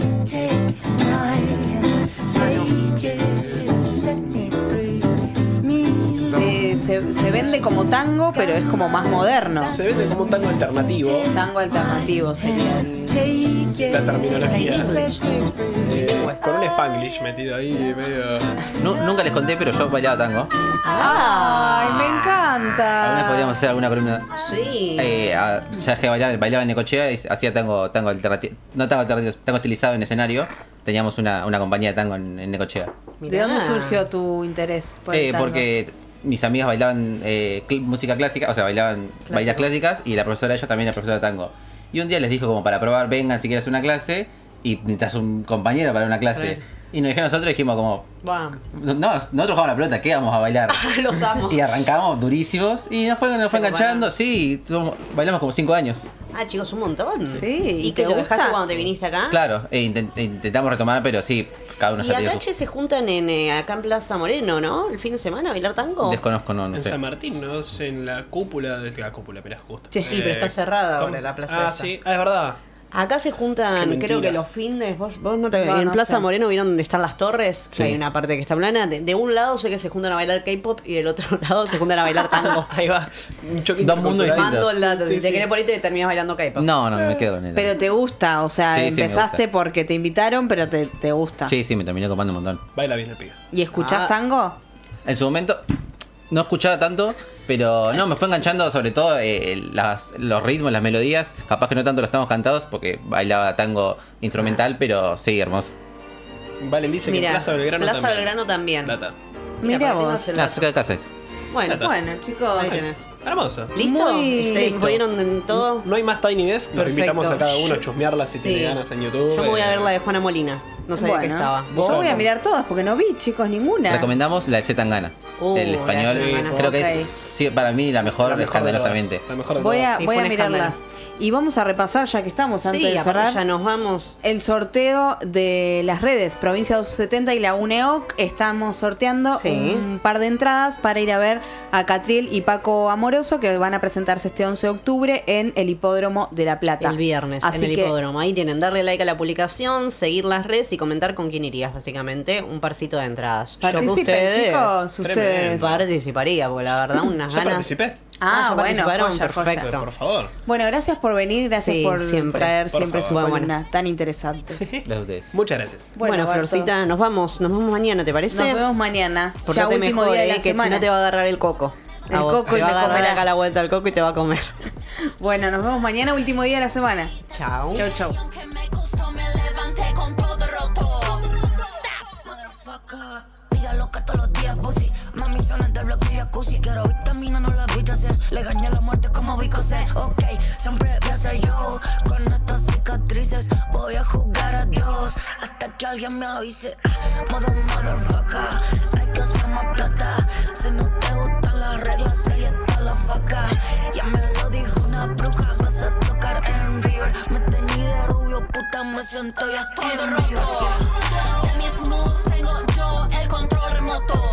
S2: Se vende como tango, pero es como más moderno.
S8: Se vende como un tango alternativo.
S2: Tango alternativo sería el.
S8: La terminología. Con un Spanglish metido ahí medio.
S10: Nunca les conté, pero yo bailaba tango.
S2: ¡Ay, me
S10: Alguna vez
S2: encanta!
S10: podríamos hacer alguna columna.
S1: Sí.
S10: Ya dejé de bailar, bailaba en Necochea y hacía tango alternativo. No tango alternativo, tango estilizado en escenario. Teníamos una compañía de tango en Necochea.
S2: ¿De dónde surgió tu interés por el tango?
S10: Porque mis amigas bailaban música clásica, o sea, bailaban bailas clásicas y la profesora de ellos también era profesora de tango. Y un día les dijo como para probar, vengan si quieres una clase y necesitas un compañero para una clase. Y nos dijeron nosotros, dijimos como,
S1: Vamos.
S10: no, nosotros jugamos la pelota, ¿qué vamos a bailar?
S1: Los amo.
S10: Y arrancamos durísimos y nos fue enganchando, sí, bailamos como 5 años.
S1: Ah, chicos, un montón.
S2: Sí,
S1: ¿Y
S2: ¿te
S1: te lo
S2: gusta?
S1: dejaste cuando te viniste acá?
S10: Claro, intentamos retomar, pero sí, cada uno
S1: Y
S10: ya
S1: acá
S10: tenía
S1: che, se juntan acá en Plaza Moreno, ¿no? El fin de semana a bailar tango.
S10: Desconozco, no
S8: En
S10: sé.
S8: San Martín, ¿no? Es en la cúpula mirá, justo.
S1: Sí, pero está cerrada
S8: ¿cómo
S1: ahora
S8: se-
S1: la plaza
S8: Ah,
S1: esa.
S8: sí, es verdad.
S1: Acá se
S8: Qué
S1: juntan,
S8: mentira.
S1: creo que los findes, vos no te...
S2: No,
S1: en
S2: no
S1: Plaza
S2: sé.
S1: Moreno vieron donde están las torres, que
S10: Sí.
S1: hay una parte que está plana. De un lado sé que se juntan a bailar K-pop y del otro lado se juntan a bailar tango.
S8: Ahí va. Un choque
S10: Dos mundos
S8: intercultural.
S10: distintos.
S1: Mando el dato,
S8: Sí,
S1: si te
S8: sí.
S1: querés por ahí te terminás bailando K-pop.
S10: No, me quedo con él.
S2: Pero te gusta, o sea,
S10: Sí, sí, me
S2: empezaste
S10: gusta.
S2: porque te invitaron, pero te gusta.
S10: Sí, me terminé copando un montón.
S8: Baila bien el pibe.
S2: ¿Y escuchás
S1: Ah.
S2: tango?
S10: En su momento no escuchaba tanto, pero no, me fue enganchando sobre todo los ritmos, las melodías. Capaz que no tanto los tangos cantados, porque bailaba tango instrumental, pero sí, hermoso.
S8: Valen dice que
S1: Mira,
S8: en Plaza Belgrano
S1: Plaza
S8: también.
S1: Belgrano también.
S8: Data.
S2: Mira
S1: para
S2: vos.
S1: tenerse el
S10: Ah,
S1: dato.
S10: cerca de casa es.
S1: Bueno,
S8: Data.
S2: Bueno, chicos.
S1: ahí tenés.
S8: Hermoso.
S1: ¿Listo?
S2: Muy
S1: ¿Ustedes pudieron en todo?
S8: No hay más Tiny Desk. Los
S1: Perfecto.
S8: invitamos a cada uno a chusmearla si
S1: Sí.
S8: tiene ganas en YouTube.
S1: Yo me voy a ver la de Juana Molina. No sabía que estaba.
S2: Yo voy a mirar todas porque no vi, chicos, ninguna.
S10: Recomendamos la de Zetangana. El español.
S2: la de Zetangana.
S10: Creo que
S2: Ok.
S10: es, sí, para mí la mejor, escandalosamente.
S2: Voy a mirarlas. Y vamos a repasar, ya que estamos, antes de cerrar.
S1: Ya nos vamos.
S2: El sorteo de las redes, Provincia 270 y la UNEOC. Estamos sorteando un par de entradas para ir a ver a Catriel y Paco Amoroso, que van a presentarse este 11 de octubre en el Hipódromo de La Plata.
S1: El viernes
S2: Así
S1: en el
S2: que
S1: hipódromo. Ahí tienen, darle like a la publicación, seguir las redes y comentar con quién irías, básicamente. Un parcito de entradas.
S2: Participen, chicos, ustedes.
S1: Participaría, porque la verdad, unas
S8: Yo
S1: ganas.
S8: participé.
S2: Ah,
S1: ya
S2: bueno,
S1: participaron,
S2: joya, joya.
S1: perfecto.
S8: Por favor.
S2: Bueno, gracias por venir, gracias
S1: Sí,
S2: por
S1: siempre.
S2: traer
S1: Por
S2: siempre su
S1: favor.
S2: columna tan interesante.
S10: Gracias a ustedes.
S8: Muchas gracias.
S1: Bueno,
S2: Berto.
S1: Florcita, nos vamos mañana, ¿te parece?
S2: Nos vemos mañana. Ya
S1: Portate
S2: último
S1: mejor,
S2: día de la
S1: que si
S2: semana.
S1: no te va a agarrar el coco.
S2: El
S1: A vos.
S2: coco
S1: Te
S2: y
S1: va
S2: me
S1: a agarrar
S2: comerá.
S1: acá la vuelta al coco y te va a comer.
S2: Bueno, nos vemos mañana, último día de la semana.
S1: Chao.
S2: Chau, chau.
S13: Vida loca todos los días, pussy. Mami, zonas de bloque y jacuzzi. Quiero vitamina, no la viste hacer. Le gané la muerte como Vico C. Ok, siempre voy a ser yo. Con estas cicatrices voy a jugar a Dios. Hasta que alguien me avise. Modo motherfucker. Hay que hacer más plata. Si no te gustan las reglas, ahí está la faca. Ya me lo dijo una bruja. Vas a tocar en River. Me teñí de rubio, puta, me siento y estoy en River.
S9: De mis moves tengo yo el control remoto.